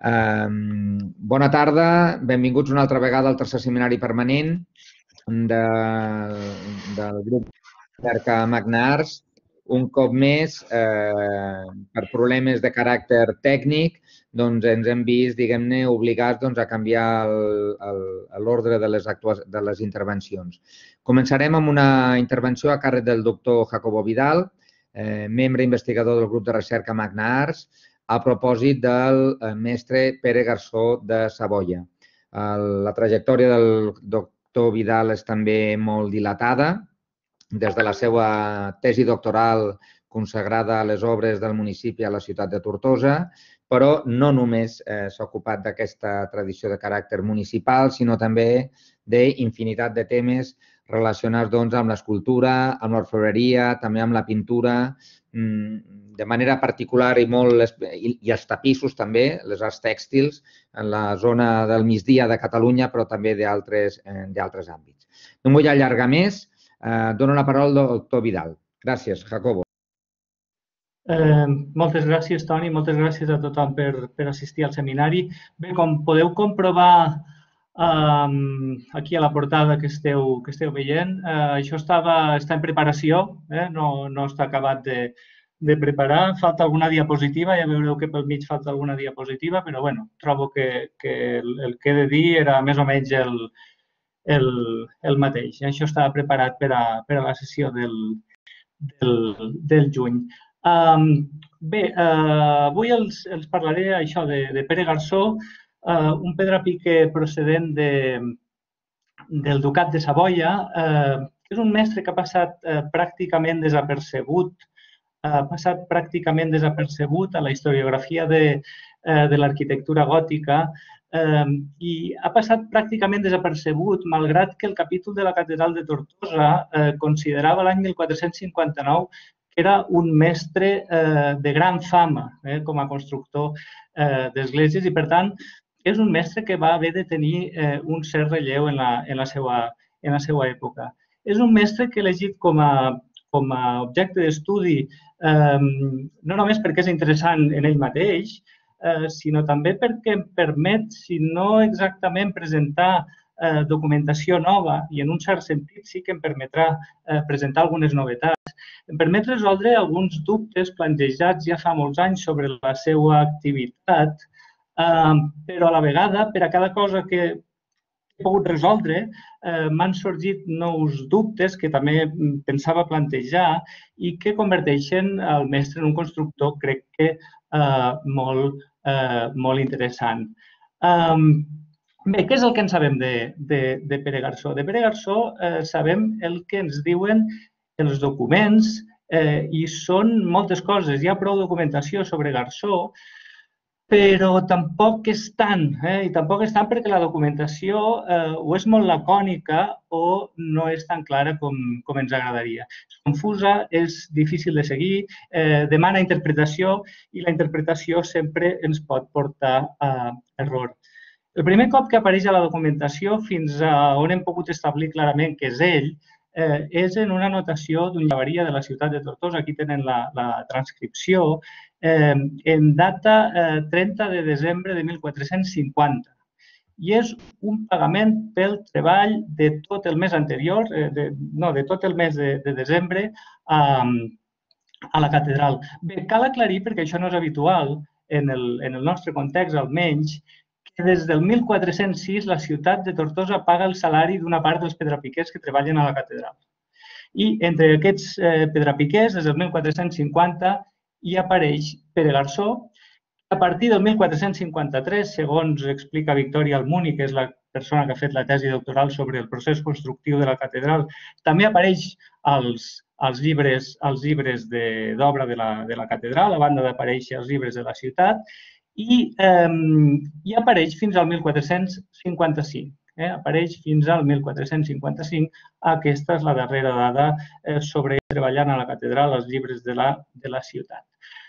Bona tarda, benvinguts una altra vegada al tercer seminari permanent del grup Recerca Magna-Arts. Un cop més, per problemes de caràcter tècnic, ens hem vist, diguem-ne, obligats a canviar l'ordre de les intervencions. Començarem amb una intervenció a càrrec del doctor Jacobo Vidal, membre investigador del grup de recerca Magna-Arts, a propòsit del mestre Pere Garsó de Savoia. La trajectòria del doctor Vidal és també molt dilatada, des de la seva tesi doctoral consagrada a les obres del municipi a la ciutat de Tortosa, però no només s'ha ocupat d'aquesta tradició de caràcter municipal, sinó també d'infinitat de temes relacionats amb l'escultura, amb l'orfebreria, també amb la pintura, de manera particular i els tapissos també, les arts tèxtils, en la zona del migdia de Catalunya, però també d'altres àmbits. No em vull allargar més, dono la paraula al doctor Vidal. Gràcies, Jacobo. Moltes gràcies, Toni, moltes gràcies a tothom per assistir al seminari. Bé, com podeu comprovar aquí a la portada que esteu veient, això està en preparació, no està acabat de preparar. Falta alguna diapositiva, ja veureu que pel mig falta alguna diapositiva, però bueno, trobo que el que he de dir era més o menys el mateix. Això estava preparat per a la sessió del juny. Bé, avui els parlaré això de Pere Garsó, un pedrapiquer procedent del Ducat de Savoia, que és un mestre que ha passat pràcticament desapercebut a la historiografia de l'arquitectura gòtica i ha passat pràcticament desapercebut, malgrat que el capítol de la catedral de Tortosa considerava l'any 1459 que era un mestre de gran fama com a constructor d'esglésies i, per tant, és un mestre que va haver de tenir un cert relleu en la seva època. És un mestre que he elegit com a objecte d'estudi no només perquè és interessant en ell mateix, sinó també perquè em permet, si no exactament presentar documentació nova, i en un cert sentit sí que em permetrà presentar algunes novetats, em permet resoldre alguns dubtes plantejats ja fa molts anys sobre la seva activitat, però a la vegada, per a cada cosa que he pogut resoldre, m'han sorgit nous dubtes que també pensava plantejar i que converteixen el mestre en un constructor, crec que molt interessant. Bé, què és el que en sabem de Pere Garsó? De Pere Garsó sabem el que ens diuen els documents i són moltes coses. Hi ha prou documentació sobre Garsó, però tampoc és tant, i tampoc és tant perquè la documentació o és molt lacònica o no és tan clara com ens agradaria. És confusa, és difícil de seguir, demana interpretació i la interpretació sempre ens pot portar a error. El primer cop que apareix a la documentació, fins a on hem pogut establir clarament que és ell, és en una anotació d'un llaveria de la ciutat de Tortosa. Aquí tenen la transcripció, en data 30 de desembre de 1450. I és un pagament pel treball de tot el mes anterior, de tot el mes de desembre a la catedral. Bé, cal aclarir, perquè això no és habitual en el nostre context almenys, que des del 1406 la ciutat de Tortosa paga el salari d'una part dels pedrapiquers que treballen a la catedral. I entre aquests pedrapiquers, des del 1450, hi apareix Pere Garsó. A partir del 1453, segons explica Victòria Almuni, que és la persona que ha fet la tesi doctoral sobre el procés constructiu de la catedral, també apareix als llibres d'obra de la catedral, a banda d'aparèixer als llibres de la ciutat, i apareix fins al 1455. Apareix fins al 1455. Aquesta és la darrera dada sobre treballant a la catedral als llibres de la ciutat.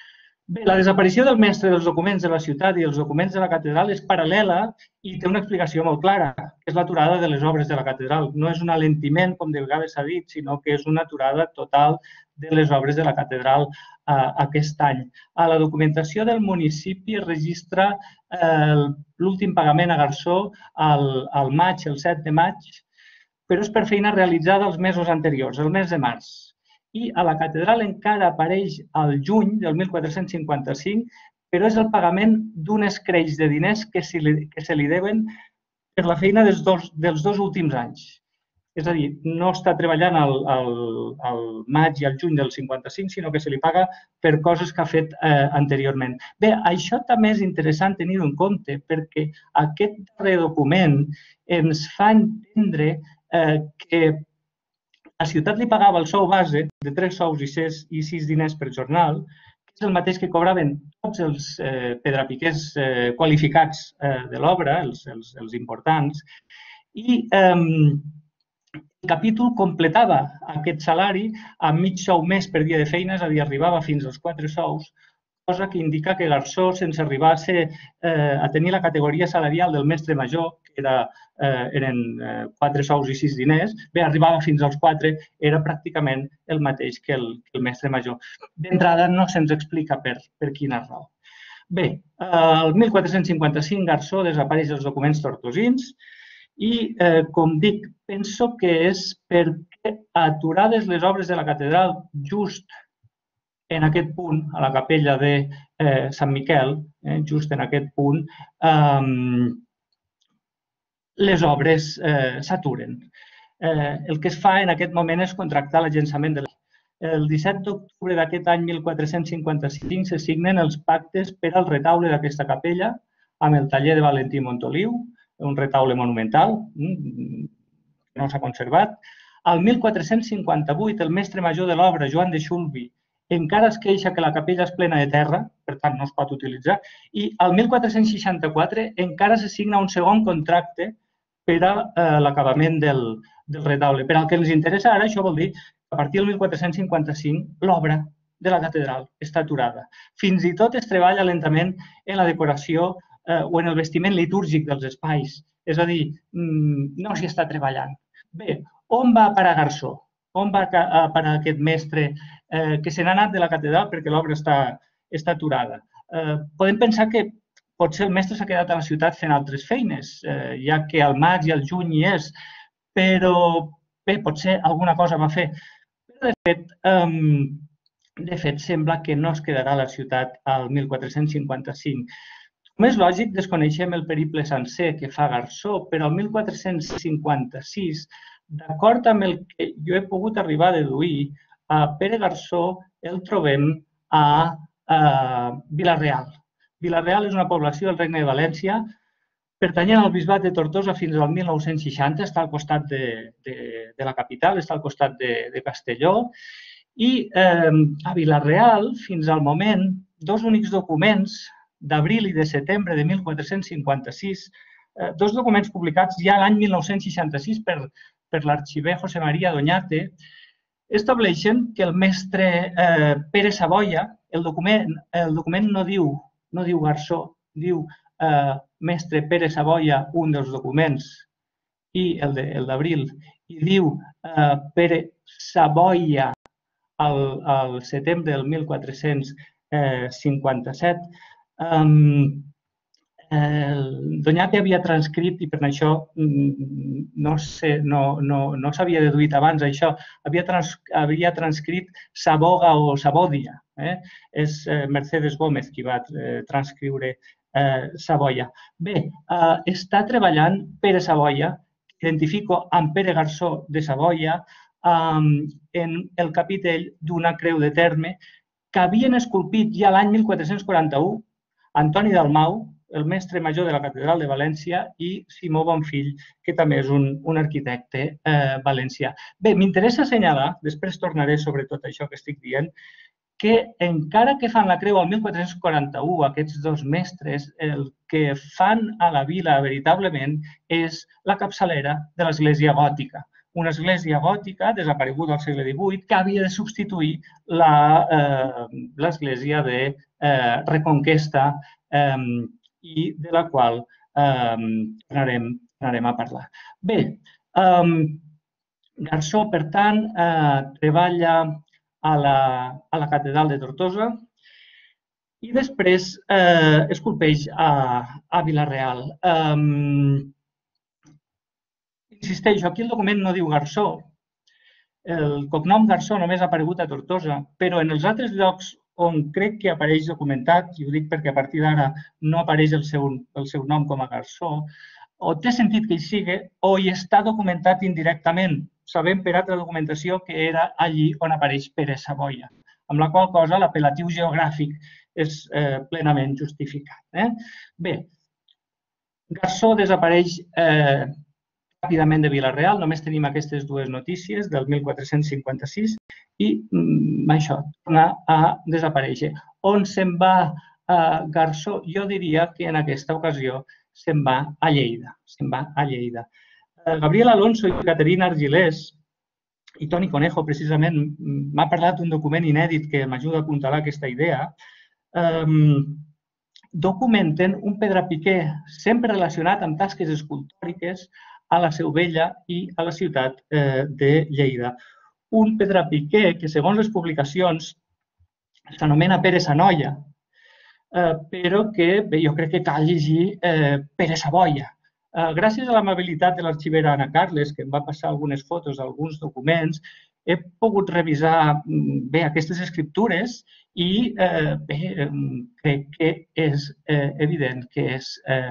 Bé, la desaparició del mestre dels documents de la ciutat i dels documents de la catedral és paral·lela i té una explicació molt clara, que és l'aturada de les obres de la catedral. No és un alentiment, com de vegades s'ha dit, sinó que és una aturada total de les obres de la catedral aquest any. A la documentació del municipi es registra l'últim pagament a Garsó al maig, el 7 de maig, però és per feina realitzada els mesos anteriors, el mes de març. I a la catedral encara apareix al juny del 1455, però és el pagament d'un escreix de diners que se li deuen per la feina dels dos últims anys. És a dir, no està treballant al maig i al juny del 55, sinó que se li paga per coses que ha fet anteriorment. Bé, això també és interessant tenir-ho en compte, perquè aquest darrer document ens fa entendre que la ciutat li pagava el sou base de 3 sous i 6 diners per jornal, que és el mateix que cobraven tots els pedrapiquers qualificats de l'obra, els importants, i el capítol completava aquest salari amb mig sou més per dia de feina, és a dir, arribava fins als 4 sous, cosa que indica que Garsó, sense arribar a tenir la categoria salarial del mestre major, que eren 4 sous i 6 diners, bé, arribava fins als 4, era pràcticament el mateix que el mestre major. D'entrada no se'ns explica per quina raó. Bé, el 1455 Garsó desapareix dels documents tortosins i, com dic, penso que és perquè aturades les obres de la catedral just en aquest punt, a la capella de Sant Miquel, just en aquest punt, les obres s'aturen. El que es fa en aquest moment és contractar l'agençament de el 17 d'octubre d'aquest any 1455 se signen els pactes per al retaule d'aquesta capella amb el taller de Valentí Montoliu, un retaule monumental que no s'ha conservat. Al 1458, el mestre major de l'obra, Joan de Xulvi, encara es queixa que la capella és plena de terra, per tant no es pot utilitzar, i al 1464 encara se signa un segon contracte per a l'acabament del retaule. Per al que ens interessa ara, això vol dir que a partir del 1455 l'obra de la catedral està aturada. Fins i tot es treballa lentament en la decoració o en el vestiment litúrgic dels espais, és a dir, no s'hi està treballant. Bé, on va a parar Garsó? On va a parar aquest mestre que se n'ha anat de la catedral perquè l'obra està aturada? Podem pensar que potser el mestre s'ha quedat a la ciutat fent altres feines, ja que al maig i al juny hi és, però bé, potser alguna cosa va fer. Però, de fet, sembla que no es quedarà a la ciutat al 1455. Com és lògic, desconeixem el periple sencer que fa Garsó, però el 1456, d'acord amb el que jo he pogut arribar a deduir, a Pere Garsó el trobem a Vila-real. Vila-real és una població del Regne de València, pertanyent al bisbat de Tortosa fins al 1960, està al costat de la capital, està al costat de Castelló, i a Vila-real, fins al moment, dos únics documents d'abril i de setembre de 1456, dos documents publicats ja l'any 1966 per l'arxiver José María Doñate, estableixen que el mestre Pere Savoia, el document no diu Garsó, diu mestre Pere Savoia, un dels documents, i el d'abril, i diu Pere Savoia al setembre del 1457, Doñate havia transcrit, i per això no s'havia deduït abans això, havia transcrit Saboga o Sabodia. És Mercedes Gómez qui va transcriure Savoia. Bé, està treballant Pere Savoia, identifico amb Pere Garsó de Savoia, en el capitell d'una creu de terme que havien esculpit ja l'any 1441 Antoni Dalmau, el mestre major de la Catedral de València, i Simó Bonfill, que també és un arquitecte valencià. Bé, m'interessa assenyalar, després tornaré sobre tot això que estic dient, que encara que fan la creu al 1441, aquests dos mestres, el que fan a la vila veritablement és la capçalera de l'església gòtica. una església gòtica desapareguda al segle XVIII que havia de substituir l'església de Reconquesta i de la qual anarem a parlar. Bé, Garsó, per tant, treballa a la catedral de Tortosa i després esculpeix a Vila-real. Insisteixo, aquí el document no diu Garsó. El cognom Garsó només ha aparegut a Tortosa, però en els altres llocs on crec que apareix documentat, i ho dic perquè a partir d'ara no apareix el seu nom com a Garsó, o té sentit que hi sigui o hi està documentat indirectament. Sabem per altra documentació que era allí on apareix Pere Savoia, amb la qual cosa l'apel·latiu geogràfic és plenament justificat. Bé, Garsó desapareix ràpidament de Vila-real, només tenim aquestes dues notícies del 1456 i això torna a desaparèixer. On se'n va Garsó? Jo diria que en aquesta ocasió se'n va a Lleida. Gabriel Alonso i Caterina Argilés i Toni Conejo, precisament, m'ha parlat d'un document inèdit que m'ajuda a apuntalar aquesta idea. Documenten un pedrapiquer sempre relacionat amb tasques escultòriques a la Seu Vella i a la ciutat de Lleida. Un pedrapiquer que, segons les publicacions, s'anomena Pere Sanoia, però que jo crec que cal llegir Pere Savoia. Gràcies a l'amabilitat de l'arxivera Anna Carles, que em va passar algunes fotos d'alguns documents, he pogut revisar bé aquestes escriptures i crec que és evident que és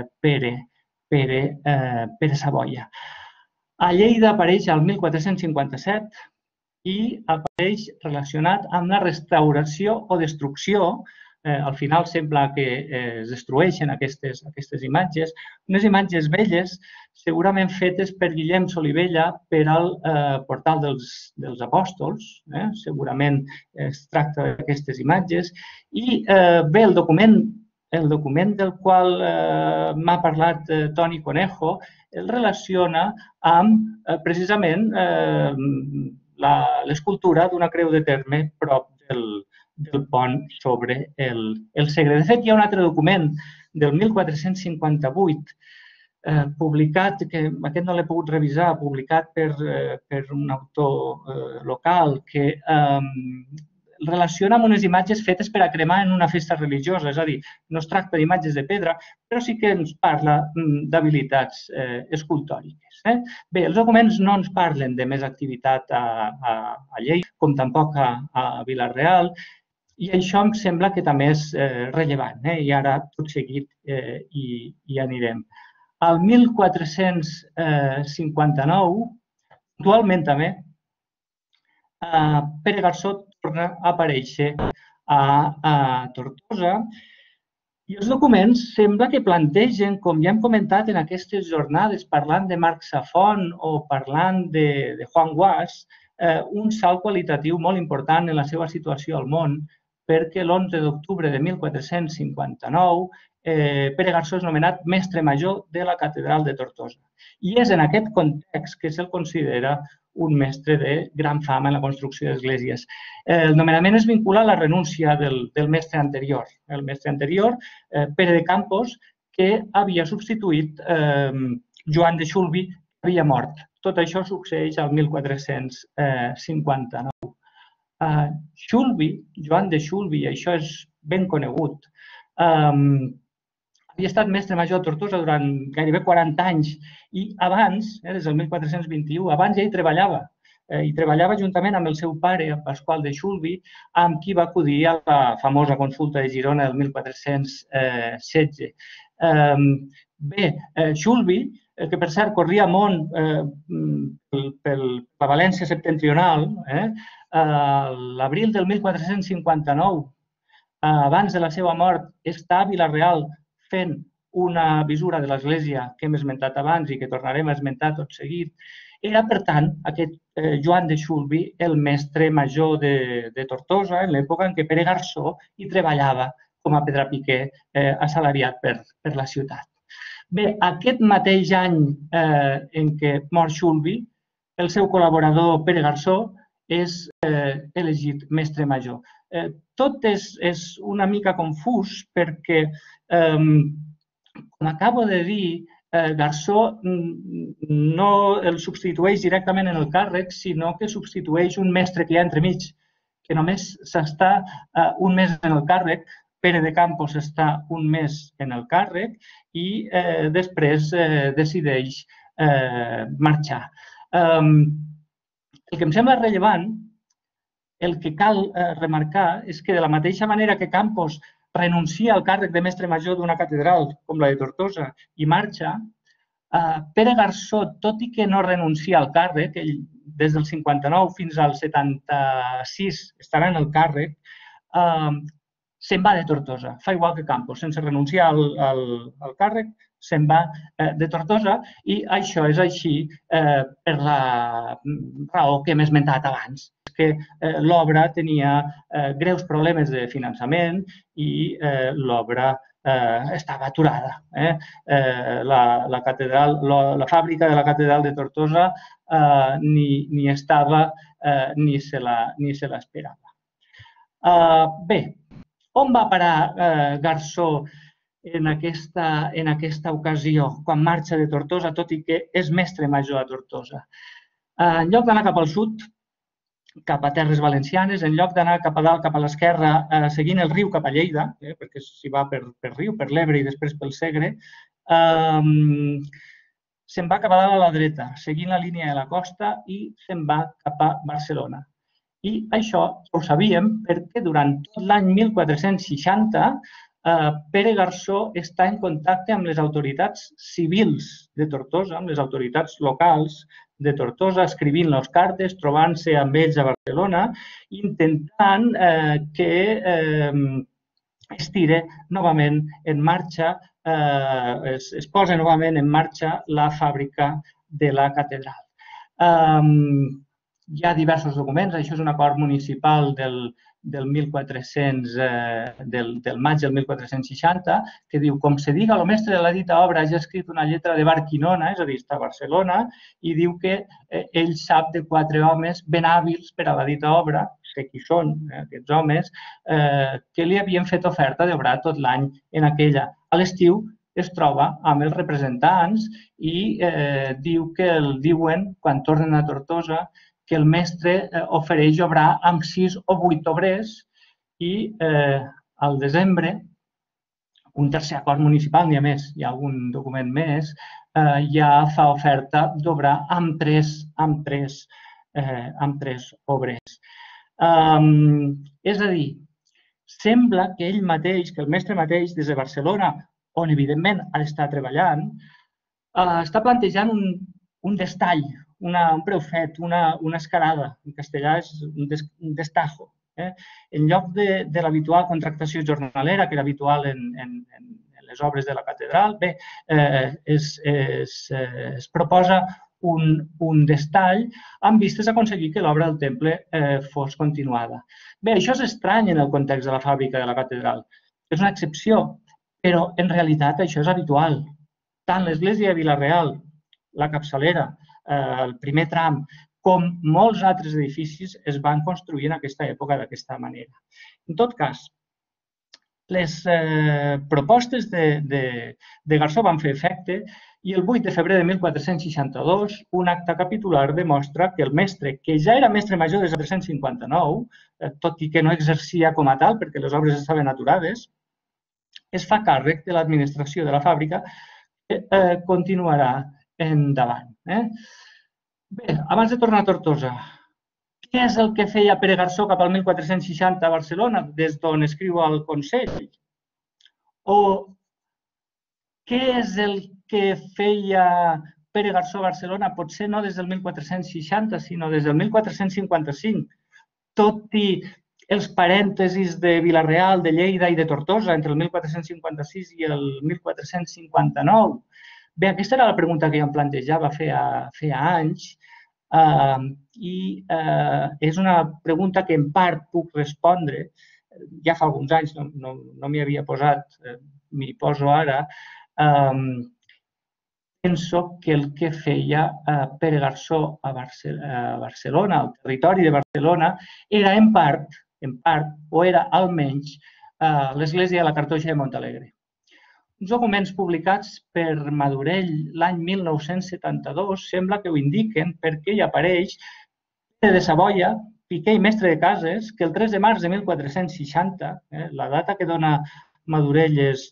Pere Savoia. A Lleida apareix el 1457 i apareix relacionat amb la restauració o destrucció. Al final sembla que es destrueixen aquestes imatges, unes imatges velles, segurament fetes per Guillem Solivella per al portal dels apòstols, segurament es tracta d'aquestes imatges. I bé, el document del qual m'ha parlat Toni Conejo el relaciona amb precisament l'escultura d'una creu de terme prop del pont sobre el Segre. De fet, hi ha un altre document del 1458 publicat, que aquest no l'he pogut revisar, publicat per un autor local que relaciona amb unes imatges fetes per a cremar en una festa religiosa, és a dir, no es tracta d'imatges de pedra, però sí que ens parla d'habilitats escultòriques. Bé, els documents no ens parlen de més activitat a Lleida, com tampoc a Vila-real, i això em sembla que també és rellevant, i ara tot seguit hi anirem. El 1459, actualment també, Pere Garsó torna a aparèixer a Tortosa i els documents sembla que plantegen, com ja hem comentat en aquestes jornades, parlant de Marc Safont o parlant de Juan Guas, un salt qualitatiu molt important en la seva situació al món, perquè l'11 d'octubre de 1459 Pere Garsó és nomenat mestre major de la catedral de Tortosa. I és en aquest context que se'l considera un mestre de gran fama en la construcció d'esglésies. El nomenament es vincula a la renúncia del mestre anterior. El mestre anterior, Pere de Campos, que havia substituït Joan de Xulvi, que havia mort. Tot això succeeix al 1459. Joan de Xulvi, això és ben conegut, havia estat mestre major a Tortosa durant gairebé 40 anys i abans, des del 1421, abans ja hi treballava. I treballava juntament amb el seu pare, Pasqual de Xulvi, amb qui va acudir a la famosa consulta de Girona del 1416. Bé, Xulvi, que per cert corria amunt per la València septentrional, l'abril del 1459, abans de la seva mort, està a Vila-real fent una visura de l'església que hem esmentat abans i que tornarem a esmentar tot seguit. Era, per tant, aquest Joan de Xulvi el mestre major de Tortosa en l'època en què Pere Garsó hi treballava com a pedrapiquer assalariat per la ciutat. Bé, aquest mateix any en què mor Xulvi, el seu col·laborador Pere Garsó és elegit mestre major. Tot és una mica confús perquè, com acabo de dir, Garsó no el substitueix directament en el càrrec, sinó que substitueix un mestre que hi ha entremig, que només s'està un mes en el càrrec. Pere de Campos està un mes en el càrrec i després decideix marxar. El que em sembla rellevant, el que cal remarcar, és que de la mateixa manera que Campos renuncia al càrrec de mestre major d'una catedral com la de Tortosa i marxa, Pere Garsó, tot i que no renuncia al càrrec, ell des del 59 fins al 76 estarà en el càrrec, se'n va de Tortosa. Fa igual que Campos, sense renunciar al càrrec, se'n va de Tortosa i això és així per la raó que hem esmentat abans, que l'obra tenia greus problemes de finançament i l'obra estava aturada. La fàbrica de la catedral de Tortosa ni estava ni se l'esperava. Bé, on va parar Garsó en aquesta ocasió, quan marxa de Tortosa, tot i que és mestre major a Tortosa? En lloc d'anar cap al sud, cap a terres valencianes, en lloc d'anar cap a dalt, cap a l'esquerra, seguint el riu cap a Lleida, perquè s'hi va per riu, per l'Ebre i després pel Segre, se'n va cap a dalt a la dreta, seguint la línia de la costa i se'n va cap a Barcelona. I això ho sabíem perquè durant tot l'any 1460 Pere Garsó està en contacte amb les autoritats civils de Tortosa, amb les autoritats locals de Tortosa, escrivint-los cartes, trobant-se amb ells a Barcelona, intentant que es tire novament en marxa, es posa novament en marxa la fàbrica de la catedral. Hi ha diversos documents, això és un acord municipal del maig del 1460, que diu: com se diga, lo mestre de la dita obra hagi escrit una lletra de Barquinona, és a dir, està a Barcelona, i diu que ell sap de 4 homes ben hàbils per a la dita obra, sé qui són aquests homes, que li havien fet oferta d'obrar tot l'any en aquella. A l'estiu es troba amb els representants i diu que el diuen, quan tornen a Tortosa, que el mestre ofereix obrar amb 6 o 8 obrers i al desembre, un tercer acord municipal, n'hi ha més, hi ha algun document més, ja fa oferta d'obrar amb 3 obrers. És a dir, sembla que ell mateix, que el mestre mateix, des de Barcelona, on evidentment ha d'estar treballant, està plantejant un destall, un preu fet, una escalada. En castellà és un destajo. En lloc de l'habitual contractació jornalera, que era habitual en les obres de la catedral, bé, es proposa un destall amb vistes a aconseguir que l'obra del temple fos continuada. Bé, això és estrany en el context de la fàbrica de la catedral. És una excepció, però en realitat això és habitual. Tant l'església de Vila-real, la capçalera, el primer tram, com molts altres edificis es van construir en aquesta època d'aquesta manera. En tot cas, les propostes de Garsó van fer efecte i el 8 de febrer de 1462 un acte capitular demostra que el mestre, que ja era mestre major des de 1459, tot i que no exercia com a tal perquè les obres estaven aturades, es fa càrrec de l'administració de la fàbrica que continuarà endavant. Bé, abans de tornar a Tortosa, què és el que feia Pere Garsó cap al 1460 a Barcelona, des d'on escriu al Consell? O què és el que feia Pere Garsó a Barcelona, potser no des del 1460, sinó des del 1455, tot i els parèntesis de Vila-real, de Lleida i de Tortosa entre el 1456 i el 1459? Bé, aquesta era la pregunta que jo em plantejava feia anys i és una pregunta que en part puc respondre. Ja fa alguns anys, no m'hi havia posat, m'hi poso ara. penso que el que feia Pere Garsó a Barcelona, al territori de Barcelona, era en part, o era almenys, l'església de la Cartoixa de Montalegre. Uns documents publicats per Madurell l'any 1972 sembla que ho indiquen perquè hi apareix Pere de Savoia, piquer i mestre de cases, que el 3 de març de 1460, la data que dona Madurell és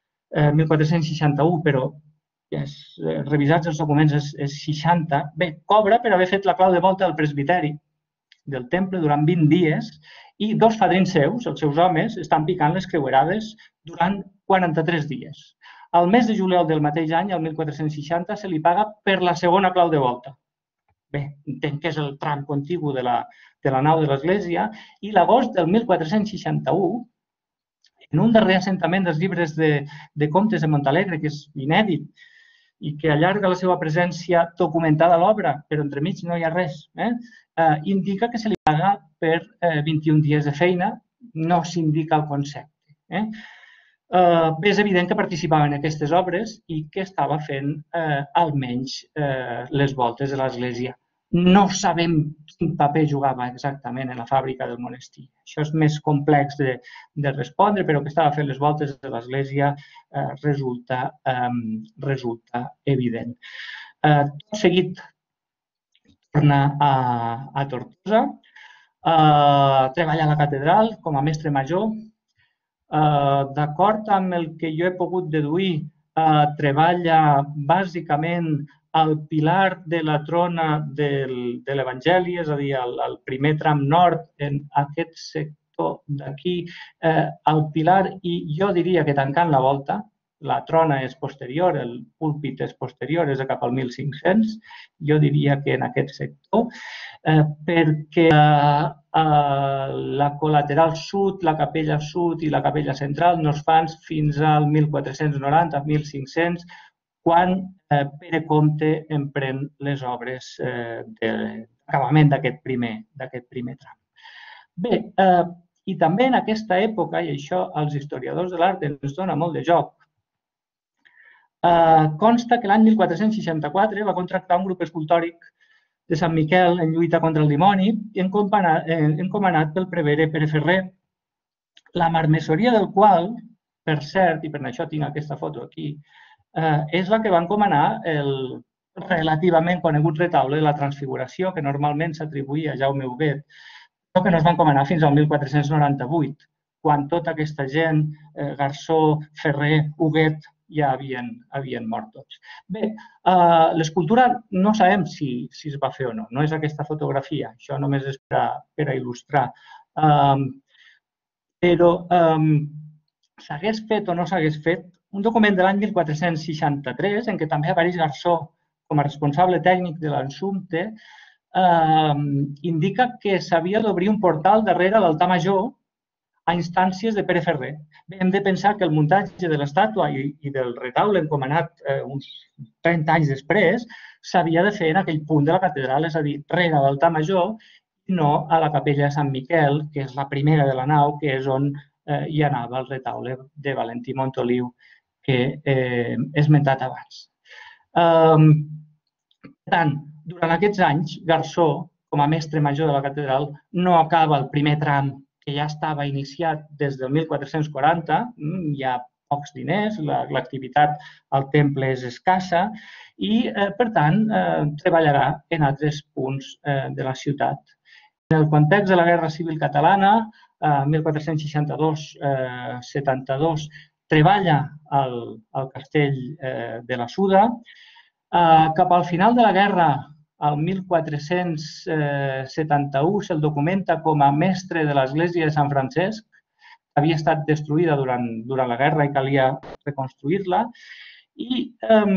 1461, però revisats els documents és 60, bé, cobra per haver fet la clau de volta del presbiteri del temple durant 20 dies i dos fadrins seus, els seus homes, estan picant les creuerades durant 43 dies. Al mes de juliol del mateix any, el 1460, se li paga per la segona clau de volta. Bé, entenc que és el tram contigu de la nau de l'església, i l'agost del 1461, en un darrer assentament dels llibres de comptes de Montalegre, que és inèdit i que allarga la seva presència documentada a l'obra, però entremig no hi ha res, indica que se li paga per 21 dies de feina, no s'indica el concepte. Bé, és evident que participava en aquestes obres i que estava fent almenys les voltes de l'església. No sabem quin paper jugava exactament en la fàbrica del monestir. Això és més complex de respondre, però que estava fent les voltes de l'església resulta evident. Tot seguit torna a Tortosa, treballa a la catedral com a mestre major. D'acord amb el que jo he pogut deduir, treballa bàsicament al pilar de la trona de l'Evangeli, és a dir, al primer tram nord, en aquest sector d'aquí, al pilar, i jo diria que tancant la volta, la trona és posterior, el púlpit és posterior, és de cap al 1500, jo diria que en aquest sector, perquè la col·lateral sud, la capella sud i la capella central no es fan fins al 1490-1500, quan Pere Comte emprèn les obres d'acabament d'aquest primer tram. Bé, i també en aquesta època, i això als historiadors de l'art ens dona molt de joc, consta que l'any 1464 va contractar un grup escultòric de Sant Miquel en lluita contra el dimoni, encomanat pel prevere Pere Ferrer, la marmessoria del qual, per cert, i per això tinc aquesta foto aquí, és la que va encomanar el relativament conegut retaule de la Transfiguració, que normalment s'atribuïa a Jaume Huguet, però que no es va encomanar fins al 1498, quan tota aquesta gent, Garsó, Ferrer, Huguet, ja havien mort tots. Bé, l'escultura no sabem si es va fer o no, no és aquesta fotografia, això només és per a il·lustrar. Però s'hagués fet o no s'hagués fet, un document de l'any 1463, en què també apareix Garsó com a responsable tècnic de l'assumpte, indica que s'havia d'obrir un portal darrere l'altar major a instàncies de Pere Ferrer. Bé, hem de pensar que el muntatge de l'estàtua i del retaule encomanat uns 30 anys després s'havia de fer en aquell punt de la catedral, és a dir, rere l'altar major, i no a la capella de Sant Miquel, que és la primera de la nau, que és on hi anava el retaule de Valentí Montoliu, que he esmentat abans. Per tant, durant aquests anys, Garsó, com a mestre major de la catedral, no acaba el primer tram que ja estava iniciat des del 1440, hi ha pocs diners, l'activitat al temple és escassa i, per tant, treballarà en altres punts de la ciutat. En el context de la Guerra Civil Catalana, 1462-72, treballa al castell de la Suda. Cap al final de la guerra, el 1471, se'l documenta com a mestre de l'església de Sant Francesc, que havia estat destruïda durant la guerra i calia reconstruir-la, i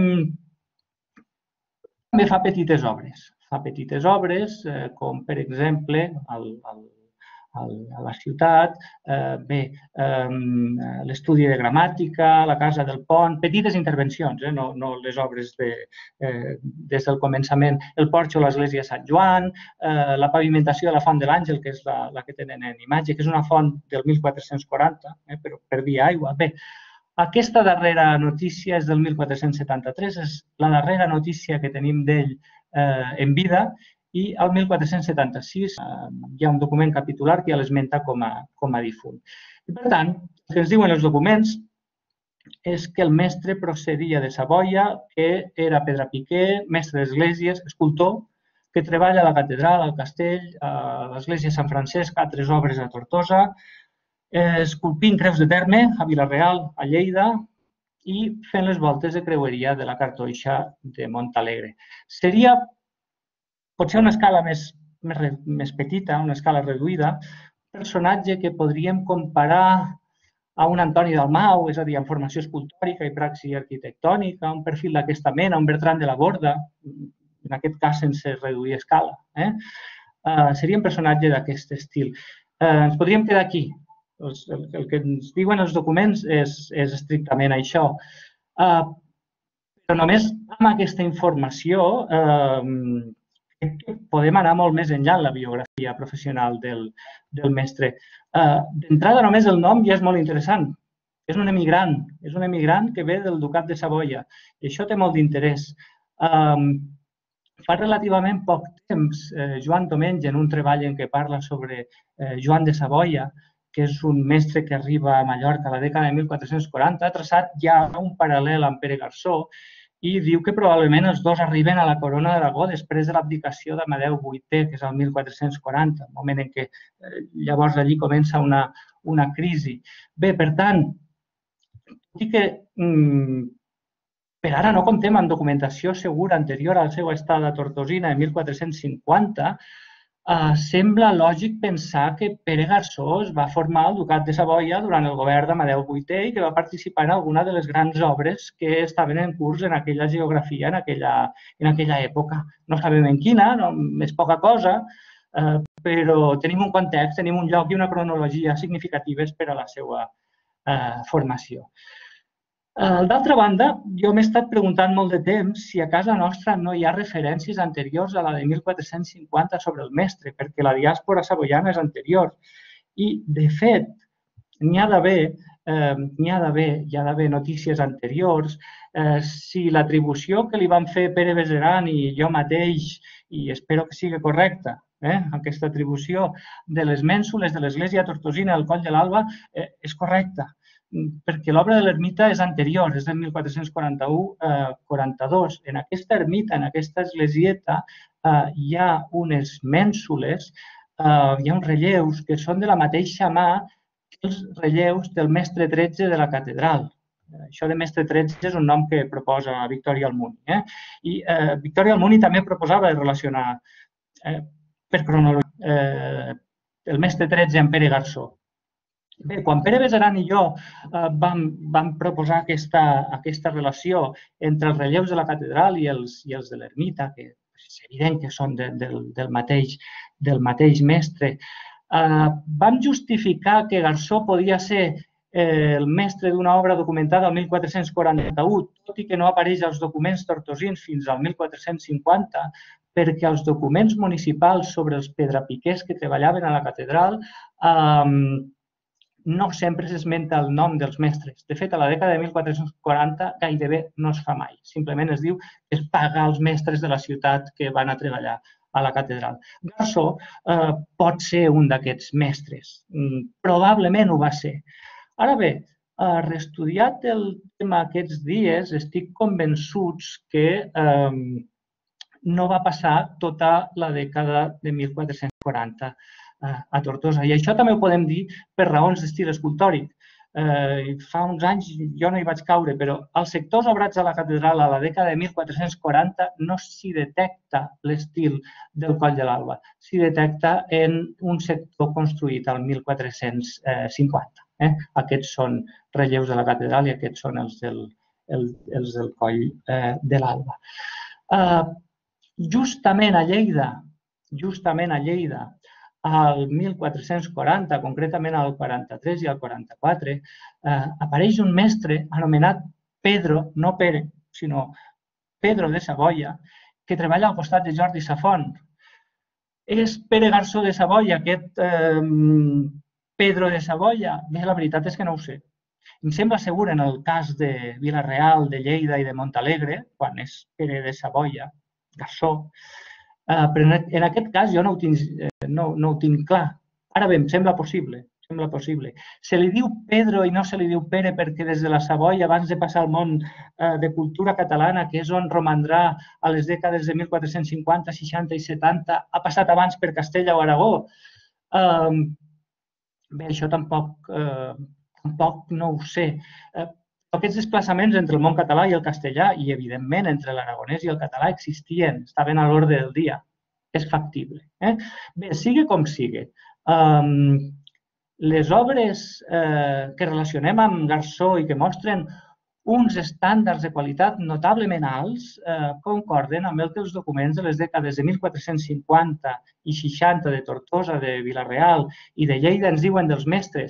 també fa petites obres. Fa petites obres, com per exemple a la ciutat, l'estudi de gramàtica, la casa del pont, petites intervencions, no les obres des del començament, el porxo a l'església de Sant Joan, la pavimentació de la font de l'Àngel, que és la que tenen en imatge, que és una font del 1440, però per via aigua. Bé, Aquesta darrera notícia és del 1473, és la darrera notícia que tenim d'ell en vida, i al 1476 hi ha un document capitular que ja l'esmenta com a difunt. I, per tant, el que ens diuen els documents és que el mestre procedia de Savoia, que era pedrapiquer, mestre d'esglésies, escultor, que treballa a la catedral, al castell, a l'església de Sant Francesc, altres obres a Tortosa, esculpint creus de terme a Vila-real, a Lleida, i fent les voltes de creueria de la Cartoixa de Montalegre. Seria potser una escala més petita, una escala reduïda, un personatge que podríem comparar a un Antoni Dalmau, és a dir, amb formació escultòrica i praxi arquitectònica, un perfil d'aquesta mena, un Bertran de la Borda, en aquest cas sense reduir escala. Seria un personatge d'aquest estil. Ens podríem quedar aquí. El que ens diuen els documents és estrictament això. Però només amb aquesta informació podem anar molt més enllà en la biografia professional del mestre. D'entrada, només el nom ja és molt interessant. És un emigrant que ve del Ducat de Savoia. I això té molt d'interès. Fa relativament poc temps, Joan Domenge, en un treball en què parla sobre Joan de Savoia, que és un mestre que arriba a Mallorca a la dècada de 1440, ha traçat ja un paral·lel amb Pere Garsó i diu que probablement els dos arriben a la corona d'Aragó després de l'abdicació d'Amadeu VIII, que és el 1440, moment en què llavors allí comença una crisi. Bé, per tant, tot i que per ara no comptem amb documentació segura anterior a la seva estada a Tortosina en 1450, sembla lògic pensar que Pere Garsó es va formar al Ducat de Savoia durant el govern d'Amadeu VIII i que va participar en alguna de les grans obres que estaven en curs en aquella geografia, en aquella època. No sabem en quina, és poca cosa, però tenim un context, tenim un lloc i una cronologia significatives per a la seva formació. D'altra banda, jo m'he estat preguntant molt de temps si a casa nostra no hi ha referències anteriors a la de 1450 sobre el mestre, perquè la diàspora savoiana és anterior. I, de fet, hi ha d'haver notícies anteriors. Si l'atribució que li van fer Pere Bezeran i jo mateix, i espero que sigui correcta, aquesta atribució de les mènsules de l'església tortosina del Coll de l'Alba és correcta, perquè l'obra de l'ermita és anterior, és del 1441-42. En aquesta ermita, en aquesta esglesieta, hi ha unes mènsules, hi ha uns relleus que són de la mateixa mà que els relleus del mestre 13 de la catedral. Això de mestre 13 és un nom que proposa Victòria Almuni. I Victòria Almuni també proposava de relacionar per cronologia el mestre 13 amb Pere Garsó. Bé, quan Pere Bezeran i jo vam proposar aquesta relació entre els relleus de la catedral i els de l'ermita, que és evident que són del mateix mestre, vam justificar que Garsó podia ser el mestre d'una obra documentada el 1441, tot i que no apareix als documents tortosins fins al 1450, perquè els documents municipals sobre els pedrapiquers que treballaven a la catedral no sempre s'esmenta el nom dels mestres. De fet, a la dècada de 1440 gairebé no es fa mai. Simplement es diu que es paga als mestres de la ciutat que van a treballar a la catedral. Garsó pot ser un d'aquests mestres. Probablement ho va ser. Ara bé, reestudiat el tema aquests dies, estic convençuts que no va passar tota la dècada de 1440 a Tortosa. I això també ho podem dir per raons d'estil escultòric. Fa uns anys jo no hi vaig caure, però als sectors obrats a la catedral a la dècada de 1440 no s'hi detecta l'estil del Coll de l'Alba. S'hi detecta en un sector construït al 1450. Aquests són relleus de la catedral i aquests són els del Coll de l'Alba. Justament a Lleida, al 1440, concretament al 43 i al 44, apareix un mestre anomenat Pedro, no Pere, sinó Pedro de Savoia, que treballa al costat de Jordi Safont. És Pere Garsó de Savoia, aquest Pedro de Savoia? Bé, la veritat és que no ho sé. Em sembla segur en el cas de Vila-real, de Lleida i de Montalegre, quan és Pere de Savoia, Garsó, però en aquest cas jo no ho tinc clar. Ara bé, em sembla possible. Se li diu Pedro i no se li diu Pere perquè des de la Savoia, abans de passar al món de cultura catalana, que és on romandrà a les dècades de 1450, 60 i 70, ha passat abans per Castella o Aragó. Bé, això tampoc no ho sé. Aquests desplaçaments entre el món català i el castellà i, evidentment, entre l'aragonès i el català existien, estaven a l'ordre del dia. És factible. Bé, sigui com sigui. Les obres que relacionem amb Garsó i que mostren uns estàndards de qualitat notablement alts concorden amb el que els documents de les dècades de 1450 i 60 de Tortosa, de Vila-real i de Lleida ens diuen del mestre,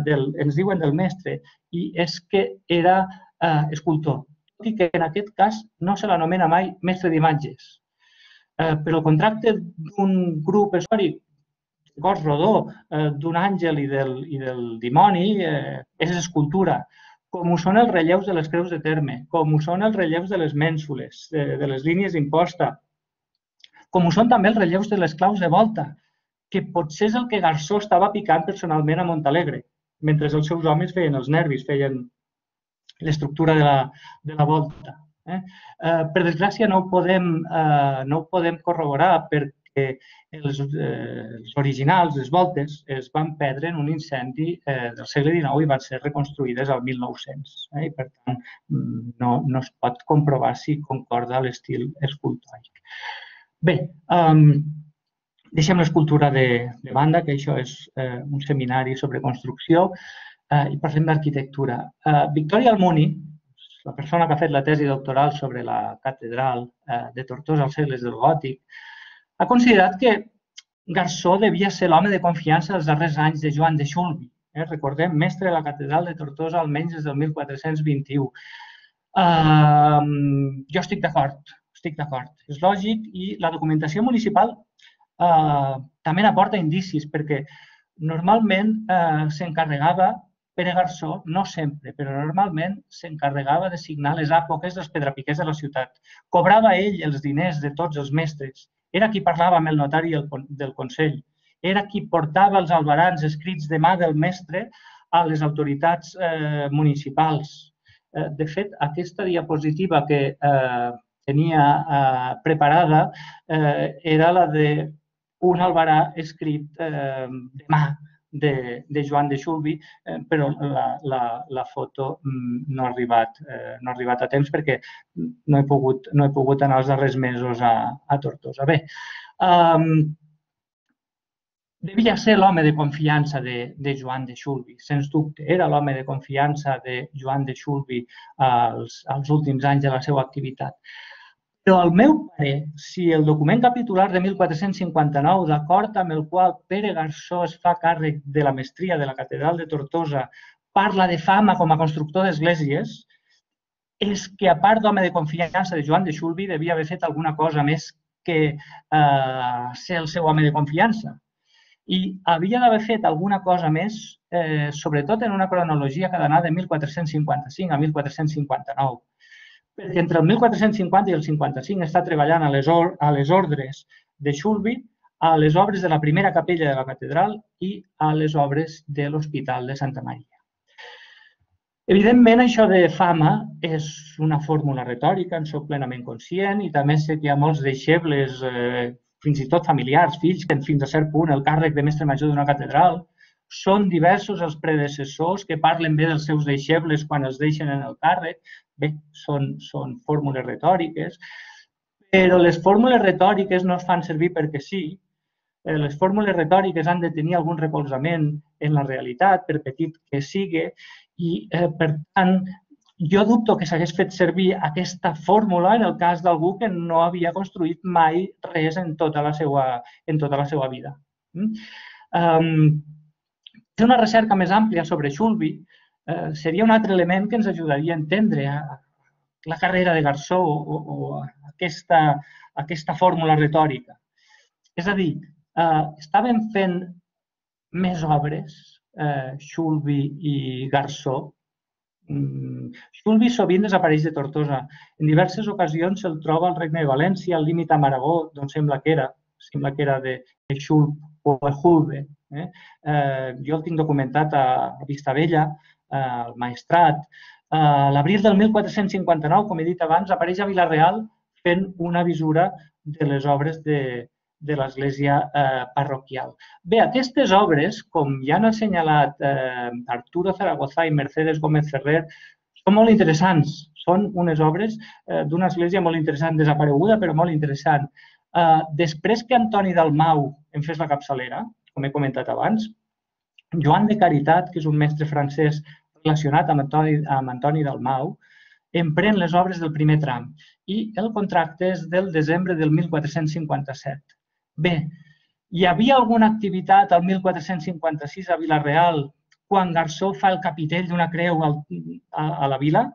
i és que era escultor, tot i que en aquest cas no se l'anomena mai mestre d'imatges. Però el contracte d'un grup històric cos rodó d'un àngel i del dimoni és escultura, com ho són els relleus de les creus de terme, com ho són els relleus de les mènsules, de les línies d'imposta, com ho són també els relleus de les claus de volta, que potser és el que Garsó estava picant personalment a Montalegre, mentre els seus homes feien els nervis, feien l'estructura de la volta. Per desgràcia no ho podem corroborar perquè els originals, les voltes, es van perdre en un incendi del segle XIX i van ser reconstruïdes al 1900. I, per tant, no es pot comprovar si concorda l'estil escultòric. Bé, deixem l'escultura de banda, que això és un seminari sobre construcció, i parlem d'arquitectura. Victòria Almuni, la persona que ha fet la tesi doctoral sobre la catedral de Tortosa als segles del Gòtic, ha considerat que Garsó devia ser l'home de confiança dels darrers anys de Joan de Xulvi. Recordem, mestre de la catedral de Tortosa almenys des del 1421. Jo estic d'acord. És lògic i la documentació municipal també n'aporta indicis perquè normalment s'encarregava Pere Garsó, no sempre, però normalment s'encarregava de signar les àpoques dels pedrapiquers de la ciutat. Cobrava ell els diners de tots els mestres. Era qui parlava amb el notari del Consell. Era qui portava els albarans escrits de mà del mestre a les autoritats municipals. De fet, aquesta diapositiva que tenia preparada era la d'un albarà escrit de mà de Joan de Xulvi, però la foto no ha arribat a temps perquè no he pogut anar els darrers mesos a Tortosa. Bé, devia ser l'home de confiança de Joan de Xulvi, sens dubte. Era l'home de confiança de Joan de Xulvi als últims anys de la seva activitat. Però al meu parer, si el document capitular de 1459, d'acord amb el qual Pere Garsó es fa càrrec de la mestria de la catedral de Tortosa, parla de fama com a constructor d'esglésies, és que, a part d'home de confiança de Joan de Xulvi, devia haver fet alguna cosa més que ser el seu home de confiança. I havia d'haver fet alguna cosa més, sobretot en una cronologia que ha d'anar de 1455 a 1459. Perquè entre el 1450 i el 55 està treballant a les ordres de Xulvi, a les obres de la primera capella de la catedral i a les obres de l'Hospital de Santa Maria. Evidentment, això de fama és una fórmula retòrica, en soc plenament conscient, i també sé que hi ha molts deixebles, fins i tot familiars, fills, que fins a cert punt el càrrec de mestre major d'una catedral. Són diversos els predecessors que parlen bé dels seus deixebles quan els deixen en el càrrec. Bé, són fórmules retòriques, però les fórmules retòriques no es fan servir perquè sí. Les fórmules retòriques han de tenir algun recolzament en la realitat, per petit que sigui, i, per tant, jo dubto que s'hagués fet servir aquesta fórmula en el cas d'algú que no havia construït mai res en tota la seva vida. Fer una recerca més àmplia sobre Xulvi seria un altre element que ens ajudaria a entendre la carrera de Garsó o aquesta fórmula retòrica. És a dir, estaven fent més obres, Xulvi i Garsó, Xulbi sovint desapareix de Tortosa. En diverses ocasions se'l troba al Regne de València, al límit amb Aragó, d'on sembla que era de Xulb o de Julbe. Jo el tinc documentat a Vistabella, al Maestrat. A l'abril del 1459, com he dit abans, apareix a Vila-real fent una visura de les obres de l'església parroquial. Bé, aquestes obres, com ja han assenyalat Arturo Zaragoza i Mercedes Gómez Ferrer, són molt interessants. Són unes obres d'una església molt interessant, desapareguda, però molt interessant. Després que Antoni Dalmau en fes la capçalera, com he comentat abans, Joan de Caritat, que és un mestre francès relacionat amb Antoni Dalmau, emprèn les obres del primer tram i el contracte és del desembre del 1457. Bé, hi havia alguna activitat al 1456 a Vila-real quan Garsó fa el capitell d'una creu a la vila?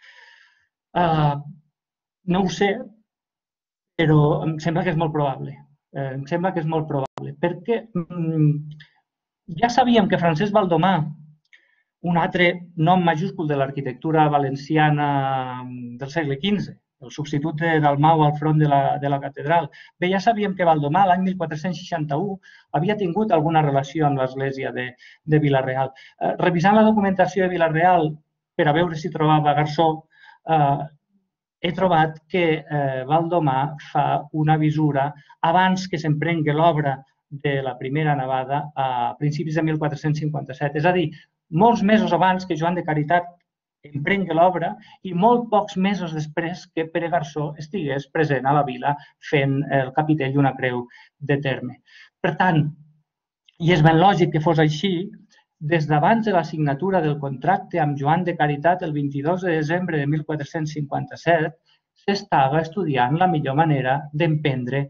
No ho sé, però em sembla que és molt probable. Em sembla que és molt probable, perquè ja sabíem que Francesc Baldomà, un altre nom majúscul de l'arquitectura valenciana del segle XV, el substitut de Dalmau al front de la catedral. Bé, ja sabíem que Baldomà, l'any 1461, havia tingut alguna relació amb l'església de Vila-real. Revisant la documentació de Vila-real per a veure si trobava Garsó, he trobat que Baldomà fa una visura abans que s'emprengui l'obra de la primera nevada a principis de 1457. És a dir, molts mesos abans que Joan de Caritat emprengui l'obra i molt pocs mesos després que Pere Garsó estigués present a la vila fent el capitell d'una creu de terme. Per tant, i és ben lògic que fos així, des d'abans de la signatura del contracte amb Joan de Caritat el 22 de desembre de 1457, s'estava estudiant la millor manera d'emprendre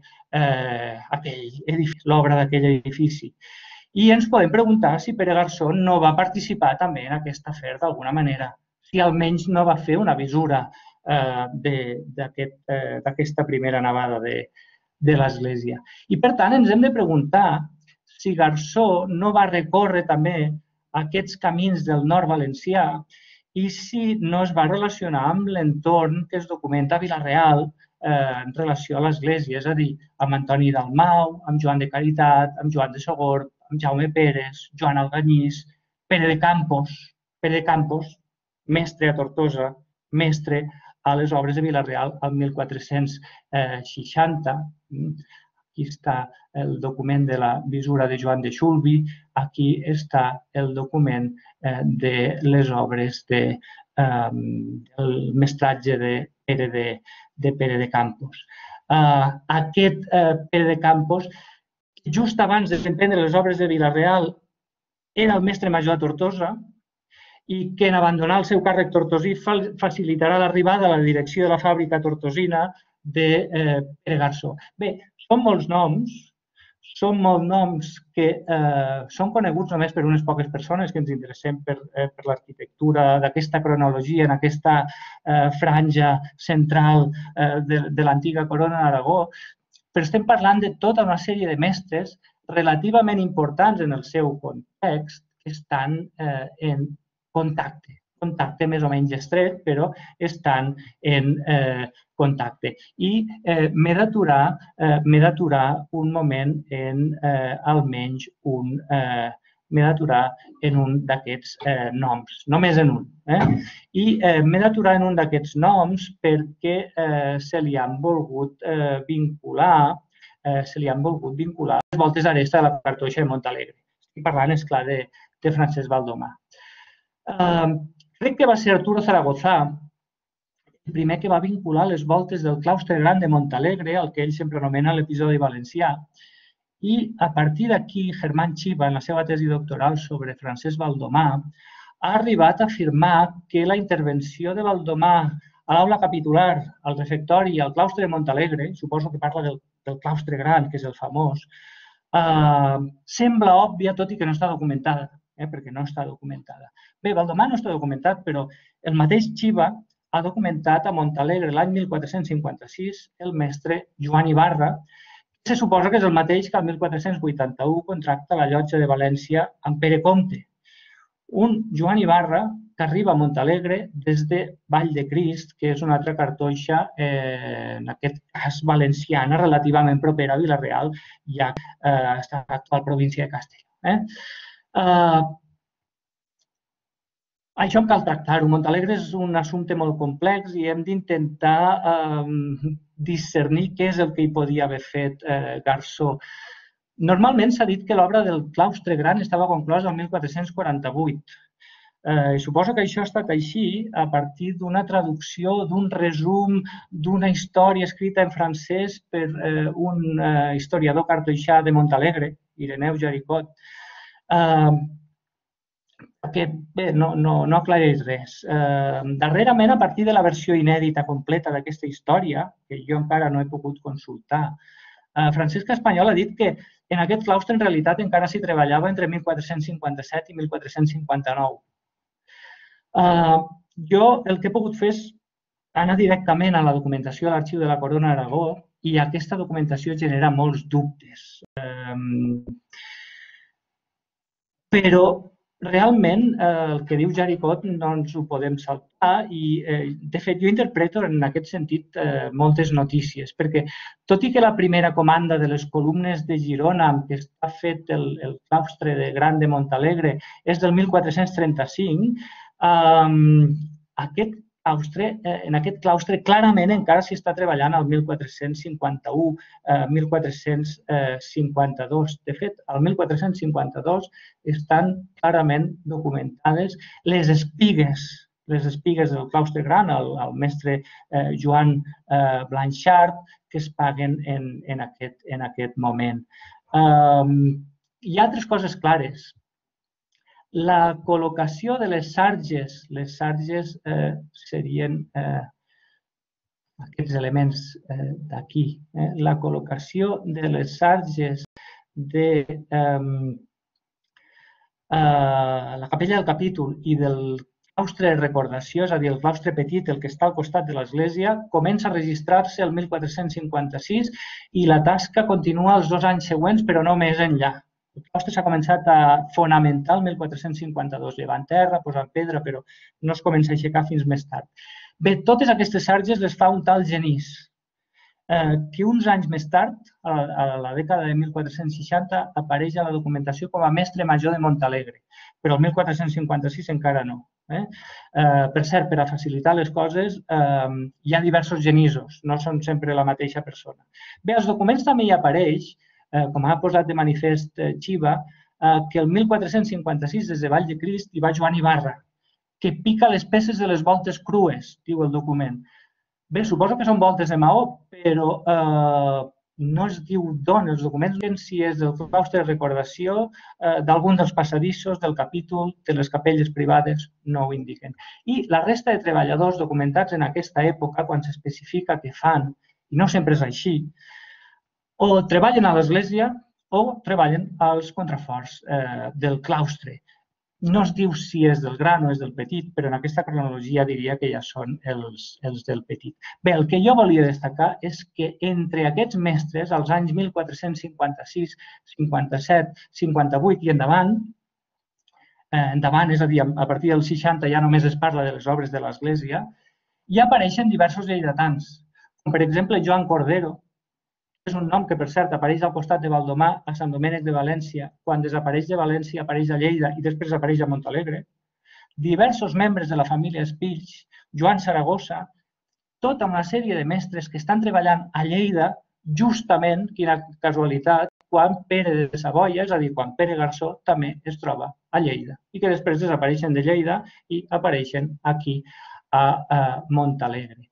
l'obra d'aquell edifici. I ens podem preguntar si Pere Garsó no va participar també en aquest afer d'alguna manera, si almenys no va fer una visura d'aquesta primera nevada de l'església. I per tant ens hem de preguntar si Garsó no va recórrer també aquests camins del nord valencià i si no es va relacionar amb l'entorn que es documenta a Vila-real en relació a l'església, és a dir, amb Antoni Dalmau, amb Joan de Caritat, amb Joan de Sogorb, amb Jaume Pérez, Joan Alganyís, Pere de Campos, mestre a Tortosa, mestre a les obres de Vila-real al 1460. Aquí està el document de la visura de Joan de Xulbi, aquí està el document de les obres del mestratge de Pere de Campos. Aquest Pere de Campos, just abans d'emprendre les obres de Vila-real, era el mestre major a Tortosa i que en abandonar el seu càrrec tortosí facilitarà l'arribada a la direcció de la fàbrica tortosina de Pere Garsó. Bé, són molts noms que són coneguts només per unes poques persones que ens interessem per l'arquitectura d'aquesta cronologia en aquesta franja central de l'antiga corona d'Aragó, però estem parlant de tota una sèrie de mestres relativament importants en el seu context que estan en contacte més o menys estret, però estan en contacte. I m'he d'aturar un moment en almenys un d'aquests noms, només en un. I m'he d'aturar en un d'aquests noms perquè se li han volgut vincular les voltes d'aresta de la cartoixa de Montalegre. Estic parlant, esclar, de Francesc Baldomà. Crec que va ser Arturo Zaragoza el primer que va vincular les voltes del claustre gran de Montalegre, el que ell sempre anomena l'episodi valencià. I a partir d'aquí, Germán Chiva, en la seva tesi doctoral sobre Francesc Baldomà, ha arribat a afirmar que la intervenció de Baldomà a l'aula capitular, al refectori i al claustre de Montalegre, suposo que parla del claustre gran, que és el famós, sembla òbvia, tot i que no està documentada, perquè no està documentada. Bé, Baldomà no està documentat, però el mateix Chiva ha documentat a Montalegre l'any 1456 el mestre Joan Ibarra, que se suposa que és el mateix que el 1481 contracta la llotja de València amb Pere Comte. Un Joan Ibarra que arriba a Montalegre des de Vall de Crist, que és una altra cartoixa, en aquest cas valenciana, relativament propera a Vila-real, ja que està a l'actual província de Castella. Això em cal tractar-ho. Montalegre és un assumpte molt complex i hem d'intentar discernir què és el que hi podia haver fet Garsó. Normalment s'ha dit que l'obra del claustre gran estava conclosa el 1448. Suposo que això ha estat així a partir d'una traducció, d'un resum, d'una història escrita en francès per un historiador cartoixà de Montalegre, Ireneu Jaricot, que bé, no aclareix res. Darrerament, a partir de la versió inèdita completa d'aquesta història, que jo encara no he pogut consultar, Francesc Espanyol ha dit que en aquest claustre en realitat encara s'hi treballava entre 1457 i 1459. Jo el que he pogut fer és anar directament a la documentació de l'Arxiu de la Corona d'Aragó i aquesta documentació genera molts dubtes. Però realment el que diu Jaricot no ens ho podem saltar i, de fet, jo interpreto en aquest sentit moltes notícies, perquè tot i que la primera comanda de les columnes de Girona amb què està fet el claustre de Gran de Montalegre és del 1435, en aquest claustre clarament encara s'hi està treballant al 1451, 1452. De fet, al 1452 estan clarament documentades les espigues del claustre gran, al mestre Joan Blanchard, que es paguen en aquest moment. Hi ha altres coses clares. La col·locació de les sarges serien aquests elements d'aquí. La col·locació de les sarges de la capella del capítol i del claustre de recordació, és a dir, el claustre petit, el que està al costat de l'església, comença a registrar-se el 1456 i la tasca continua els 2 anys següents, però no més enllà. El claustre s'ha començat a fonamentar el 1452, llevant terra, posant pedra, però no es comença a aixecar fins més tard. Bé, totes aquestes sarges les fa un tal Genís, que uns anys més tard, a la dècada de 1460, apareix a la documentació com a mestre major de Montalegre, però el 1456 encara no. Per cert, per a facilitar les coses, hi ha diversos Genisos, no són sempre la mateixa persona. Bé, als documents també hi apareix, com ha posat de manifest Xiva, que el 1456 des de Vall de Crist hi va Joan Ibarra, que pica les peces de les voltes crues, diu el document. Bé, suposo que són voltes de maó, però no es diu d'on. Els documents diuen si és del claustre de recordació, d'algun dels passadissos, del capítol, de les capelles privades, no ho indiquen. I la resta de treballadors documentats en aquesta època, quan s'especifica què fan, i no sempre és així, o treballen a l'església o treballen als contraforts del claustre. No es diu si és del gran o és del petit, però en aquesta cronologia diria que ja són els del petit. Bé, el que jo volia destacar és que entre aquests mestres, als anys 1456, 57, 58 i endavant, és a dir, a partir del 60 ja només es parla de les obres de l'església, hi apareixen diversos lleidatans, com per exemple Joan Cordero, és un nom que, per cert, apareix al costat de Valdomar a Sant Domènec de València. Quan desapareix de València, apareix a Lleida i després apareix a Montalegre. Diversos membres de la família Espills, Joan Saragossa, tota una sèrie de mestres que estan treballant a Lleida justament, quina casualitat, quan Pere de Savoia, és a dir, quan Pere Garsó, també es troba a Lleida i que després desapareixen de Lleida i apareixen aquí a Montalegre.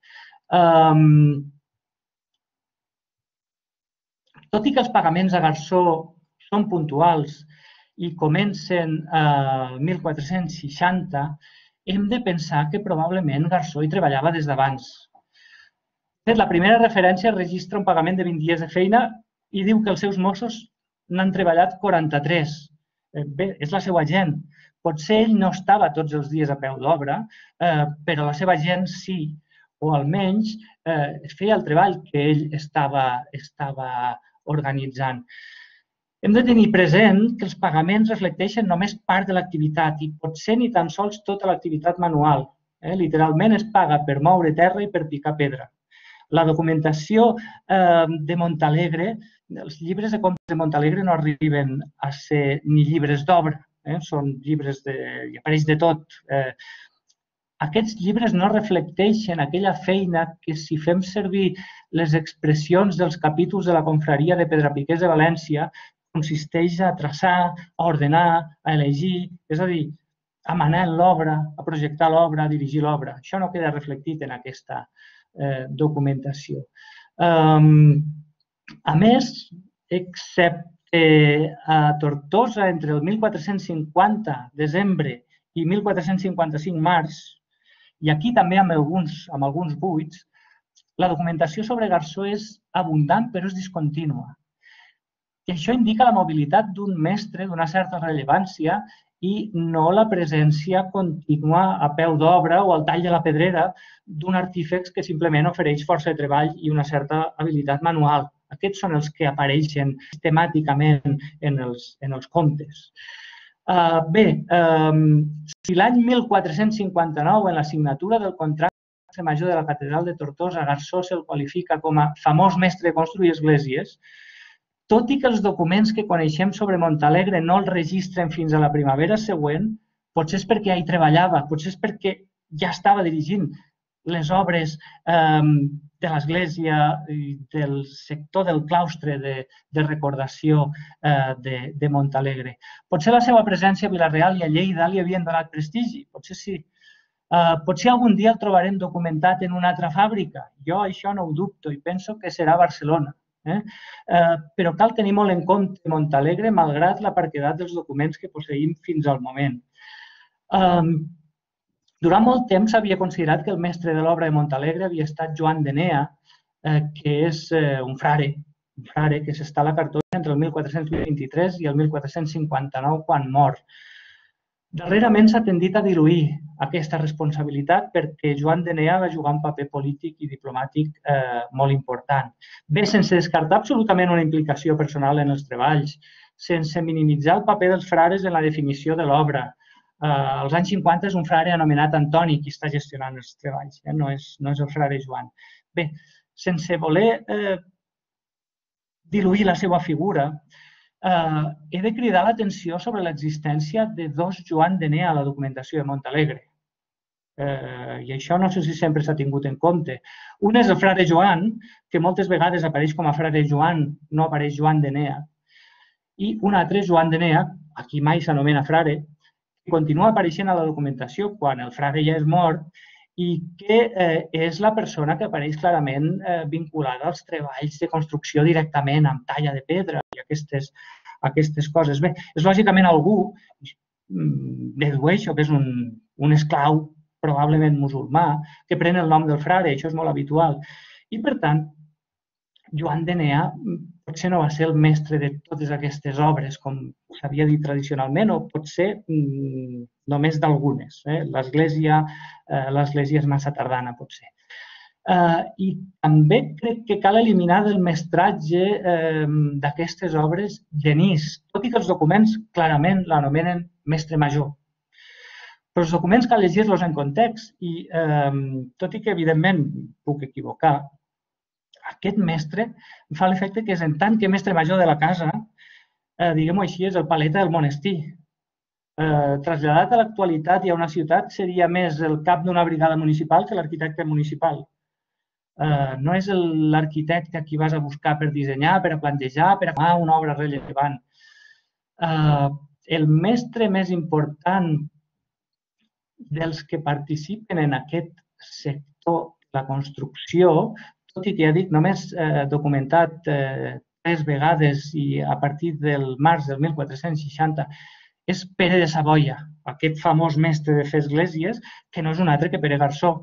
Tot i que els pagaments a Garsó són puntuals i comencen el 1460, hem de pensar que probablement Garsó hi treballava des d'abans. La primera referència registra un pagament de 20 dies de feina i diu que els seus Mossos n'han treballat 43. Bé, és la seva gent. Potser ell no estava tots els dies a peu d'obra, però la seva gent sí, o almenys feia el treball que ell estava organitzant. Hem de tenir present que els pagaments reflecteixen només part de l'activitat i potser ni tan sols tota l'activitat manual. Literalment es paga per moure terra i per picar pedra. La documentació de Montalegre, els llibres de comptes de Montalegre no arriben a ser ni llibres d'obra, són llibres hi apareix de tot. Aquests llibres no reflecteixen aquella feina que si fem servir les expressions dels capítols de la confraria de Pedrapiquers de València consisteix a traçar, a ordenar, a elegir, és a dir, a manar l'obra, a projectar l'obra, a dirigir l'obra. Això no queda reflectit en aquesta documentació. A més, excepte a Tortosa, entre el 1450 desembre i 1455 març, i aquí també amb alguns buits, la documentació sobre Garsó és abundant però és discontínua. I això indica la mobilitat d'un mestre d'una certa rellevància i no la presència contínua a peu d'obra o al tall de la pedrera d'un artífex que simplement ofereix força de treball i una certa habilitat manual. Aquests són els que apareixen temàticament en els contes. Bé, si l'any 1459, en la signatura del contracte major de la catedral de Tortosa, Garsó se'l qualifica com a famós mestre de construir esglésies, tot i que els documents que coneixem sobre Montalegre no els registren fins a la primavera següent, potser és perquè ja hi treballava, potser és perquè ja estava dirigint les obres de l'església i del sector del claustre de recordació de Montalegre. Potser la seva presència a Vila-real i a Lleida li havien donat prestigi, potser sí. Potser algun dia el trobarem documentat en una altra fàbrica. Jo això no ho dubto i penso que serà a Barcelona. Però cal tenir molt en compte Montalegre malgrat la parquedat dels documents que posseïm fins al moment. Durant molt temps s'havia considerat que el mestre de l'obra de Montalegre havia estat Joan d'Enea, que és un frare que s'estal a Cartoixa entre el 1423 i el 1459 quan mor. Darrerament s'ha tendit a diluir aquesta responsabilitat perquè Joan d'Enea va jugar un paper polític i diplomàtic molt important. Bé, sense descartar absolutament una implicació personal en els treballs, sense minimitzar el paper dels frares en la definició de l'obra. Als anys 50 és un frare anomenat Antoni qui està gestionant els treballs, no és el frare Joan. Bé, sense voler diluir la seva figura, he de cridar l'atenció sobre l'existència de dos Joan d'Enea a la documentació de Montalegre. I això no sé si sempre s'ha tingut en compte. Un és el frare Joan, que moltes vegades apareix com a frare Joan, no apareix Joan d'Enea. I un altre, Joan d'Enea, aquí mai s'anomena frare, que continua apareixent a la documentació quan el frare ja és mort i que és la persona que apareix clarament vinculada als treballs de construcció directament amb talla de pedra i aquestes coses. Bé, és lògicament algú, dedueixo que és un esclau probablement musulmà, que pren el nom del frare, això és molt habitual. I per tant, Joan d'Enea potser no va ser el mestre de totes aquestes obres, com s'havia dit tradicionalment, o potser només d'algunes. L'església és massa tardana, potser. I també crec que cal eliminar del mestratge d'aquestes obres Genís, tot i que els documents clarament l'anomenen mestre major. Però els documents cal llegir-los en context i, tot i que evidentment puc equivocar, aquest mestre em fa l'efecte que és en tant que mestre major de la casa, diguem-ho així, és el paleta del monestir. Traslladat a l'actualitat i a una ciutat seria més el cap d'una brigada municipal que l'arquitecte municipal. No és l'arquitecte a qui vas a buscar per dissenyar, per a plantejar, per a fer una obra rellevant. El mestre més important dels que participen en aquest sector de la construcció, tot i que ja dic, només documentat 3 vegades i a partir del març del 1460, és Pere de Savoia, aquest famós mestre de fer esglésies, que no és un altre que Pere Garsó.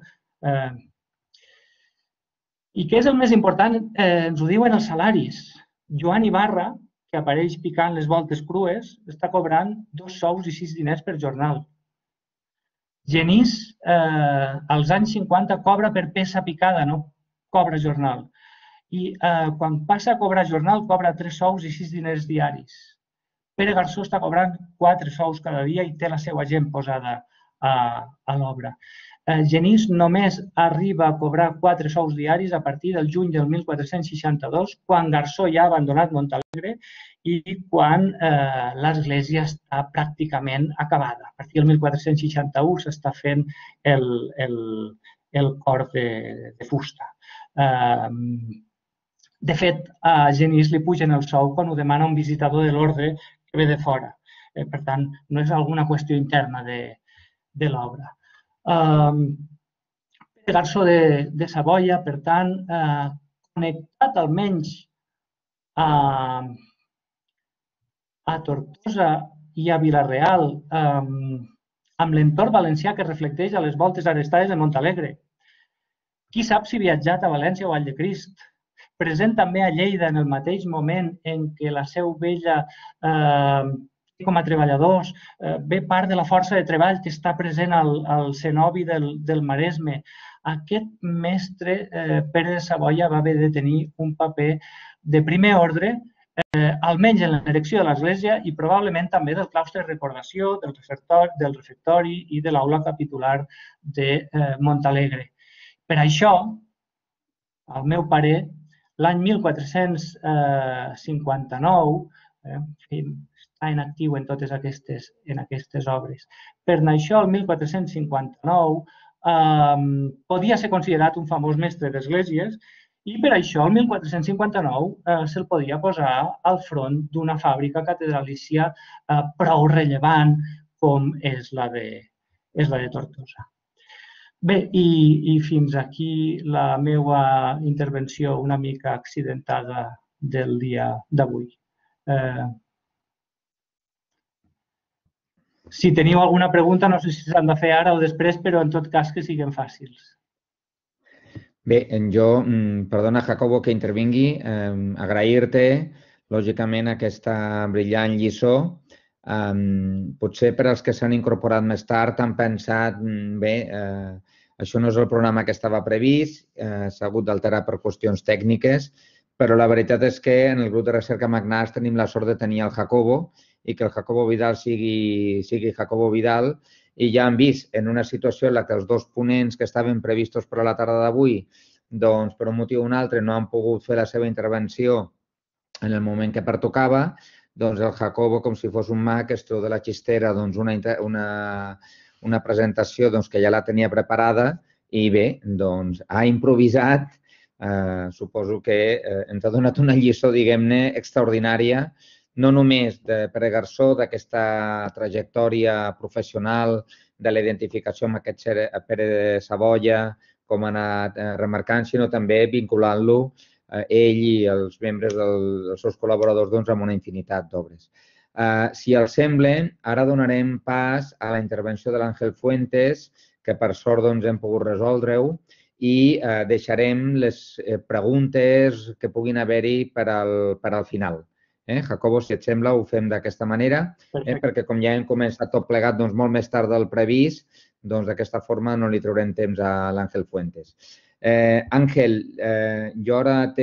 I què és el més important? Ens ho diuen els salaris. Joan Ibarra, que apareix picant les voltes crues, està cobrant 2 sous i 6 diners per jornal. Genís, als anys 50, cobra per peça picada, no cobra jornal. i quan passa a cobrar jornal cobra 3 sous i 6 diners diaris. Pere Garsó està cobrant 4 sous cada dia i té la seva gent posada a l'obra. Genís només arriba a cobrar 4 sous diaris a partir del juny del 1462, quan Garsó ja ha abandonat Montalegre i quan l'església està pràcticament acabada. A partir del 1461 s'està fent el cor de fusta. De fet, a Genís li pugen el sou quan ho demana un visitador de l'ordre que ve de fora. Per tant, no és alguna qüestió interna de l'obra. Pere Garsó de Savoia, per tant, connectat almenys a Tortosa i a Vila-real amb l'entorn valencià que reflecteix a les voltes arrestades de Montalegre. Qui sap si ha viatjat a València o a Valldecrist? Present també a Lleida en el mateix moment en què la Seu Vella com a treballadors, ve part de la força de treball que està present al cenobi del Maresme. Aquest mestre, Pere de Savoia, va haver de tenir un paper de primer ordre, almenys en l'erecció de l'església i probablement també del claustre de recordació, del refectori i de l'aula capitular de Montalegre. Per això, al meu parer, l'any 1459, està en actiu en totes aquestes obres. Per això, el 1459 podia ser considerat un famós mestre d'esglésies i per això, el 1459, se'l podia posar al front d'una fàbrica catedralícia prou rellevant com és la de Tortosa. Bé, i fins aquí la meva intervenció una mica accidentada del dia d'avui. Si teniu alguna pregunta, no sé si s'han de fer ara o després, però en tot cas que siguin fàcils. Bé, jo, perdona, Jacobo, que intervingui, agrair-te, lògicament, aquesta brillant lliçó. Potser per als que s'han incorporat més tard han pensat, bé, això no és el programa que estava previst, s'ha hagut d'alterar per qüestions tècniques, però la veritat és que en el grup de recerca McNash tenim la sort de tenir el Jacobo i que el Jacobo Vidal sigui Jacobo Vidal i ja han vist en una situació en què els dos ponents que estaven previstos per a la tarda d'avui, doncs per un motiu o un altre no han pogut fer la seva intervenció en el moment que pertocava, doncs el Jacobo, com si fos un mag, es treu de la xistera una presentació que ja la tenia preparada i bé, doncs ha improvisat. Suposo que ens ha donat una lliçó, diguem-ne, extraordinària, no només de Pere Garsó, d'aquesta trajectòria professional, de la identificació amb aquest Pere de Savoia, com ha anat remarcant, sinó també vinculant-lo ell i els membres dels seus col·laboradors amb una infinitat d'obres. Si els sembla, ara donarem pas a la intervenció de l'Àngel Fuentes, que per sort hem pogut resoldre-ho, i deixarem les preguntes que puguin haver-hi per al final. Jacobo, si et sembla, ho fem d'aquesta manera, perquè com ja hem començat tot plegat molt més tard del previst, d'aquesta forma no li traurem temps a l'Àngel Fuentes. Ángel, yo ahora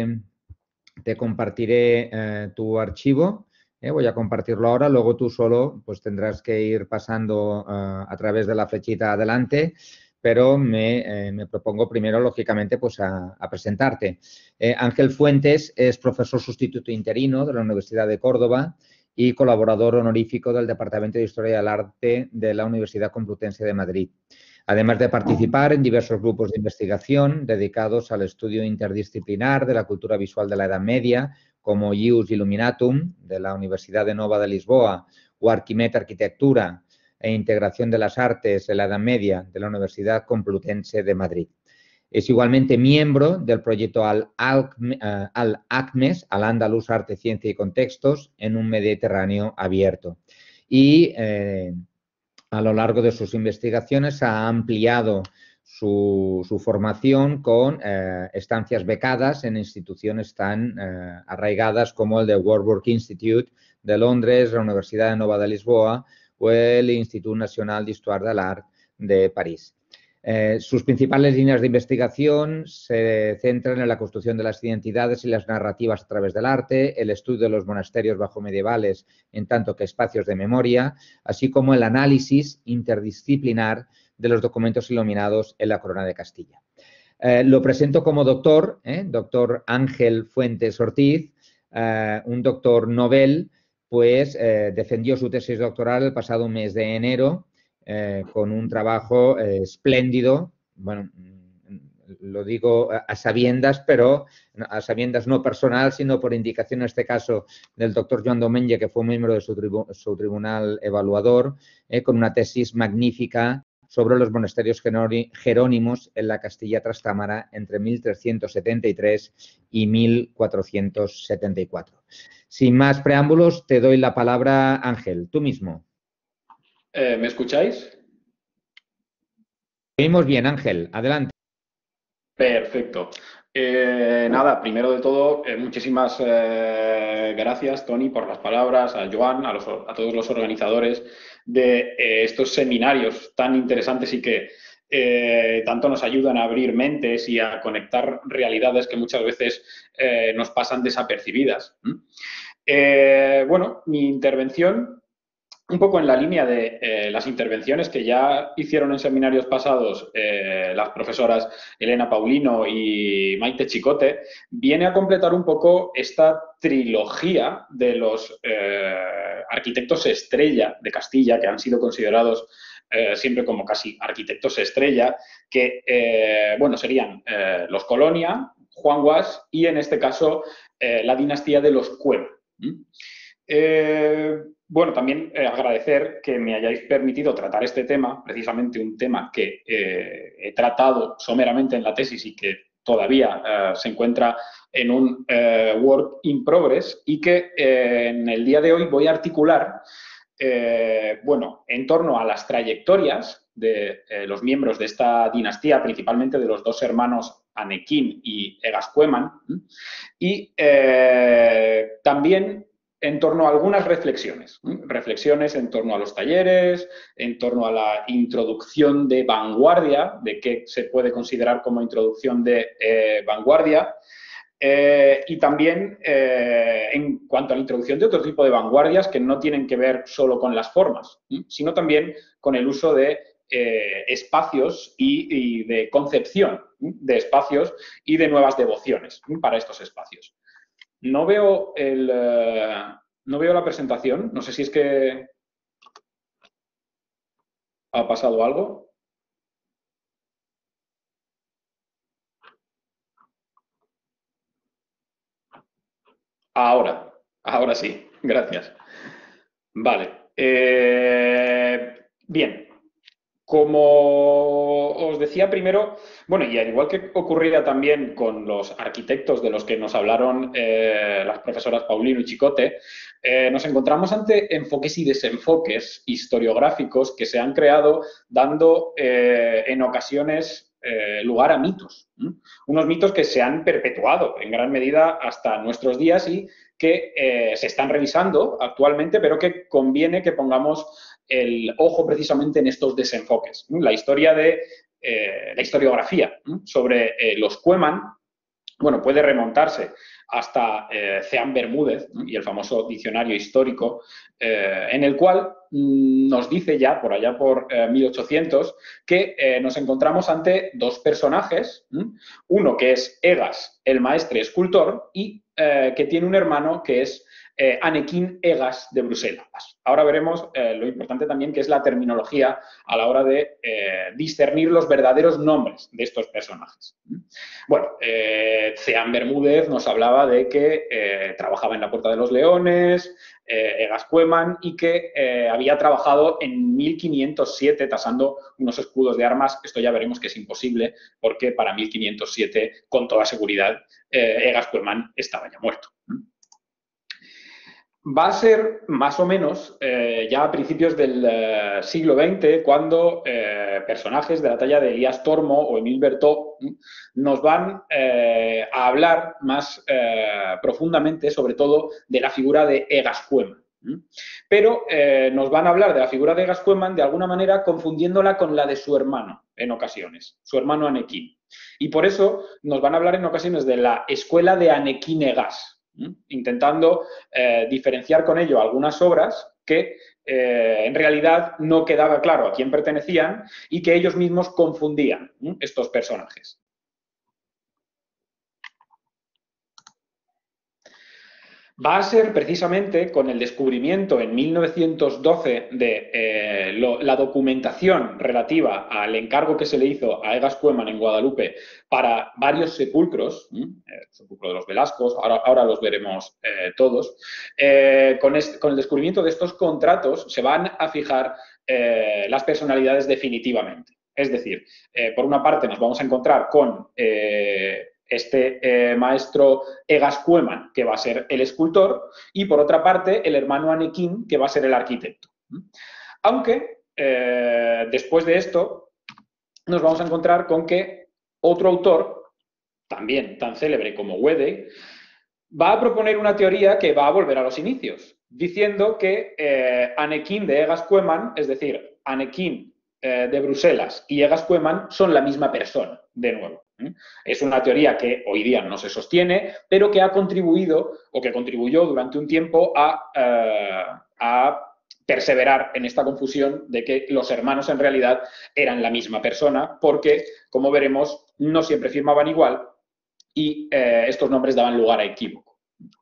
te compartiré tu archivo. Voy a compartirlo ahora, luego tú solo tendrás que ir pasando a través de la flechita adelante, pero me propongo primero, lógicamente, a presentarte. Ángel Fuentes es profesor sustituto interino de la Universidad de Córdoba y colaborador honorífico del Departamento de Historia del Arte de la Universidad Complutense de Madrid. Además de participar en diversos grupos de investigación dedicados al estudio interdisciplinar de la cultura visual de la Edad Media, como Ius Illuminatum, de la Universidad de Nova de Lisboa, o Arquimet Arquitectura e Integración de las Artes en la Edad Media, de la Universidad Complutense de Madrid. Es igualmente miembro del proyecto Al-ACMES, Al-Andalus Arte, Ciencia y Contextos, en un Mediterráneo abierto. Y a lo largo de sus investigaciones ha ampliado su formación con estancias becadas en instituciones tan arraigadas como el de Warburg Institute de Londres, la Universidad de Nova de Lisboa o el Institut Nacional d'Histoire de l'Art de París. Sus principales líneas de investigación se centran en la construcción de las identidades y las narrativas a través del arte, el estudio de los monasterios bajomedievales en tanto que espacios de memoria, así como el análisis interdisciplinar de los documentos iluminados en la Corona de Castilla. Lo presento como doctor, doctor Ángel Fuentes Ortiz, un doctor Nobel, pues defendió su tesis doctoral el pasado mes de enero con un trabajo espléndido, bueno, lo digo a sabiendas, pero a sabiendas no personal, sino por indicación en este caso del doctor Joan Domenge, que fue miembro de su tribunal evaluador, con una tesis magnífica sobre los monasterios jerónimos en la Castilla Trastámara entre 1373 y 1474. Sin más preámbulos, te doy la palabra, Ángel, tú mismo. ¿Me escucháis? Oímos bien, Ángel. Adelante. Perfecto. Nada, primero de todo, muchísimas gracias, Toni, por las palabras, a Joan, a todos los organizadores de estos seminarios tan interesantes y que tanto nos ayudan a abrir mentes y a conectar realidades que muchas veces nos pasan desapercibidas. Bueno, mi intervención, un poco en la línea de las intervenciones que ya hicieron en seminarios pasados las profesoras Elena Paulino y Maite Chicote, viene a completar un poco esta trilogía de los arquitectos estrella de Castilla, que han sido considerados siempre como casi arquitectos estrella, que, bueno, serían los Colonia, Juan Guas y, en este caso, la dinastía de los Cueva. Bueno, también agradecer que me hayáis permitido tratar este tema, precisamente un tema que he tratado someramente en la tesis y que todavía se encuentra en un work in progress y que en el día de hoy voy a articular, bueno, en torno a las trayectorias de los miembros de esta dinastía, principalmente de los dos hermanos Anequín y Egascueman, y también en torno a algunas reflexiones. Reflexiones en torno a los talleres, en torno a la introducción de vanguardia, de qué se puede considerar como introducción de vanguardia, y también en cuanto a la introducción de otro tipo de vanguardias que no tienen que ver solo con las formas, sino también con el uso de espacios y de concepción de espacios y de nuevas devociones para estos espacios. No veo la presentación. No sé si es que ha pasado algo. Ahora sí. Gracias. Vale. Bien. Como os decía primero, bueno, y al igual que ocurría también con los arquitectos de los que nos hablaron las profesoras Paulino y Chicote, nos encontramos ante enfoques y desenfoques historiográficos que se han creado dando en ocasiones lugar a mitos. Unos mitos que se han perpetuado en gran medida hasta nuestros días y que se están revisando actualmente, pero que conviene que pongamos el ojo precisamente en estos desenfoques. La historia de la historiografía sobre los Cueman, bueno, puede remontarse hasta Ceán Bermúdez y el famoso diccionario histórico, en el cual nos dice ya, por allá por 1800, que nos encontramos ante dos personajes, uno que es Egas, el maestre escultor, y que tiene un hermano que es Anequín Egas de Bruselas. Ahora veremos lo importante también que es la terminología a la hora de discernir los verdaderos nombres de estos personajes. Bueno, Ceán Bermúdez nos hablaba de que trabajaba en la Puerta de los Leones, Egascueman, y que había trabajado en 1507 tasando unos escudos de armas. Esto ya veremos que es imposible porque para 1507, con toda seguridad, Egascueman estaba ya muerto. Va a ser más o menos ya a principios del siglo XX cuando personajes de la talla de Elías Tormo o Emile Berthaud nos van a hablar más profundamente, sobre todo, de la figura de Egascueman. Pero nos van a hablar de la figura de Egas Cuemán de alguna manera confundiéndola con la de su hermano en ocasiones, su hermano Anequín. Y por eso nos van a hablar en ocasiones de la escuela de Anequín Egas, intentando diferenciar con ello algunas obras que en realidad no quedaba claro a quién pertenecían y que ellos mismos confundían estos personajes. Va a ser precisamente con el descubrimiento en 1912 de la documentación relativa al encargo que se le hizo a Egas Cuemán en Guadalupe para varios sepulcros, el sepulcro de los Velascos, ahora los veremos todos, con el descubrimiento de estos contratos se van a fijar las personalidades definitivamente. Es decir, por una parte nos vamos a encontrar con maestro Egas Cuemán, que va a ser el escultor, y por otra parte el hermano Anequín, que va a ser el arquitecto. Aunque después de esto nos vamos a encontrar con que otro autor, también tan célebre como Wedey, va a proponer una teoría que va a volver a los inicios, diciendo que Anequín de Egas Cuemán, es decir, Anequín de Bruselas y Egas Cuemán son la misma persona, de nuevo. Es una teoría que hoy día no se sostiene, pero que ha contribuido o que contribuyó durante un tiempo a perseverar en esta confusión de que los hermanos en realidad eran la misma persona, porque, como veremos, no siempre firmaban igual y estos nombres daban lugar a equívoco.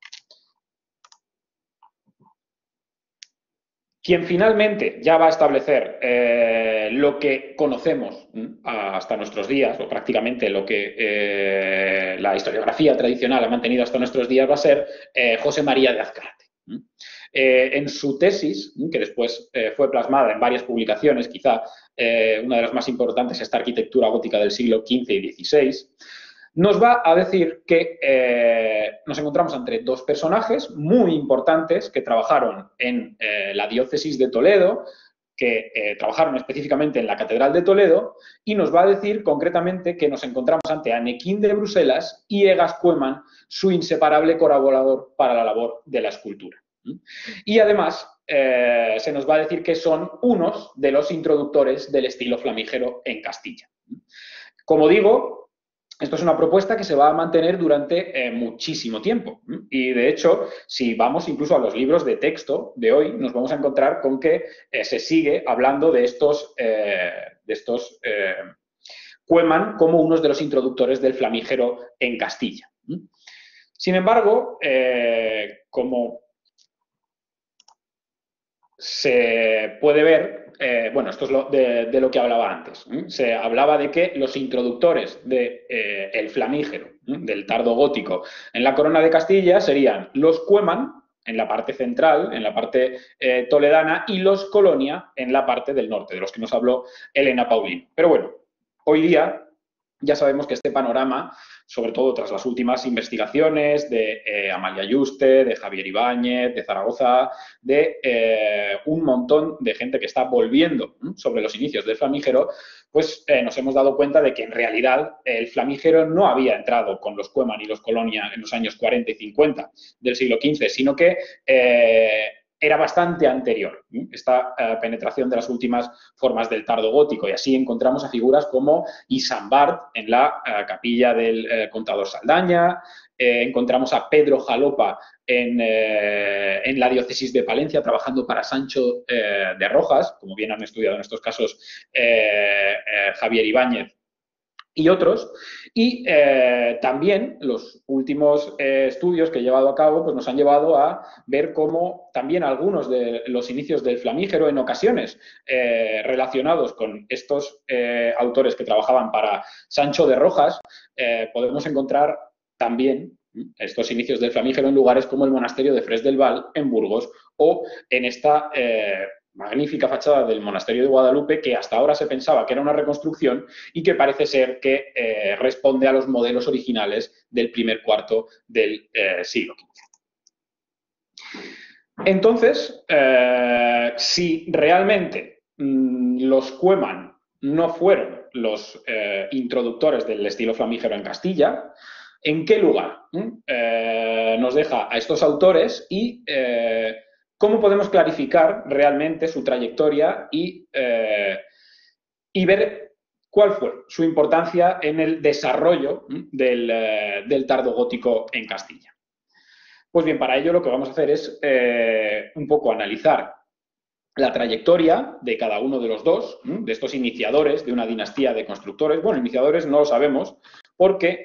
Quien finalmente ya va a establecer lo que conocemos hasta nuestros días, o prácticamente lo que la historiografía tradicional ha mantenido hasta nuestros días, va a ser José María de Azcárate. En su tesis, que después fue plasmada en varias publicaciones, quizá una de las más importantes, esta arquitectura gótica del siglo XV y XVI, nos va a decir que nos encontramos entre dos personajes muy importantes que trabajaron en la diócesis de Toledo, que trabajaron específicamente en la Catedral de Toledo, y nos va a decir concretamente que nos encontramos ante Anequín de Bruselas y Egas Cuemán, su inseparable colaborador para la labor de la escultura. Y además se nos va a decir que son unos de los introductores del estilo flamígero en Castilla. Como digo, esto es una propuesta que se va a mantener durante muchísimo tiempo. Y, de hecho, si vamos incluso a los libros de texto de hoy, nos vamos a encontrar con que se sigue hablando de estos Cuemán como unos de los introductores del flamígero en Castilla. Sin embargo, como se puede ver, bueno, esto es de lo que hablaba antes. Se hablaba de que los introductores del flamígero, del tardo gótico, en la corona de Castilla serían los Cuemán, en la parte central, en la parte toledana, y los Colonia, en la parte del norte, de los que nos habló Elena Paulino. Pero bueno, hoy día ya sabemos que este panorama, sobre todo tras las últimas investigaciones de Amalia Yuste, de Javier Ibáñez, de Zaragoza, de un montón de gente que está volviendo sobre los inicios del flamígero, pues nos hemos dado cuenta de que en realidad el flamígero no había entrado con los Cuemán y los Colonia en los años 40 y 50 del siglo XV, sino que era bastante anterior esta penetración de las últimas formas del tardo gótico, y así encontramos a figuras como Isambard en la capilla del contador Saldaña, encontramos a Pedro Jalopa en la diócesis de Palencia trabajando para Sancho de Rojas, como bien han estudiado en estos casos Javier Ibáñez y otros, y también los últimos estudios que he llevado a cabo pues nos han llevado a ver cómo también algunos de los inicios del flamígero, en ocasiones relacionados con estos autores que trabajaban para Sancho de Rojas, podemos encontrar también estos inicios del flamígero en lugares como el monasterio de Fres del Val, en Burgos, o en esta magnífica fachada del monasterio de Guadalupe, que hasta ahora se pensaba que era una reconstrucción y que parece ser que responde a los modelos originales del primer cuarto del siglo XV. Entonces, si realmente los Cuemán no fueron los introductores del estilo flamígero en Castilla, ¿en qué lugar? Nos deja a estos autores y ¿cómo podemos clarificar realmente su trayectoria y ver cuál fue su importancia en el desarrollo del tardogótico en Castilla? Pues bien, para ello lo que vamos a hacer es un poco analizar la trayectoria de cada uno de los dos, de estos iniciadores de una dinastía de constructores. Bueno, iniciadores no lo sabemos porque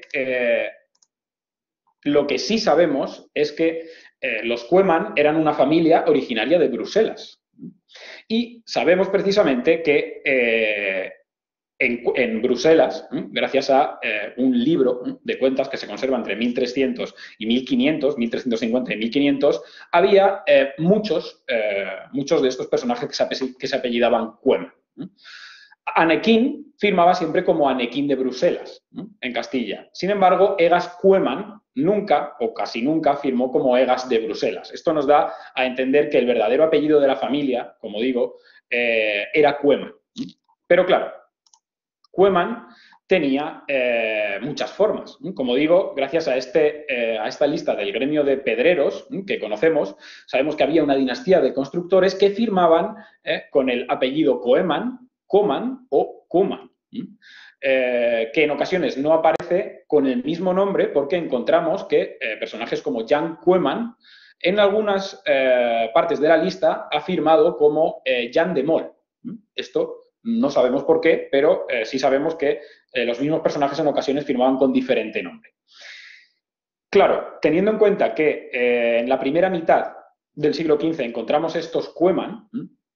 lo que sí sabemos es que los Koeman eran una familia originaria de Bruselas. Y sabemos precisamente que en Bruselas, gracias a un libro de cuentas que se conserva entre 1300 y 1500, 1350 y 1500, había muchos de estos personajes que se apellidaban Koeman. Anequín firmaba siempre como Anequín de Bruselas, en Castilla. Sin embargo, Egas Koeman nunca o casi nunca firmó como Egas de Bruselas. Esto nos da a entender que el verdadero apellido de la familia, como digo, era Koeman. Pero claro, Koeman tenía muchas formas. Como digo, gracias a esta lista del gremio de pedreros que conocemos, sabemos que había una dinastía de constructores que firmaban con el apellido Koeman, Koman o Koeman, que en ocasiones no aparece con el mismo nombre porque encontramos que personajes como Jan Koeman en algunas partes de la lista ha firmado como Jan de Mol. Esto no sabemos por qué, pero sí sabemos que los mismos personajes en ocasiones firmaban con diferente nombre. Claro, teniendo en cuenta que en la primera mitad del siglo XV encontramos estos Koeman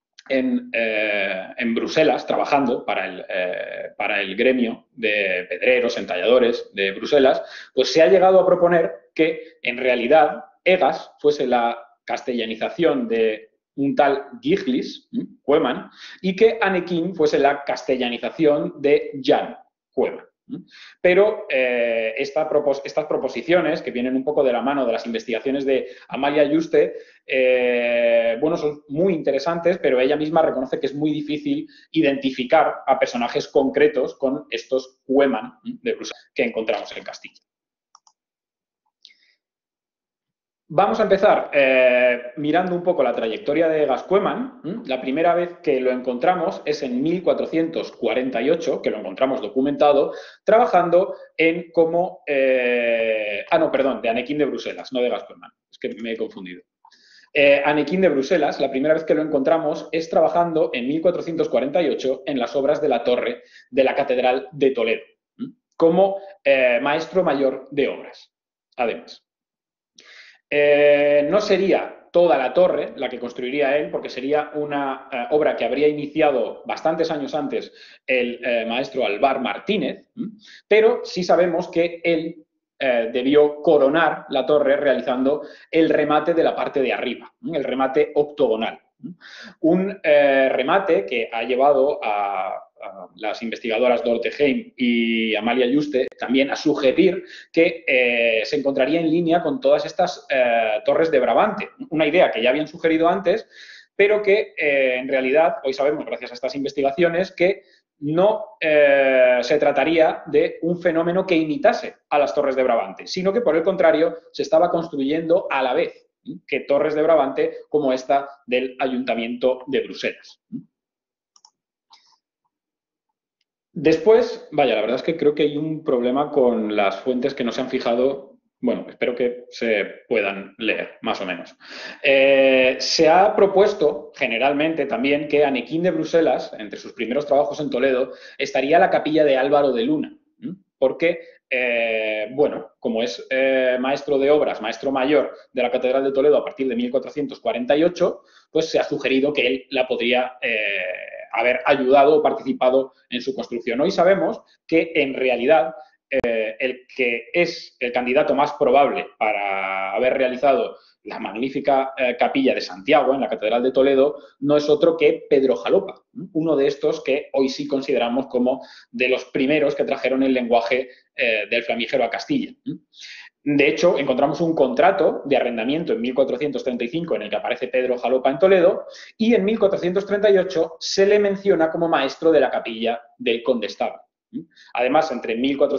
en Bruselas trabajando para el gremio de pedreros, entalladores de Bruselas, pues se ha llegado a proponer que en realidad Egas fuese la castellanización de un tal Giglis, Koeman, y que Anequín fuese la castellanización de Jan Koeman. Pero estas proposiciones, que vienen un poco de la mano de las investigaciones de Amalia Juste, bueno, son muy interesantes, pero ella misma reconoce que es muy difícil identificar a personajes concretos con estos Koeman de Bruselas que encontramos en Castilla. Vamos a empezar mirando un poco la trayectoria de Egas Koeman. La primera vez que lo encontramos es en 1448, que lo encontramos documentado, trabajando de Anequín de Bruselas, no de Egas Koeman, es que me he confundido. Anequín de Bruselas, la primera vez que lo encontramos es trabajando en 1448 en las obras de la torre de la Catedral de Toledo, como maestro mayor de obras, además. No sería toda la torre la que construiría él, porque sería una obra que habría iniciado bastantes años antes el maestro Alvar Martínez, pero sí sabemos que él debió coronar la torre realizando el remate de la parte de arriba, el remate octogonal. Un remate que ha llevado a las investigadoras Dorte Heim y Amalia Juste también a sugerir que se encontraría en línea con todas estas torres de Brabante. Una idea que ya habían sugerido antes, pero que en realidad hoy sabemos, gracias a estas investigaciones, que no se trataría de un fenómeno que imitase a las torres de Brabante, sino que por el contrario se estaba construyendo a la vez que torres de Brabante como esta del Ayuntamiento de Bruselas. Después, vaya, la verdad es que creo que hay un problema con las fuentes que no se han fijado. Bueno, espero que se puedan leer, más o menos. Se ha propuesto generalmente también que Anequín de Bruselas, entre sus primeros trabajos en Toledo, estaría la capilla de Álvaro de Luna, porque, bueno, como es maestro de obras, maestro mayor de la Catedral de Toledo a partir de 1448, pues se ha sugerido que él la podría haber ayudado o participado en su construcción. Hoy sabemos que, en realidad, el que es el candidato más probable para haber realizado la magnífica capilla de Santiago en la Catedral de Toledo no es otro que Pedro Jalopa, uno de estos que hoy sí consideramos como de los primeros que trajeron el lenguaje del flamígero a Castilla. De hecho, encontramos un contrato de arrendamiento en 1435 en el que aparece Pedro Jalopa en Toledo y en 1438 se le menciona como maestro de la capilla del Condestable. Además, entre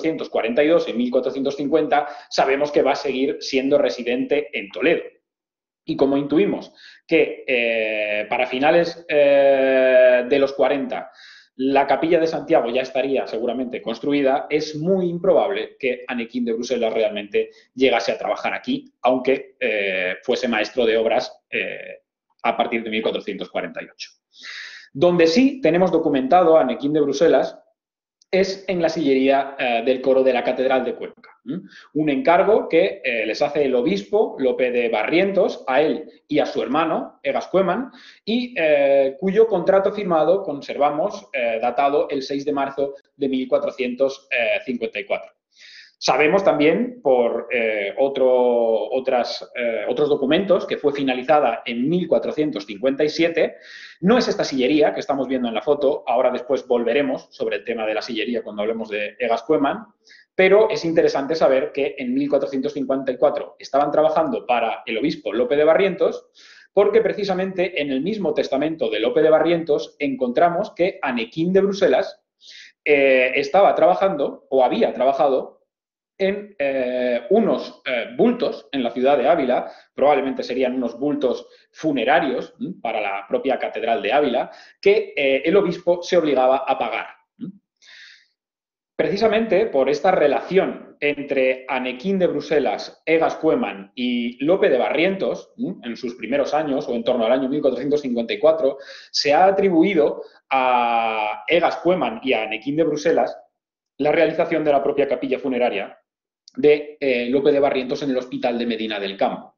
1442 y 1450 sabemos que va a seguir siendo residente en Toledo. Y como intuimos que para finales de los 40 la capilla de Santiago ya estaría seguramente construida, es muy improbable que Anequín de Bruselas realmente llegase a trabajar aquí, aunque fuese maestro de obras a partir de 1448. Donde sí tenemos documentado a Anequín de Bruselas es en la sillería del coro de la Catedral de Cuenca. Un encargo que les hace el obispo Lope de Barrientos a él y a su hermano, Egascueman, y cuyo contrato firmado conservamos datado el 6 de marzo de 1454. Sabemos también por otros documentos que fue finalizada en 1457. No es esta sillería que estamos viendo en la foto, ahora después volveremos sobre el tema de la sillería cuando hablemos de Egascueman, pero es interesante saber que en 1454 estaban trabajando para el obispo Lope de Barrientos, porque precisamente en el mismo testamento de Lope de Barrientos encontramos que Anequín de Bruselas estaba trabajando o había trabajado en unos bultos en la ciudad de Ávila, probablemente serían unos bultos funerarios para la propia Catedral de Ávila, que el obispo se obligaba a pagar. Precisamente por esta relación entre Anequín de Bruselas, Egascueman y Lope de Barrientos, en sus primeros años, o en torno al año 1454, se ha atribuido a Egascueman y a Anequín de Bruselas la realización de la propia capilla funeraria de Lope de Barrientos en el Hospital de Medina del Campo.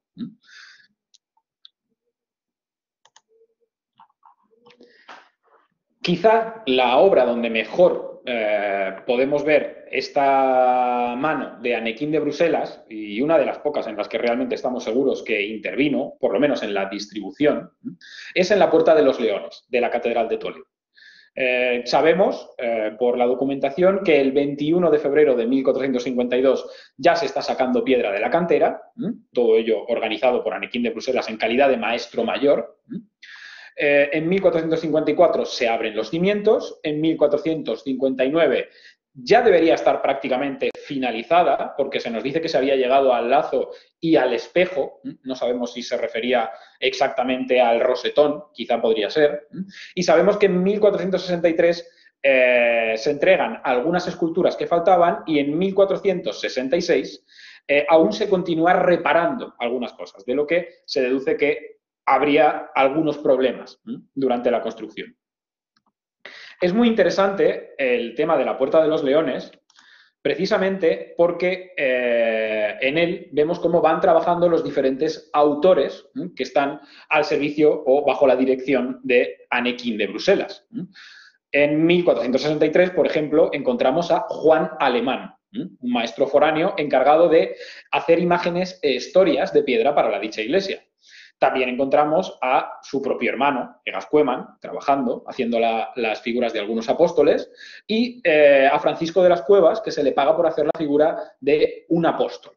Quizá la obra donde mejor podemos ver esta mano de Anequín de Bruselas, y una de las pocas en las que realmente estamos seguros que intervino, por lo menos en la distribución, es en la Puerta de los Leones de la Catedral de Toledo. Sabemos por la documentación que el 21 de febrero de 1452 ya se está sacando piedra de la cantera, todo ello organizado por Anequín de Bruselas en calidad de maestro mayor. En 1454 se abren los cimientos, en 1459 ya debería estar prácticamente finalizada, porque se nos dice que se había llegado al lazo y al espejo, no sabemos si se refería exactamente al rosetón, quizá podría ser, y sabemos que en 1463 se entregan algunas esculturas que faltaban y en 1466 aún se continúa reparando algunas cosas, de lo que se deduce que habría algunos problemas durante la construcción. Es muy interesante el tema de la Puerta de los Leones, precisamente porque en él vemos cómo van trabajando los diferentes autores que están al servicio o bajo la dirección de Anequín de Bruselas. En 1463, por ejemplo, encontramos a Juan Alemán, un maestro foráneo encargado de hacer imágenes e historias de piedra para la dicha iglesia. También encontramos a su propio hermano, Egascueman, trabajando, haciendo las figuras de algunos apóstoles, y a Francisco de las Cuevas, que se le paga por hacer la figura de un apóstol.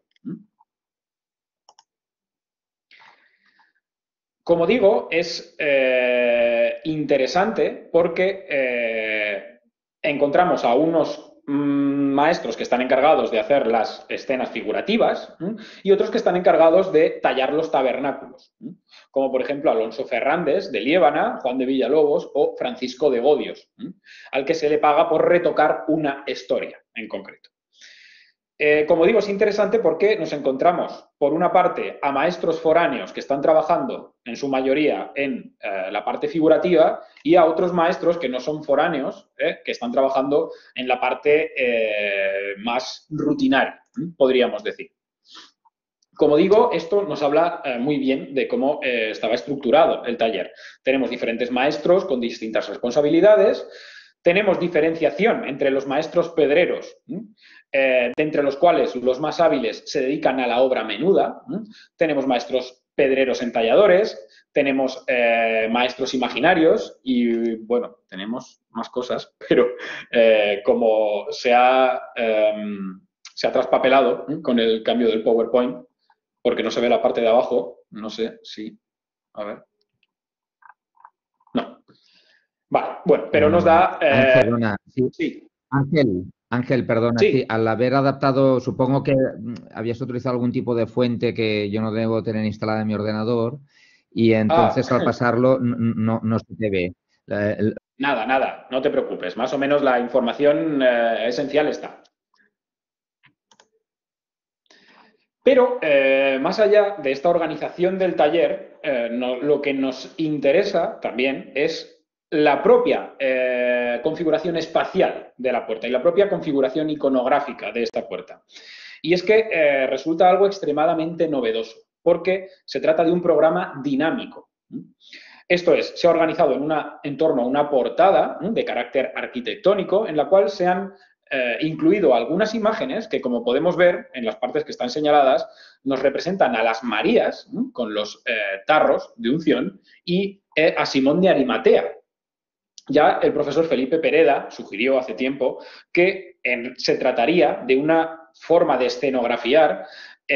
Como digo, es interesante porque encontramos a unos maestros que están encargados de hacer las escenas figurativas y otros que están encargados de tallar los tabernáculos, como por ejemplo Alonso Fernández de Liébana, Juan de Villalobos o Francisco de Godios, al que se le paga por retocar una historia en concreto. Como digo, es interesante porque nos encontramos, por una parte, a maestros foráneos que están trabajando, en su mayoría, en la parte figurativa, y a otros maestros que no son foráneos, que están trabajando en la parte más rutinaria, podríamos decir. Como digo, esto nos habla muy bien de cómo estaba estructurado el taller. Tenemos diferentes maestros con distintas responsabilidades. Tenemos diferenciación entre los maestros pedreros, de entre los cuales los más hábiles se dedican a la obra menuda. Tenemos maestros pedreros entalladores, tenemos maestros imaginarios y, bueno, tenemos más cosas, pero como se ha traspapelado con el cambio del PowerPoint, porque no se ve la parte de abajo, no sé si... A ver... No. Vale, bueno, pero nos da... Perdona, sí. Sí. Ángel, Ángel, perdona, sí, Sí. al haber adaptado, supongo que habías utilizado algún tipo de fuente que yo no debo tener instalada en mi ordenador y Ah, entonces al pasarlo no se te ve. nada, nada, no te preocupes. Más o menos la información esencial está. Pero más allá de esta organización del taller, lo que nos interesa también es la propia configuración espacial de la puerta y la propia configuración iconográfica de esta puerta. Y es que resulta algo extremadamente novedoso, porque se trata de un programa dinámico. Esto es, se ha organizado en torno a una portada de carácter arquitectónico en la cual se han incluido algunas imágenes que, como podemos ver en las partes que están señaladas, nos representan a las Marías con los tarros de unción y a Simón de Arimatea. Ya el profesor Felipe Pereda sugirió hace tiempo que se trataría de una forma de escenografiar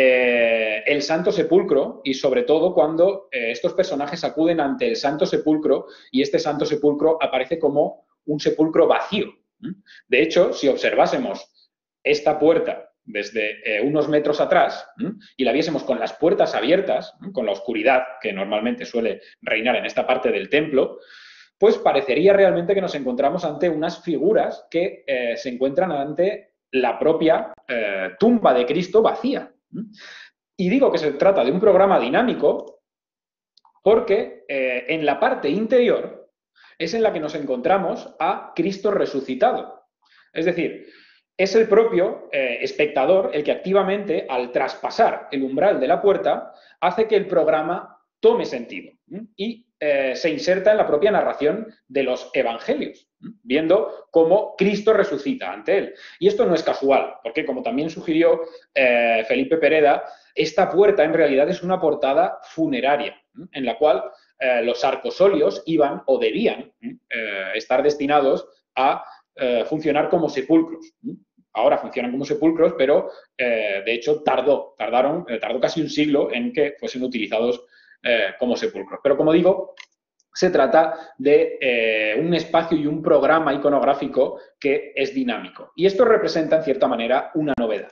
el Santo Sepulcro y sobre todo cuando estos personajes acuden ante el Santo Sepulcro y este Santo Sepulcro aparece como un sepulcro vacío. De hecho, si observásemos esta puerta desde unos metros atrás y la viésemos con las puertas abiertas, con la oscuridad que normalmente suele reinar en esta parte del templo, pues parecería realmente que nos encontramos ante unas figuras que se encuentran ante la propia tumba de Cristo vacía. Y digo que se trata de un programa dinámico porque en la parte interior es en la que nos encontramos a Cristo resucitado. Es decir, es el propio espectador el que activamente, al traspasar el umbral de la puerta, hace que el programa tome sentido y se inserta en la propia narración de los evangelios, viendo cómo Cristo resucita ante él. Y esto no es casual, porque como también sugirió Felipe Pereda, esta puerta en realidad es una portada funeraria, en la cual los arcosolios iban o debían estar destinados a funcionar como sepulcros. Ahora funcionan como sepulcros, pero de hecho tardó casi un siglo en que fuesen utilizados como sepulcros. Pero como digo, se trata de un espacio y un programa iconográfico que es dinámico. Y esto representa, en cierta manera, una novedad.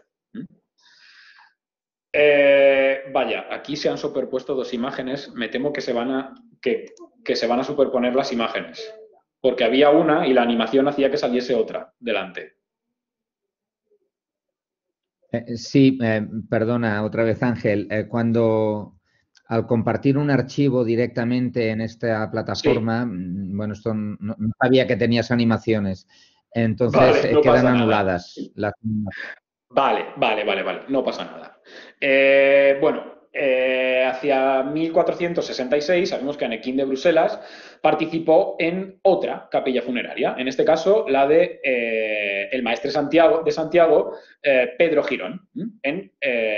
Vaya, aquí se han superpuesto dos imágenes. Me temo que se van a superponer las imágenes, porque había una y la animación hacía que saliese otra delante. Sí, perdona otra vez, Ángel. Cuando al compartir un archivo directamente en esta plataforma, sí. Bueno, esto no sabía que tenías animaciones, entonces vale, no quedan pasa anuladas. Nada. Vale, no pasa nada. Bueno, hacia 1466 sabemos que Anequín de Bruselas participó en otra capilla funeraria, en este caso la de el maestre de Santiago, Pedro Girón, en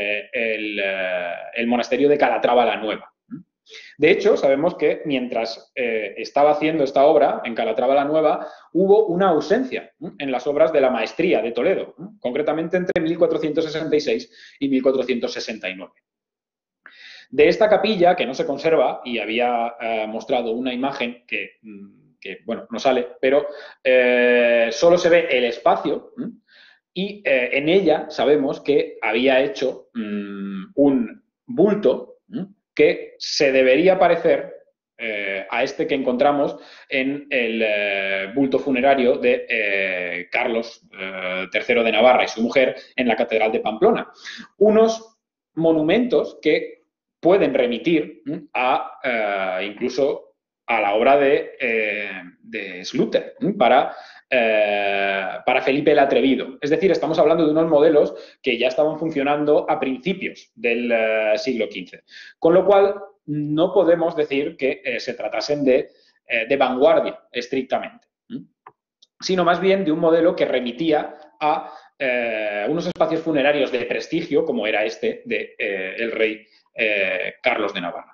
el monasterio de Calatrava la Nueva. De hecho, sabemos que mientras estaba haciendo esta obra en Calatrava la Nueva, hubo una ausencia en las obras de la maestría de Toledo, concretamente entre 1466 y 1469. De esta capilla, que no se conserva, y había mostrado una imagen que bueno, no sale, pero solo se ve el espacio y en ella sabemos que había hecho un bulto que se debería parecer a este que encontramos en el bulto funerario de Carlos III de Navarra y su mujer en la Catedral de Pamplona. Unos monumentos que pueden remitir a incluso a la obra de Schluter para Felipe el Atrevido. Es decir, estamos hablando de unos modelos que ya estaban funcionando a principios del siglo XV. Con lo cual, no podemos decir que se tratasen de vanguardia estrictamente, sino más bien de un modelo que remitía a unos espacios funerarios de prestigio, como era este de el rey Carlos de Navarra.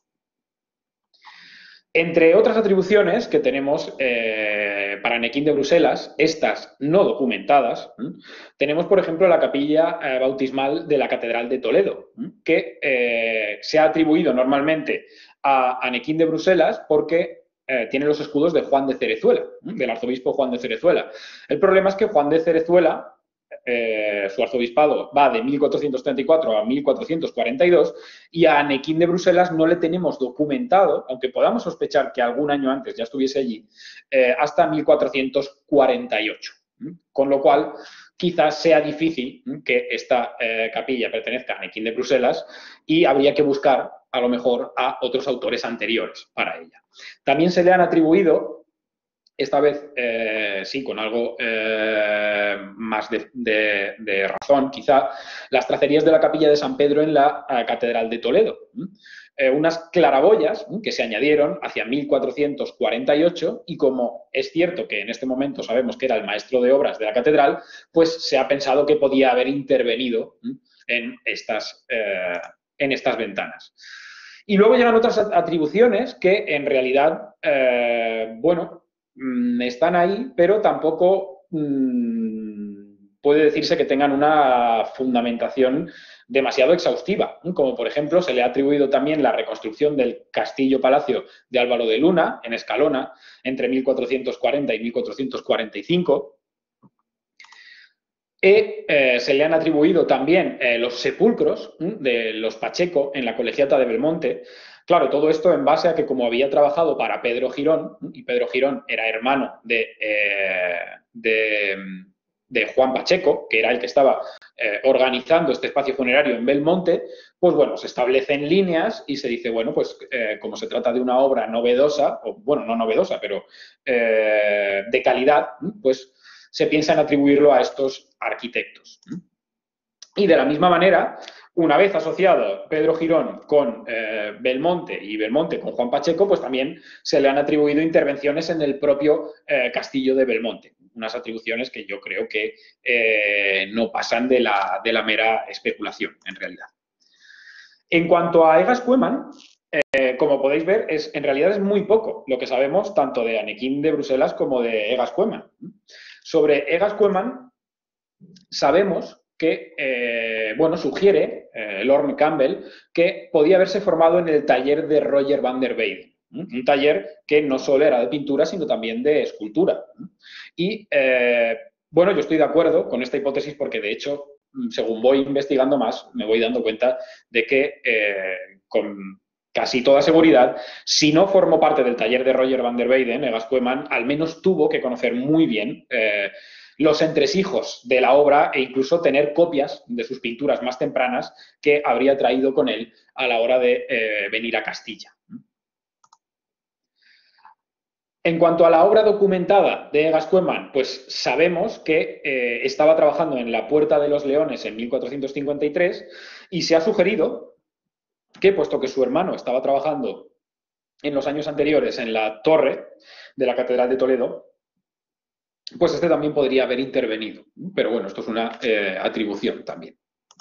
Entre otras atribuciones que tenemos para Anequín de Bruselas, estas no documentadas, tenemos, por ejemplo, la capilla bautismal de la Catedral de Toledo, que se ha atribuido normalmente a Anequín de Bruselas porque tiene los escudos de Juan de Cerezuela, del arzobispo Juan de Cerezuela. El problema es que Juan de Cerezuela, su arzobispado va de 1434 a 1442 y a Anequín de Bruselas no le tenemos documentado, aunque podamos sospechar que algún año antes ya estuviese allí, hasta 1448. Con lo cual, quizás sea difícil que esta capilla pertenezca a Anequín de Bruselas y habría que buscar, a lo mejor, a otros autores anteriores para ella. También se le han atribuido, esta vez sí, con algo más de razón, quizá, las tracerías de la capilla de San Pedro en la Catedral de Toledo. Unas claraboyas que se añadieron hacia 1448 y como es cierto que en este momento sabemos que era el maestro de obras de la catedral, pues se ha pensado que podía haber intervenido en estas ventanas. Y luego llegan otras atribuciones que en realidad, bueno, están ahí, pero tampoco puede decirse que tengan una fundamentación demasiado exhaustiva, como por ejemplo se le ha atribuido también la reconstrucción del castillo-palacio de Álvaro de Luna en Escalona entre 1440 y 1445. Se le han atribuido también los sepulcros de los Pacheco en la Colegiata de Belmonte. Claro, todo esto en base a que como había trabajado para Pedro Girón, y Pedro Girón era hermano de Juan Pacheco, que era el que estaba organizando este espacio funerario en Belmonte, pues bueno, se establecen líneas y se dice, bueno, pues como se trata de una obra novedosa, o bueno, no novedosa, pero de calidad, pues se piensa en atribuirlo a estos arquitectos. Y de la misma manera, una vez asociado Pedro Girón con Belmonte y Belmonte con Juan Pacheco, pues también se le han atribuido intervenciones en el propio castillo de Belmonte. Unas atribuciones que yo creo que no pasan de la mera especulación, en realidad. En cuanto a Egas Cueman, como podéis ver, en realidad es muy poco lo que sabemos tanto de Anequín de Bruselas como de Egas Cueman. Sobre Egas Cueman sabemos que, bueno, sugiere Lorne Campbell que podía haberse formado en el taller de Roger van der Weyden. Un taller que no solo era de pintura, sino también de escultura. Y, bueno, yo estoy de acuerdo con esta hipótesis porque, de hecho, según voy investigando más, me voy dando cuenta de que, con casi toda seguridad, si no formó parte del taller de Roger van der Weyden, Egas Cueman al menos tuvo que conocer muy bien los entresijos de la obra e incluso tener copias de sus pinturas más tempranas que habría traído con él a la hora de venir a Castilla. En cuanto a la obra documentada de Egas Cueman, pues sabemos que estaba trabajando en la Puerta de los Leones en 1453 y se ha sugerido que, puesto que su hermano estaba trabajando en los años anteriores en la torre de la Catedral de Toledo, pues este también podría haber intervenido. Pero bueno, esto es una atribución también.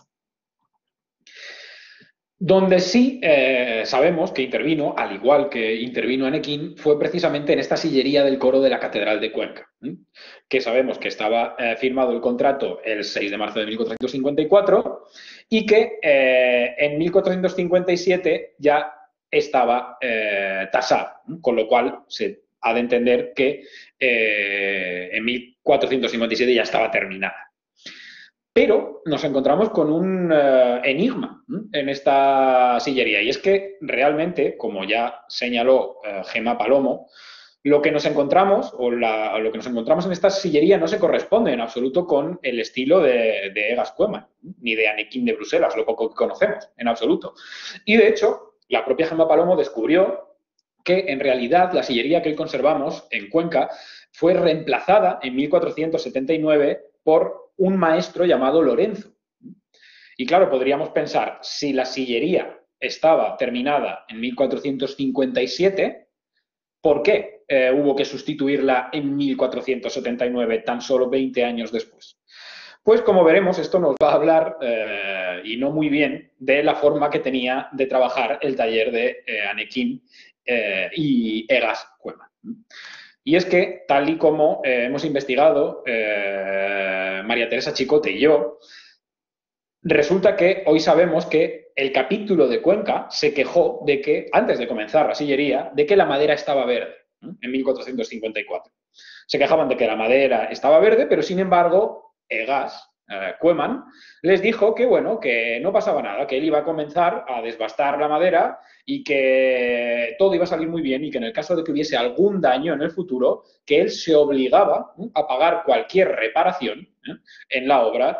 Donde sí sabemos que intervino, al igual que intervino Anequín, fue precisamente en esta sillería del coro de la Catedral de Cuenca, que sabemos que estaba firmado el contrato el 6 de marzo de 1454 y que en 1457 ya estaba tasado, con lo cual se ha de entender que en 1457 ya estaba terminada. Pero nos encontramos con un enigma en esta sillería y es que realmente, como ya señaló Gemma Palomo, lo que nos encontramos lo que nos encontramos en esta sillería no se corresponde en absoluto con el estilo de Egas Cueman ni de Anequín de Bruselas, lo poco que conocemos en absoluto. Y de hecho, la propia Gemma Palomo descubrió que en realidad la sillería que hoy conservamos en Cuenca fue reemplazada en 1479 por un maestro llamado Lorenzo. Y claro, podríamos pensar, si la sillería estaba terminada en 1457, ¿por qué hubo que sustituirla en 1479, tan solo 20 años después? Pues como veremos, esto nos va a hablar, y no muy bien, de la forma que tenía de trabajar el taller de Anequín y Egas Cueman. Y es que, tal y como hemos investigado María Teresa Chicote y yo, resulta que hoy sabemos que el capítulo de Cuenca se quejó de que, antes de comenzar la sillería, de que la madera estaba verde. en 1454. Se quejaban de que la madera estaba verde, pero sin embargo, Egas, Koeman, les dijo que, bueno, que no pasaba nada, que él iba a comenzar a desbastar la madera y que todo iba a salir muy bien y que en el caso de que hubiese algún daño en el futuro, que él se obligaba a pagar cualquier reparación en la obra,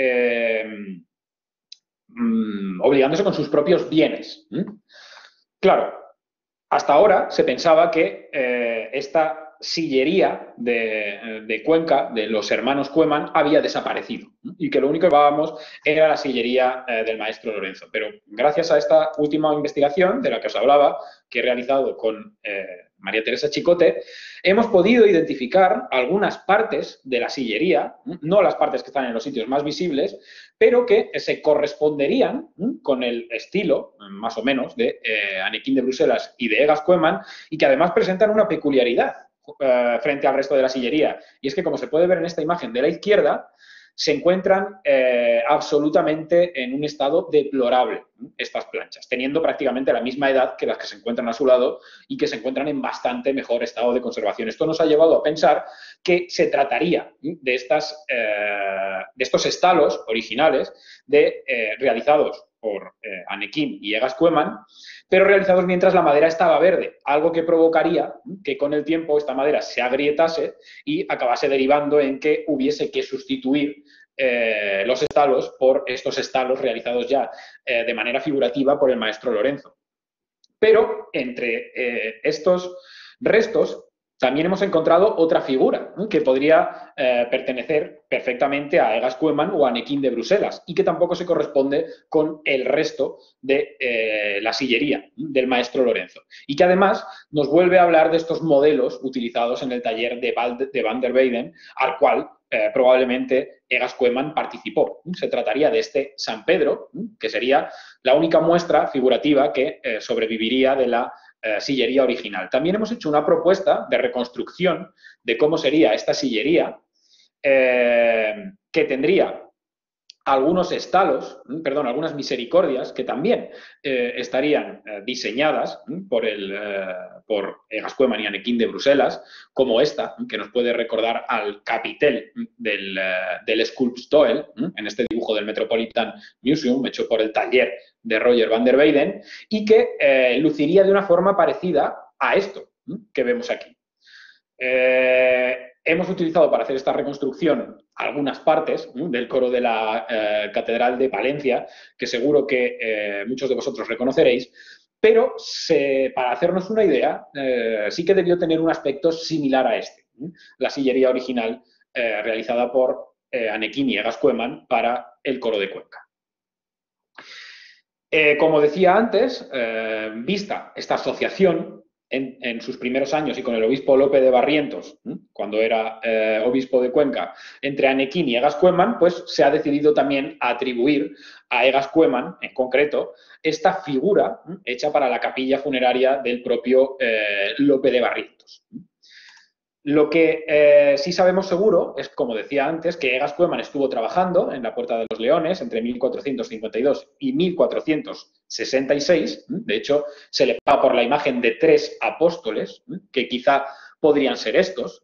obligándose con sus propios bienes. Claro, hasta ahora se pensaba que esta sillería de Cuenca, de los hermanos Koeman, había desaparecido y que lo único que llevábamos era la sillería del maestro Lorenzo. Pero gracias a esta última investigación de la que os hablaba, que he realizado con María Teresa Chicote, hemos podido identificar algunas partes de la sillería, no las partes que están en los sitios más visibles, pero que se corresponderían con el estilo, más o menos, de Hanequín de Bruselas y de Egas Koeman, y que además presentan una peculiaridad frente al resto de la sillería. Y es que, como se puede ver en esta imagen de la izquierda, se encuentran absolutamente en un estado deplorable estas planchas, teniendo prácticamente la misma edad que las que se encuentran a su lado y que se encuentran en bastante mejor estado de conservación. Esto nos ha llevado a pensar que se trataría de estos estalos originales realizados por Hanequín y Egas Koeman, pero realizados mientras la madera estaba verde, algo que provocaría que con el tiempo esta madera se agrietase y acabase derivando en que hubiese que sustituir los estalos por estos estalos realizados ya de manera figurativa por el maestro Lorenzo. Pero entre estos restos también hemos encontrado otra figura que podría pertenecer perfectamente a Egas Koeman o a Hanequín de Bruselas y que tampoco se corresponde con el resto de la sillería del maestro Lorenzo. Y que además nos vuelve a hablar de estos modelos utilizados en el taller de Van der Weyden, al cual probablemente Egas Koeman participó. Se trataría de este San Pedro, que sería la única muestra figurativa que sobreviviría de la sillería original. También hemos hecho una propuesta de reconstrucción de cómo sería esta sillería, que tendría algunos estalos, algunas misericordias que también estarían diseñadas por Egas Koeman y Hanequín de Bruselas, como esta, que nos puede recordar al capitel del Sculptstowel, en este dibujo del Metropolitan Museum, hecho por el taller de Roger van der Weyden, y que luciría de una forma parecida a esto que vemos aquí. Hemos utilizado para hacer esta reconstrucción algunas partes del coro de la Catedral de Palencia, que seguro que muchos de vosotros reconoceréis, pero para hacernos una idea, sí que debió tener un aspecto similar a este, la sillería original realizada por Hanequín y Egas Koeman para el coro de Cuenca. Como decía antes, vista esta asociación en sus primeros años y con el obispo Lope de Barrientos, cuando era obispo de Cuenca, entre Hanequín y Egas Koeman, pues se ha decidido también atribuir a Egas Koeman, en concreto, esta figura hecha para la capilla funeraria del propio Lope de Barrientos. Lo que sí sabemos seguro es, como decía antes, que Egas Koeman estuvo trabajando en la Puerta de los Leones entre 1452 y 1466. De hecho, se le paga por la imagen de 3 apóstoles, que quizá podrían ser estos.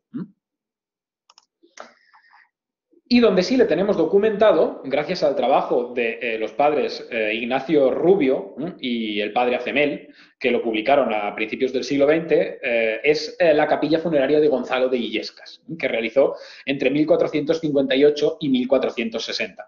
Y donde sí le tenemos documentado, gracias al trabajo de los padres Ignacio Rubio y el padre Acemel, que lo publicaron a principios del siglo XX, es la capilla funeraria de Gonzalo de Illescas, que realizó entre 1458 y 1460.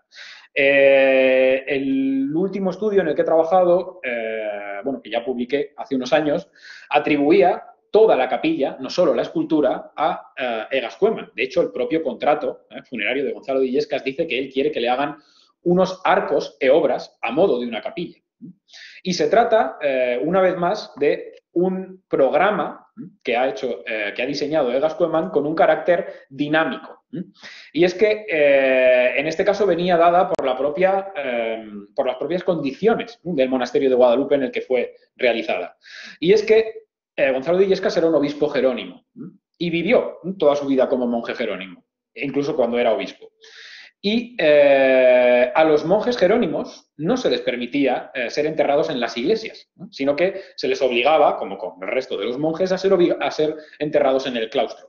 El último estudio en el que he trabajado, que ya publiqué hace unos años, atribuía toda la capilla, no solo la escultura, a Egas Koeman. De hecho, el propio contrato funerario de Gonzalo de Illescas dice que él quiere que le hagan unos arcos e obras a modo de una capilla. Y se trata, una vez más, de un programa que ha diseñado Egas Koeman con un carácter dinámico. Y es que, en este caso, venía dada por las propias condiciones del monasterio de Guadalupe en el que fue realizada. Y es que Gonzalo de Illescas era un obispo jerónimo y vivió toda su vida como monje jerónimo, incluso cuando era obispo. Y a los monjes jerónimos no se les permitía ser enterrados en las iglesias, ¿no? Sino que se les obligaba, como con el resto de los monjes, a ser enterrados en el claustro.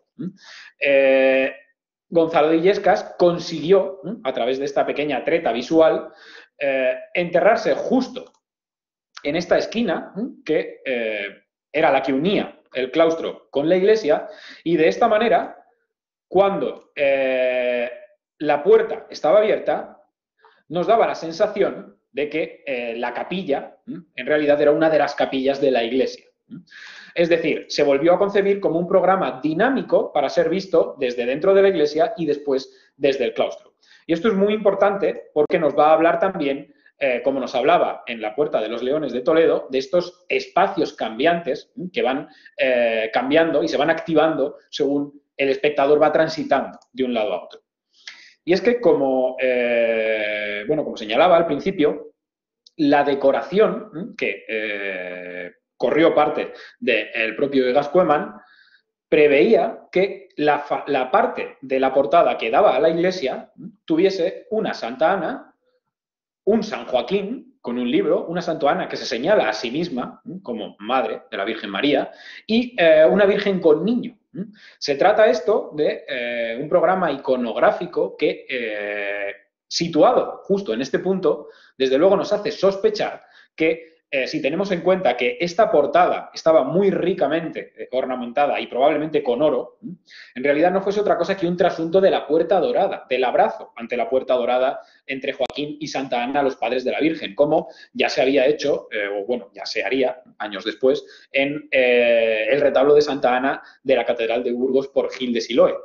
Gonzalo de Illescas consiguió, a través de esta pequeña treta visual, enterrarse justo en esta esquina, que era la que unía el claustro con la iglesia, y de esta manera, cuando la puerta estaba abierta, nos daba la sensación de que la capilla, en realidad, era una de las capillas de la iglesia. Es decir, se volvió a concebir como un programa dinámico para ser visto desde dentro de la iglesia y después desde el claustro. Y esto es muy importante porque nos va a hablar también, como nos hablaba en la Puerta de los Leones de Toledo, de estos espacios cambiantes que van cambiando y se van activando según el espectador va transitando de un lado a otro. Y es que, como señalaba al principio, la decoración, que corrió parte del propio Egas Koeman, preveía que la parte de la portada que daba a la iglesia tuviese una Santa Ana, un San Joaquín con un libro, una Santa Ana que se señala a sí misma como madre de la Virgen María y una Virgen con niño. Se trata esto de un programa iconográfico que, situado justo en este punto, desde luego nos hace sospechar que si tenemos en cuenta que esta portada estaba muy ricamente ornamentada y probablemente con oro, en realidad no fuese otra cosa que un trasunto de la puerta dorada, del abrazo ante la puerta dorada entre Joaquín y Santa Ana, los padres de la Virgen, como ya se había hecho, ya se haría años después, en el retablo de Santa Ana de la Catedral de Burgos por Gil de Siloé.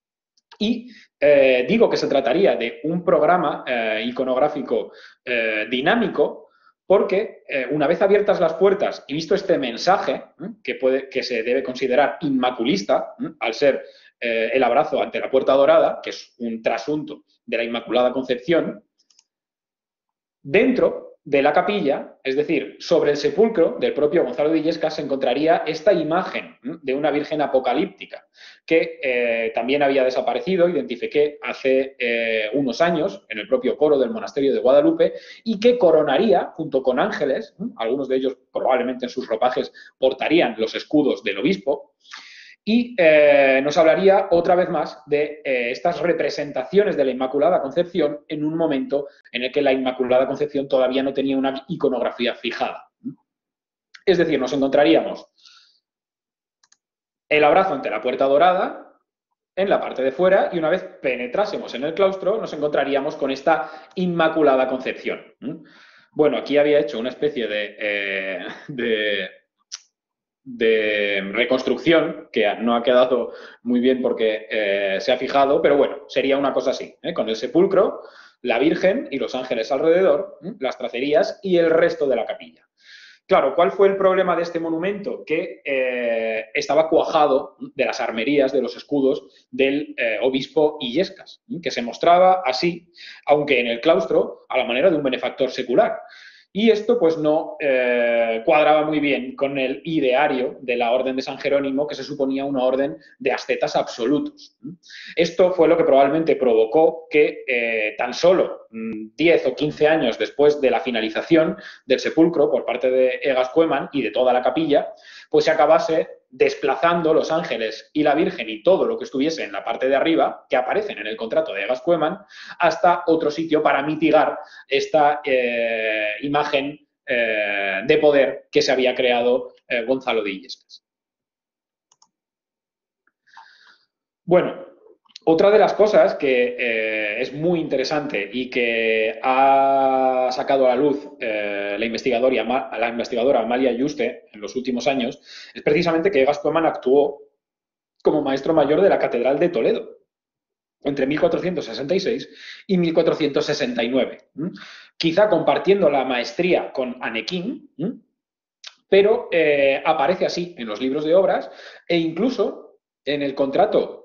Y digo que se trataría de un programa iconográfico dinámico, porque una vez abiertas las puertas y visto este mensaje, que se debe considerar inmaculista, al ser el abrazo ante la puerta dorada, que es un trasunto de la Inmaculada Concepción, dentro de la capilla, es decir, sobre el sepulcro del propio Gonzalo de Illescas, se encontraría esta imagen de una Virgen apocalíptica que también había desaparecido, identifiqué hace unos años en el propio coro del monasterio de Guadalupe, y que coronaría junto con ángeles, algunos de ellos probablemente en sus ropajes portarían los escudos del obispo, y nos hablaría otra vez más de estas representaciones de la Inmaculada Concepción en un momento en el que la Inmaculada Concepción todavía no tenía una iconografía fijada. Es decir, nos encontraríamos el abrazo ante la puerta dorada en la parte de fuera y una vez penetrásemos en el claustro nos encontraríamos con esta Inmaculada Concepción. Bueno, aquí había hecho una especie de reconstrucción, que no ha quedado muy bien porque se ha fijado, pero bueno, sería una cosa así, con el sepulcro, la Virgen y los ángeles alrededor, las tracerías y el resto de la capilla. Claro, ¿cuál fue el problema de este monumento? Que estaba cuajado de las armerías, de los escudos del obispo Illescas, que se mostraba así, aunque en el claustro, a la manera de un benefactor secular. Y esto pues no cuadraba muy bien con el ideario de la Orden de San Jerónimo, que se suponía una orden de ascetas absolutos. Esto fue lo que probablemente provocó que tan solo 10 o 15 años después de la finalización del sepulcro por parte de Egas Koeman y de toda la capilla, pues se acabase desplazando los ángeles y la Virgen y todo lo que estuviese en la parte de arriba, que aparecen en el contrato de Egas Koeman, hasta otro sitio para mitigar esta imagen de poder que se había creado Gonzalo de Illescas. Bueno, otra de las cosas que es muy interesante y que ha sacado a la luz la investigadora Amalia Yuste en los últimos años es precisamente que Egas Koeman actuó como maestro mayor de la Catedral de Toledo entre 1466 y 1469. Quizá compartiendo la maestría con Anequín, pero aparece así en los libros de obras e incluso en el contrato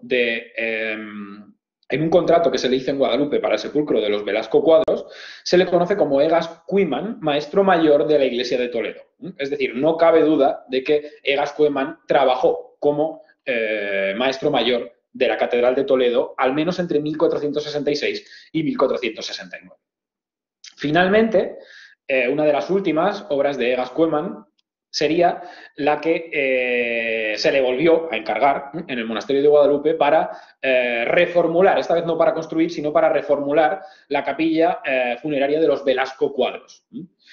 en un contrato que se le hizo en Guadalupe para el sepulcro de los Velasco Cuadros, se le conoce como Egas Koeman, maestro mayor de la Iglesia de Toledo. Es decir, no cabe duda de que Egas Koeman trabajó como maestro mayor de la Catedral de Toledo, al menos entre 1466 y 1469. Finalmente, una de las últimas obras de Egas Koeman sería la que se le volvió a encargar en el monasterio de Guadalupe para reformular, esta vez no para construir, sino para reformular la capilla funeraria de los Velasco Cuadros.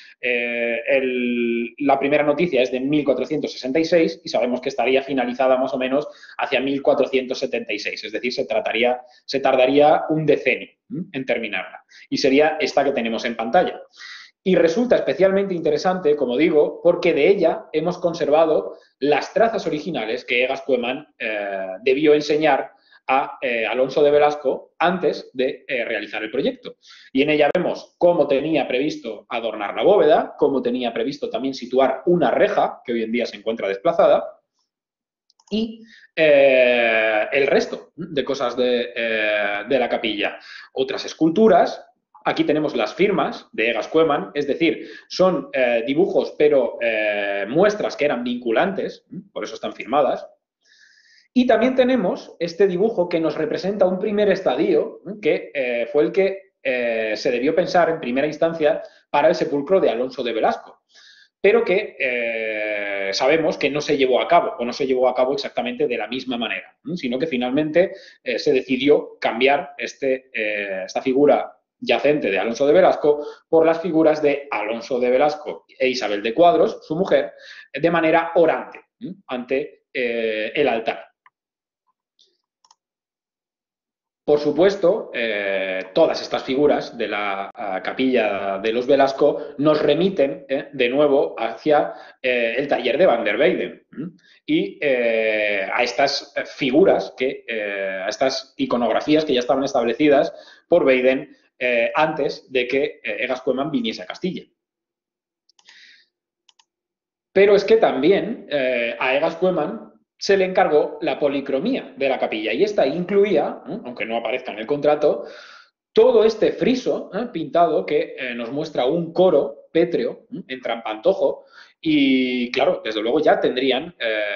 La primera noticia es de 1466 y sabemos que estaría finalizada más o menos hacia 1476, es decir, se tardaría un decenio en terminarla. Y sería esta que tenemos en pantalla. Y resulta especialmente interesante, como digo, porque de ella hemos conservado las trazas originales que Egas Koeman debió enseñar a Alonso de Velasco antes de realizar el proyecto. Y en ella vemos cómo tenía previsto adornar la bóveda, cómo tenía previsto también situar una reja, que hoy en día se encuentra desplazada, y el resto de cosas de la capilla. Otras esculturas. Aquí tenemos las firmas de Egas Koeman, es decir, son dibujos, pero muestras que eran vinculantes, por eso están firmadas. Y también tenemos este dibujo que nos representa un primer estadio, que fue el que se debió pensar en primera instancia para el sepulcro de Alonso de Velasco, pero que sabemos que no se llevó a cabo, o no se llevó a cabo exactamente de la misma manera, sino que finalmente se decidió cambiar esta figura yacente de Alonso de Velasco por las figuras de Alonso de Velasco e Isabel de Cuadros, su mujer, de manera orante ante el altar. Por supuesto, todas estas figuras de la capilla de los Velasco nos remiten de nuevo hacia el taller de Van der Weyden y a estas figuras, a estas iconografías que ya estaban establecidas por Weyden antes de que Egas Koeman viniese a Castilla. Pero es que también a Egas Koeman se le encargó la policromía de la capilla y esta incluía, aunque no aparezca en el contrato, todo este friso pintado que nos muestra un coro pétreo en trampantojo y, claro, desde luego ya tendrían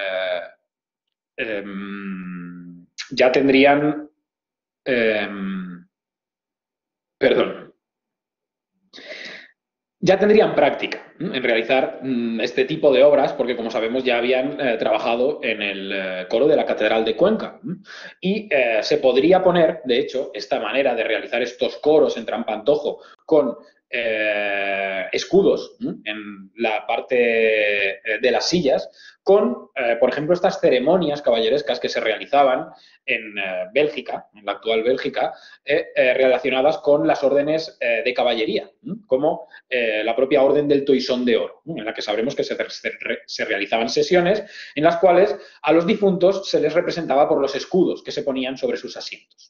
ya tendrían práctica en realizar este tipo de obras, porque como sabemos ya habían trabajado en el coro de la Catedral de Cuenca. Y se podría poner, de hecho, esta manera de realizar estos coros en trampantojo con escudos en la parte de las sillas, con, por ejemplo, estas ceremonias caballerescas que se realizaban en Bélgica, en la actual Bélgica, relacionadas con las órdenes de caballería, como la propia Orden del Toisón de Oro, en la que sabremos que se realizaban sesiones en las cuales a los difuntos se les representaba por los escudos que se ponían sobre sus asientos.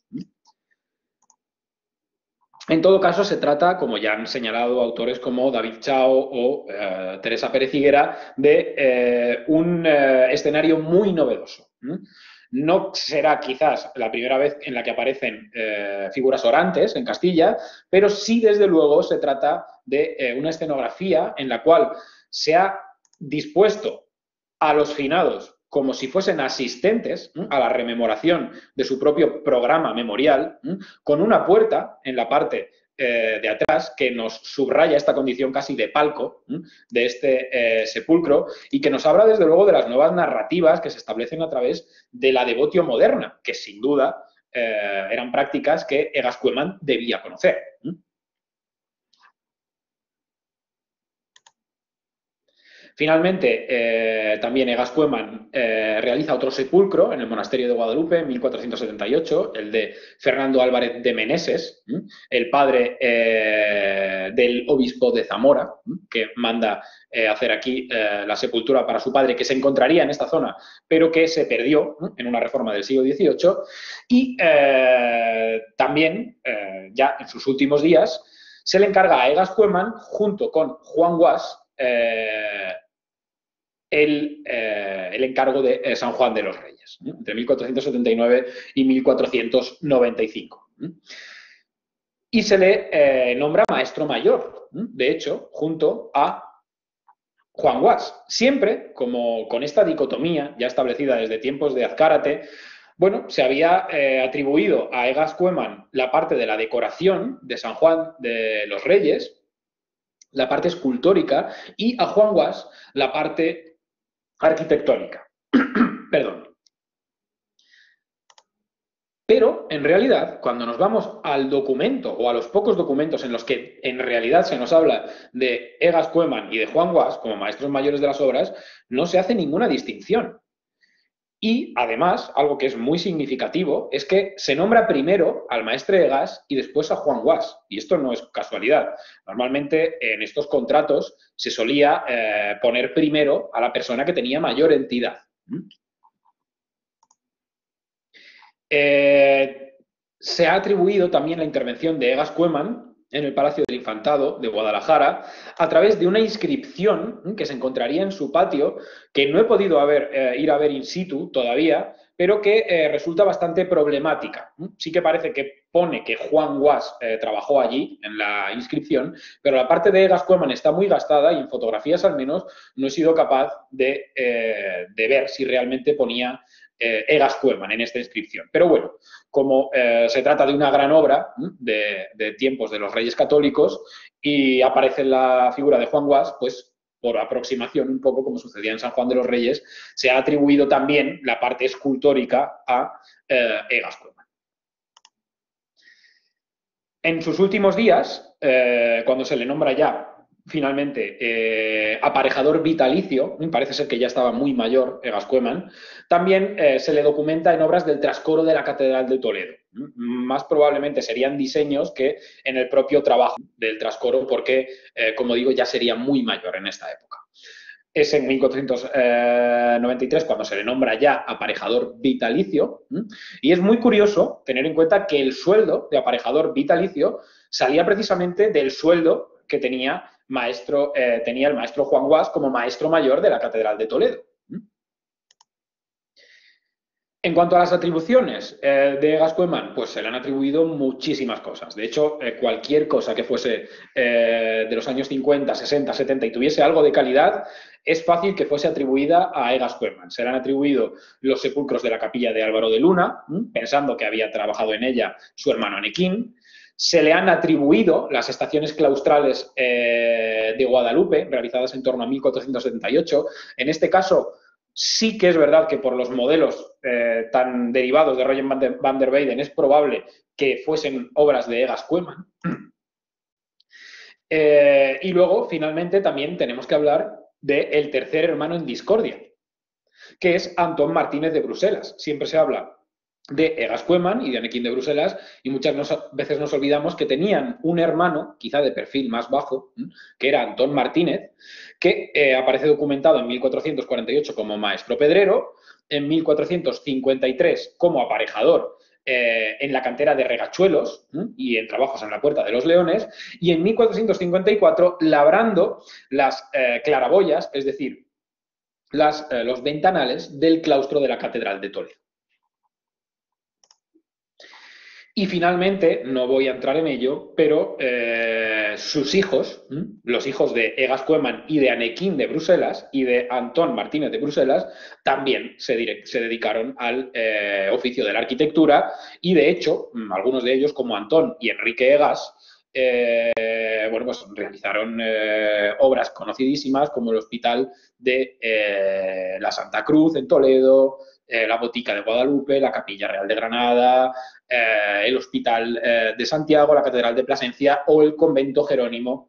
En todo caso, se trata, como ya han señalado autores como David Chao o Teresa Pérez Higuera, de un escenario muy novedoso. No será quizás la primera vez en la que aparecen figuras orantes en Castilla, pero sí, desde luego, se trata de una escenografía en la cual se ha dispuesto a los finados como si fuesen asistentes a la rememoración de su propio programa memorial, con una puerta en la parte de atrás que nos subraya esta condición casi de palco de este sepulcro y que nos habla desde luego de las nuevas narrativas que se establecen a través de la devotio moderna, que sin duda eran prácticas que Egas Koeman debía conocer. Finalmente, también Egas Koeman realiza otro sepulcro en el monasterio de Guadalupe en 1478, el de Fernando Álvarez de Meneses, el padre del obispo de Zamora, que manda hacer aquí la sepultura para su padre, que se encontraría en esta zona, pero que se perdió en una reforma del siglo XVIII. Y también, ya en sus últimos días, se le encarga a Egas Koeman, junto con Juan Guas, el encargo de San Juan de los Reyes, entre 1479 y 1495. Y se le nombra maestro mayor, de hecho, junto a Juan Guas, siempre como con esta dicotomía ya establecida desde tiempos de Azcárate, bueno, se había atribuido a Egas Koeman la parte de la decoración de San Juan de los Reyes, la parte escultórica, y a Juan Guas la parte arquitectónica. Perdón. Pero, en realidad, cuando nos vamos al documento o a los pocos documentos en los que en realidad se nos habla de Egas Koeman y de Juan Guas como maestros mayores de las obras, no se hace ninguna distinción. Y, además, algo que es muy significativo es que se nombra primero al maestre Egas y después a Juan Guas. Y esto no es casualidad. Normalmente, en estos contratos se solía poner primero a la persona que tenía mayor entidad. Se ha atribuido también la intervención de Egas Koeman en el Palacio del Infantado de Guadalajara a través de una inscripción que se encontraría en su patio, que no he podido ir a ver in situ todavía, pero que resulta bastante problemática. Sí que parece que pone que Juan Guas trabajó allí en la inscripción, pero la parte de Egas Koeman está muy gastada y en fotografías al menos no he sido capaz de ver si realmente ponía Egas Koeman en esta inscripción. Pero bueno, como se trata de una gran obra de tiempos de los Reyes Católicos y aparece la figura de Juan Guas, pues por aproximación, un poco como sucedía en San Juan de los Reyes, se ha atribuido también la parte escultórica a Egas Koeman. En sus últimos días, cuando se le nombra ya finalmente aparejador vitalicio, parece ser que ya estaba muy mayor Egas Koeman, también se le documenta en obras del trascoro de la Catedral de Toledo. Más probablemente serían diseños que en el propio trabajo del trascoro, porque, como digo, ya sería muy mayor en esta época. Es en 1493 cuando se le nombra ya aparejador vitalicio, y es muy curioso tener en cuenta que el sueldo de aparejador vitalicio salía precisamente del sueldo que tenía el maestro Juan Guas como maestro mayor de la Catedral de Toledo. En cuanto a las atribuciones de Egas Koeman, pues se le han atribuido muchísimas cosas. De hecho, cualquier cosa que fuese de los años 50, 60, 70 y tuviese algo de calidad, es fácil que fuese atribuida a Egas Koeman. Se le han atribuido los sepulcros de la capilla de Álvaro de Luna, pensando que había trabajado en ella su hermano Anequín. Se le han atribuido las estaciones claustrales de Guadalupe, realizadas en torno a 1478. En este caso, sí que es verdad que por los modelos tan derivados de Roger van der Weyden es probable que fuesen obras de Egas Koeman. Y luego, finalmente, también tenemos que hablar del tercer hermano en discordia, que es Antón Martínez de Bruselas. Siempre se habla de Egas Koeman y de Anequín de Bruselas, y muchas veces nos olvidamos que tenían un hermano, quizá de perfil más bajo, que era Antón Martínez, que aparece documentado en 1448 como maestro pedrero, en 1453 como aparejador en la cantera de Regachuelos y en trabajos en la Puerta de los Leones, y en 1454 labrando las claraboyas, es decir, los ventanales del claustro de la Catedral de Toledo. Y finalmente, no voy a entrar en ello, pero sus hijos, los hijos de Egas Koeman y de Anequín de Bruselas y de Antón Martínez de Bruselas, también se dedicaron al oficio de la arquitectura y, de hecho, algunos de ellos, como Antón y Enrique Egas, bueno, pues realizaron obras conocidísimas como el Hospital de la Santa Cruz en Toledo, la Botica de Guadalupe, la Capilla Real de Granada, el Hospital de Santiago, la Catedral de Plasencia o el Convento Jerónimo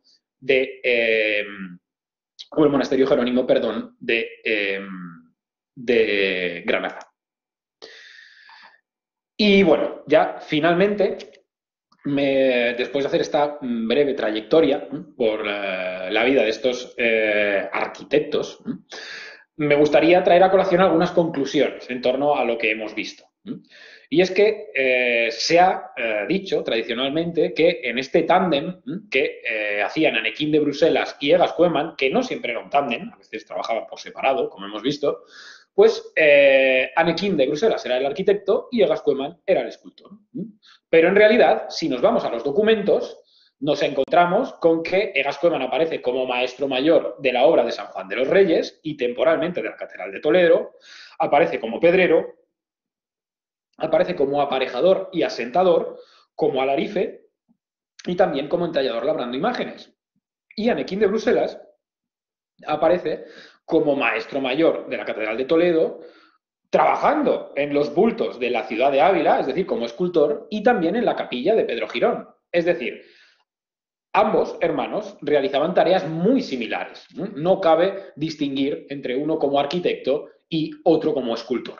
o el Monasterio Jerónimo, perdón, de Granada. Y bueno, ya finalmente, después de hacer esta breve trayectoria por la vida de estos arquitectos, me gustaría traer a colación algunas conclusiones en torno a lo que hemos visto. Y es que se ha dicho tradicionalmente que en este tándem que hacían Anequín de Bruselas y Egas Koeman, que no siempre era un tándem, a veces trabajaban por separado, como hemos visto, pues Anequín de Bruselas era el arquitecto y Egas Koeman era el escultor. Pero en realidad, si nos vamos a los documentos, nos encontramos con que Egas Koeman aparece como maestro mayor de la obra de San Juan de los Reyes y temporalmente de la Catedral de Toledo, aparece como pedrero aparece como aparejador y asentador, como alarife y también como entallador labrando imágenes. Y Anequín de Bruselas aparece como maestro mayor de la Catedral de Toledo, trabajando en los bultos de la ciudad de Ávila, es decir, como escultor, y también en la capilla de Pedro Girón. Es decir, ambos hermanos realizaban tareas muy similares. No cabe distinguir entre uno como arquitecto y otro como escultor.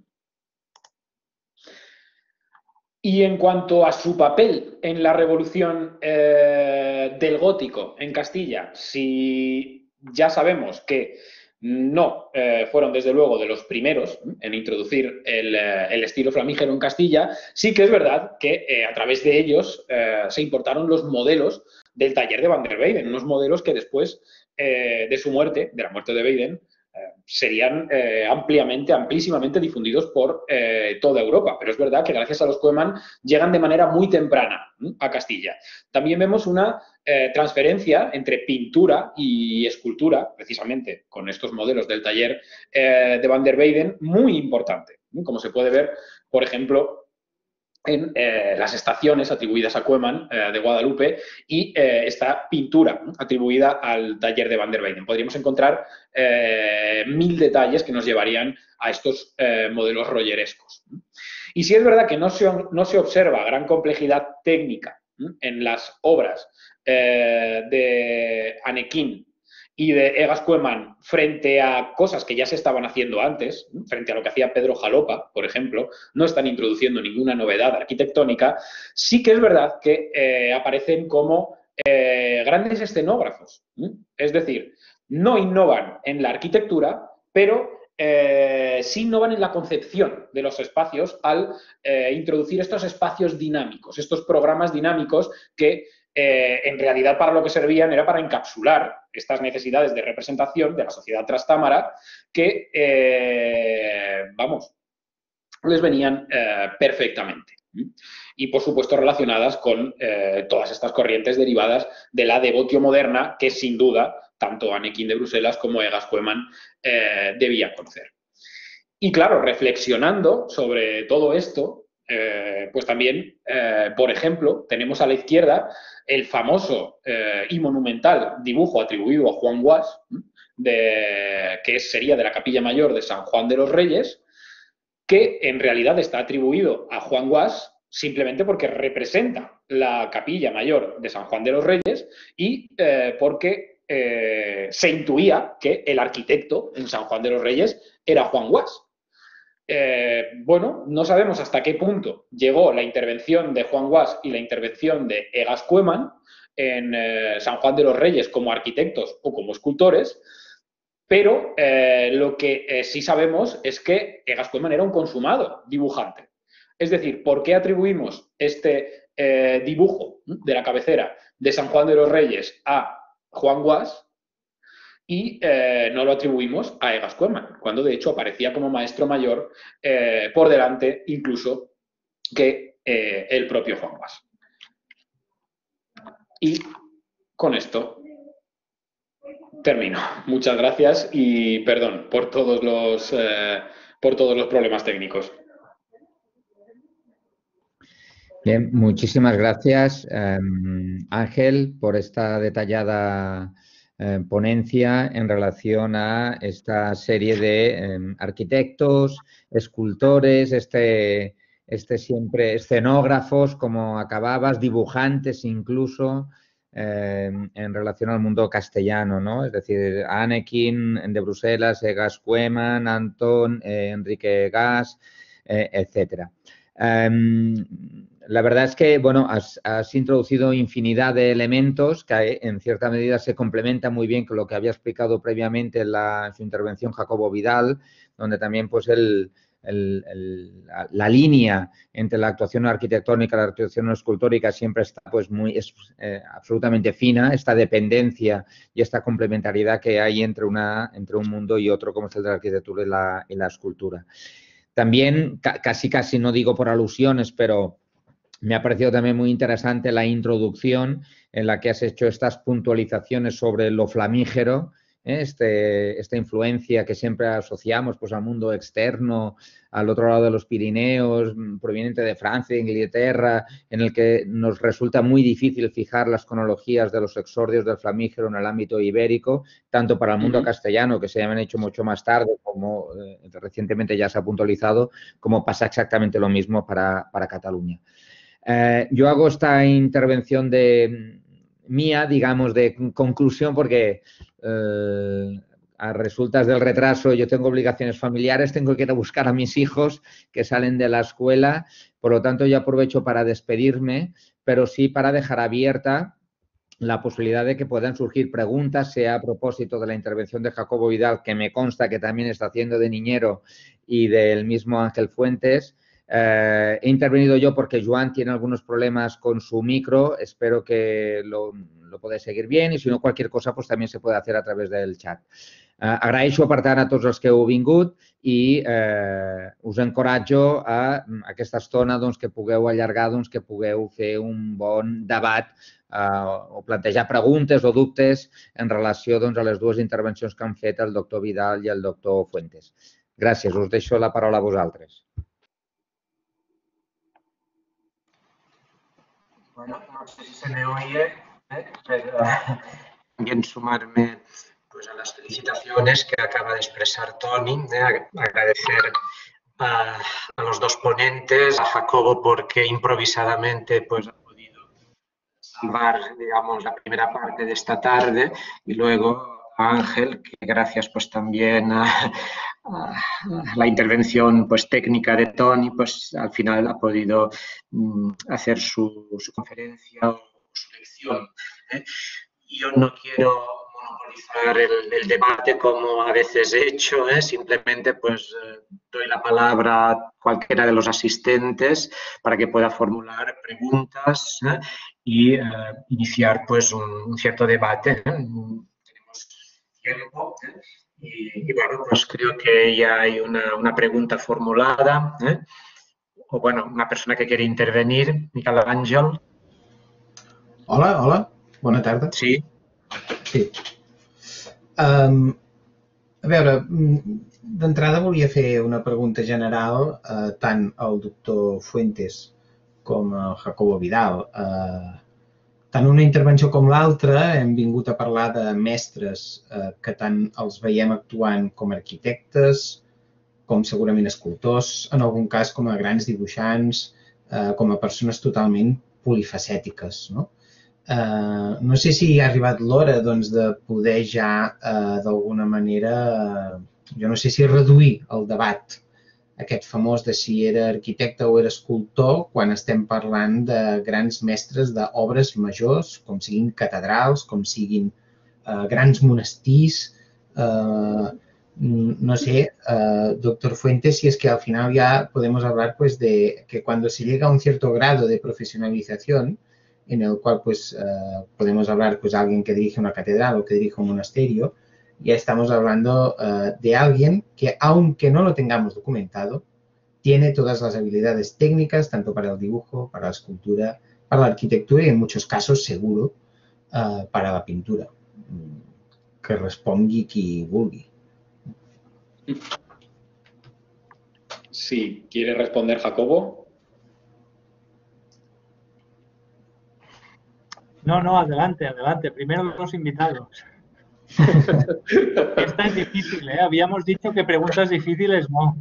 Y en cuanto a su papel en la revolución del gótico en Castilla, si ya sabemos que no fueron desde luego de los primeros en introducir el estilo flamígero en Castilla, sí que es verdad que a través de ellos se importaron los modelos del taller de Van der Weyden, unos modelos que después de su muerte, de la muerte de Weyden, serían amplísimamente difundidos por toda Europa. Pero es verdad que gracias a los Koeman llegan de manera muy temprana a Castilla. También vemos una transferencia entre pintura y escultura, precisamente con estos modelos del taller de Van der Weyden, muy importante, como se puede ver, por ejemplo, en las estaciones atribuidas a Koeman de Guadalupe y esta pintura atribuida al taller de Van der Weyden. Podríamos encontrar 1000 detalles que nos llevarían a estos modelos royerescos. Y sí es verdad que no se observa gran complejidad técnica en las obras de Anequín y de Egas Koeman frente a cosas que ya se estaban haciendo antes, frente a lo que hacía Pedro Jalopa, por ejemplo, no están introduciendo ninguna novedad arquitectónica, sí que es verdad que aparecen como grandes escenógrafos. Es decir, no innovan en la arquitectura, pero sí innovan en la concepción de los espacios al introducir estos espacios dinámicos, estos programas dinámicos que en realidad para lo que servían era para encapsular estas necesidades de representación de la sociedad trastámara que, les venían perfectamente. Y, por supuesto, relacionadas con todas estas corrientes derivadas de la devotio moderna que, sin duda, tanto Anequín de Bruselas como Egas Koeman debían conocer. Y, claro, reflexionando sobre todo esto, pues también, por ejemplo, tenemos a la izquierda el famoso y monumental dibujo atribuido a Juan Guas, que sería de la Capilla Mayor de San Juan de los Reyes, que en realidad está atribuido a Juan Guas simplemente porque representa la Capilla Mayor de San Juan de los Reyes y porque se intuía que el arquitecto en San Juan de los Reyes era Juan Guas. Bueno, no sabemos hasta qué punto llegó la intervención de Juan Guas y la intervención de Egas Koeman en San Juan de los Reyes como arquitectos o como escultores, pero lo que sí sabemos es que Egas Koeman era un consumado dibujante. Es decir, ¿por qué atribuimos este dibujo de la cabecera de San Juan de los Reyes a Juan Guas y no lo atribuimos a Egas Koeman, cuando de hecho aparecía como maestro mayor por delante incluso que el propio Juan Guas? Y con esto termino. Muchas gracias y perdón por todos los problemas técnicos. Bien, muchísimas gracias, Ángel, por esta detallada ponencia en relación a esta serie de arquitectos, escultores, siempre escenógrafos, como acababas, dibujantes incluso, en relación al mundo castellano, ¿no? Es decir, Anequín de Bruselas, Egas Koeman, Antón, Enrique Egas, etcétera. La verdad es que, bueno, has introducido infinidad de elementos que en cierta medida se complementan muy bien con lo que había explicado previamente en su intervención Jacobo Vidal, donde también pues la línea entre la actuación arquitectónica y la actuación escultórica siempre está pues absolutamente fina, esta dependencia y esta complementariedad que hay entre un mundo y otro, como es el de la arquitectura y la escultura. También, casi no digo por alusiones, pero me ha parecido también muy interesante la introducción en la que has hecho estas puntualizaciones sobre lo flamígero esta influencia que siempre asociamos pues, al mundo externo, al otro lado de los Pirineos, proveniente de Francia, Inglaterra, en el que nos resulta muy difícil fijar las cronologías de los exordios del flamígero en el ámbito ibérico, tanto para el mundo castellano, que se han hecho mucho más tarde, como recientemente ya se ha puntualizado, como pasa exactamente lo mismo para Cataluña. Yo hago esta intervención mía, digamos, de conclusión, porque a resultas del retraso yo tengo obligaciones familiares, tengo que ir a buscar a mis hijos que salen de la escuela, por lo tanto yo aprovecho para despedirme, pero sí para dejar abierta la posibilidad de que puedan surgir preguntas, sea a propósito de la intervención de Jacobo Vidal, que me consta que también está haciendo de niñero, y del mismo Ángel Fuentes. He intervenido yo porque Joan tiene algunos problemas con su micro, espero que lo podáis seguir bien, i si no, qualsevol cosa pues, també se puede hacer a través del chat. Agraeixo, per tant, a tots els que heu vingut i us encoratjo a aquesta estona doncs, que pugueu allargar, doncs, que pugueu fer un bon debat o plantejar preguntes o dubtes en relació doncs, a les dues intervencions que han fet el doctor Vidal i el doctor Fuentes. Gràcies. Us deixo la paraula a vosaltres. Bueno, no sé si se me oye, pero también sumarme pues, a las felicitaciones que acaba de expresar Toni, agradecer a los dos ponentes, a Jacobo porque improvisadamente pues, ha podido salvar, digamos, la primera parte de esta tarde y luego a Ángel, que gracias pues también a la intervención pues, técnica de Toni, pues al final ha podido hacer su conferencia o su lección. Yo no quiero monopolizar el debate como a veces he hecho, simplemente pues doy la palabra a cualquiera de los asistentes para que pueda formular preguntas y iniciar pues un cierto debate. Tenemos tiempo y bueno, pues creo que ya hay una pregunta formulada o bueno, una persona que quiere intervenir. Miquel Àngel. Hola, bona tarda. Sí. Sí. A veure, d'entrada volia fer una pregunta general tant al doctor Fuentes com al Jacobo Vidal. Tant una intervenció com l'altra hem vingut a parlar de mestres que tant els veiem actuant com a arquitectes, com segurament escultors, en algun cas com a grans dibuixants, com a persones totalment polifacètiques, no? No sé si ha arribat l'hora doncs, de poder ja, d'alguna manera, jo no sé si reduir el debat, aquest famós de si era arquitecte o era escultor, quan estem parlant de grans mestres d'obres majors, com siguin catedrals, com siguin grans monestirs. No sé, doctor Fuentes, si es que al final ya podemos hablar pues, de que cuando se llega a un cierto grado de profesionalización, en el cual pues, podemos hablar pues, de alguien que dirige una catedral o que dirige un monasterio, ya estamos hablando de alguien que, aunque no lo tengamos documentado, tiene todas las habilidades técnicas, tanto para el dibujo, para la escultura, para la arquitectura y en muchos casos, seguro, para la pintura. Que respongui qui vulgui. Si quiere responder Jacobo. No, adelante. Primero los invitados. Esta es difícil, ¿eh? Habíamos dicho que preguntas difíciles no.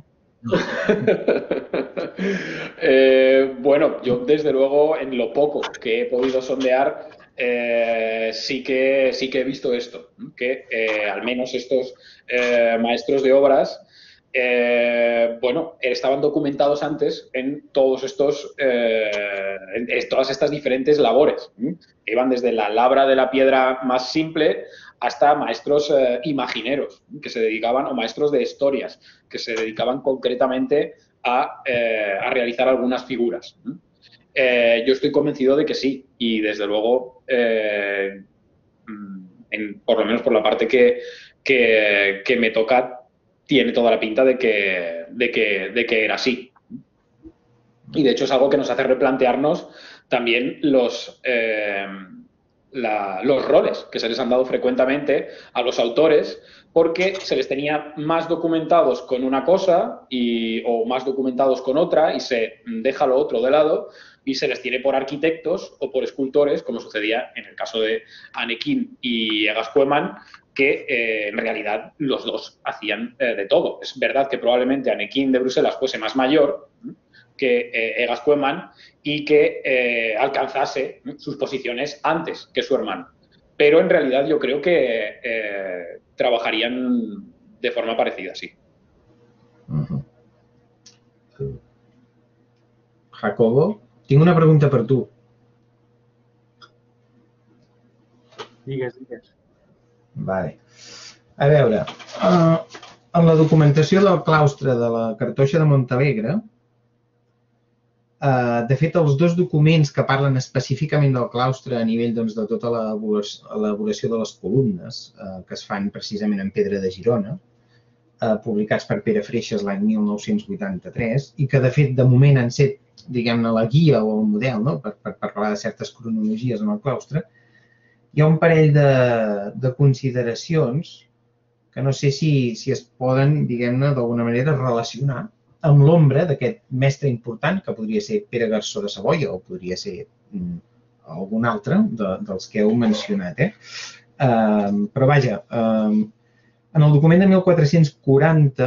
Bueno, yo desde luego en lo poco que he podido sondear sí que he visto esto, que al menos estos maestros de obras bueno, estaban documentados antes en todos estos, en todas estas diferentes labores. Iban desde la labra de la piedra más simple hasta maestros imagineros que se dedicaban, o maestros de historias, que se dedicaban concretamente a realizar algunas figuras. Yo estoy convencido de que sí, y desde luego, por lo menos por la parte que me toca, tiene toda la pinta de que era así. Y de hecho es algo que nos hace replantearnos también los roles que se les han dado frecuentemente a los autores, porque se les tenía más documentados con una cosa o más documentados con otra y se deja lo otro de lado y se les tiene por arquitectos o por escultores, como sucedía en el caso de Anequín y Egas Koeman, que en realidad los dos hacían de todo. Es verdad que probablemente Anequín de Bruselas fuese más mayor que Egas Koeman y que alcanzase sus posiciones antes que su hermano. Pero en realidad yo creo que trabajarían de forma parecida, sí. Jacobo, tinc una pregunta per tu. Digues. Vale. A veure, en la documentació del claustre de la Cartoixa de Montalegre, de fet, els dos documents que parlen específicament del claustre a nivell de tota l'elaboració de les columnes, que es fan precisament en pedra de Girona, publicats per Pere Freixes l'any 1983, i que, de fet, de moment han set, diguem-ne, la guia o el model per parlar de certes cronologies en el claustre, hi ha un parell de consideracions que no sé si es poden, diguem-ne, d'alguna manera relacionar amb l'ombra d'aquest mestre important, que podria ser Pere Garsó de Savoia o podria ser algun altre dels que heu mencionat. Però vaja, en el document de 1440,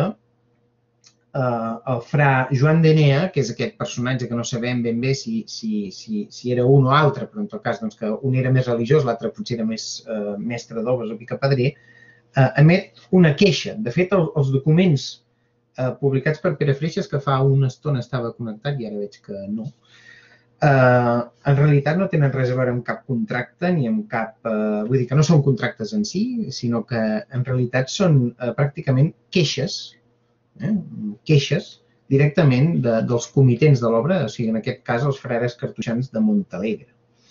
el fra Joan d'Enea, que és aquest personatge que no sabem ben bé si era un o altre, però en tot cas que un era més religiós, l'altre potser era més mestre d'obres o picapedrer, emet una queixa. De fet, els documents publicats per Pere Freixes, que fa una estona estava connectat i ara veig que no, en realitat no tenen res a veure amb cap contracte ni amb cap... Vull dir que no són contractes en si, sinó que en realitat són pràcticament queixes directament dels comitents de l'obra, o sigui, en aquest cas, els frares cartoixans de Montalegre.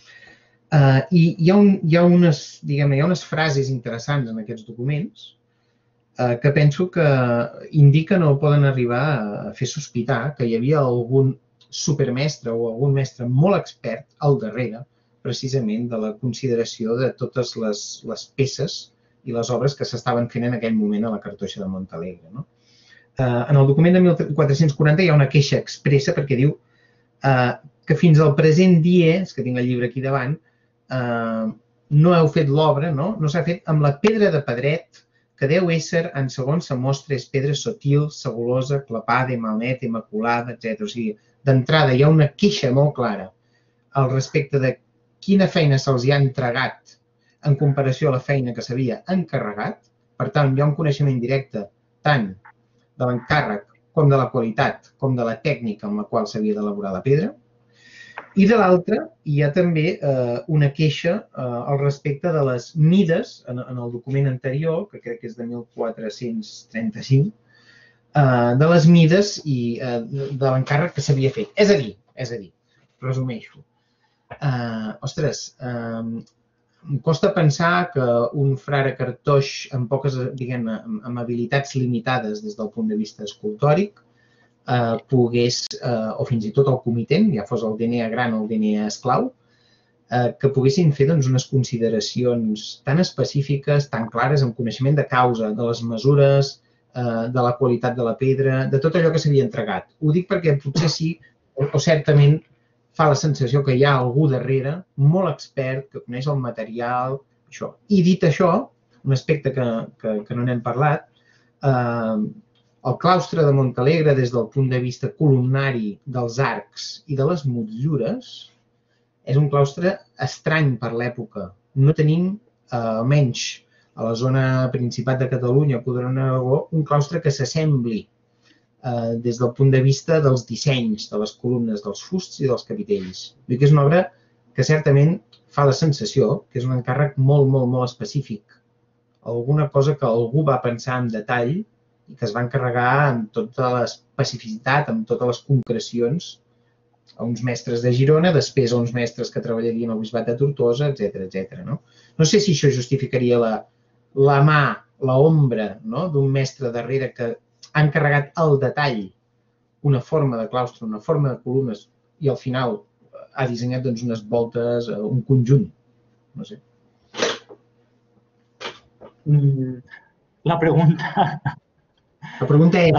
I hi ha unes frases interessants en aquests documents que penso que indiquen o poden arribar a fer sospitar que hi havia algun supermestre o algun mestre molt expert al darrere, precisament, de la consideració de totes les peces i les obres que s'estaven fent en aquell moment a la Cartoixa de Montalegre. En el document de 1440 hi ha una queixa expressa perquè diu que fins al present dia, és que tinc el llibre aquí davant, no heu fet l'obra, no s'ha fet amb la pedra de Pedret, que deu ésser, en segons se mostra, és pedra sotil, sagolosa, clapada, malneta, immaculada, etc. O sigui, d'entrada hi ha una queixa molt clara al respecte de quina feina se'ls ha entregat en comparació a la feina que s'havia encarregat. Per tant, hi ha un coneixement directe tant de l'encàrrec com de la qualitat, com de la tècnica amb la qual s'havia d'elaborar la pedra. I de l'altra, hi ha també una queixa al respecte de les mides, en el document anterior, que crec que és de 1435, de les mides i de l'encàrrec que s'havia fet. És a dir, resumeixo. Ostres, em costa pensar que un frare cartoix amb poques, diguem-ne, amb habilitats limitades des del punt de vista escultòric, pogués, o fins i tot el comitent, ja fos el DNA gran o el DNA esclau, que poguessin fer unes consideracions tan específiques, tan clares, amb coneixement de causa, de les mesures, de la qualitat de la pedra, de tot allò que s'havia entregat. Ho dic perquè potser sí, o certament fa la sensació que hi ha algú darrere, molt expert, que coneix el material, això. I dit això, un aspecte que no n'hem parlat, el claustre de Montalegre, des del punt de vista columnari dels arcs i de les motllures, és un claustre estrany per l'època. No tenim, almenys a la zona Principat de Catalunya, Podrona d'Aragó, un claustre que s'assembli des del punt de vista dels dissenys de les columnes, dels fusts i dels capitells. Vull dir que és una obra que certament fa la sensació que és un encàrrec molt, molt, molt específic. Alguna cosa que algú va pensar en detall i que es va encarregar amb tota l'especificitat, amb totes les concrecions a uns mestres de Girona, després a uns mestres que treballarien al Bisbat de Tortosa, etc. No sé si això justificaria la mà, l'ombra d'un mestre darrere que ha encarregat al detall una forma de claustre, una forma de columnes i al final ha dissenyat unes voltes, un conjunt No sé. La pregunta... La pregunta és...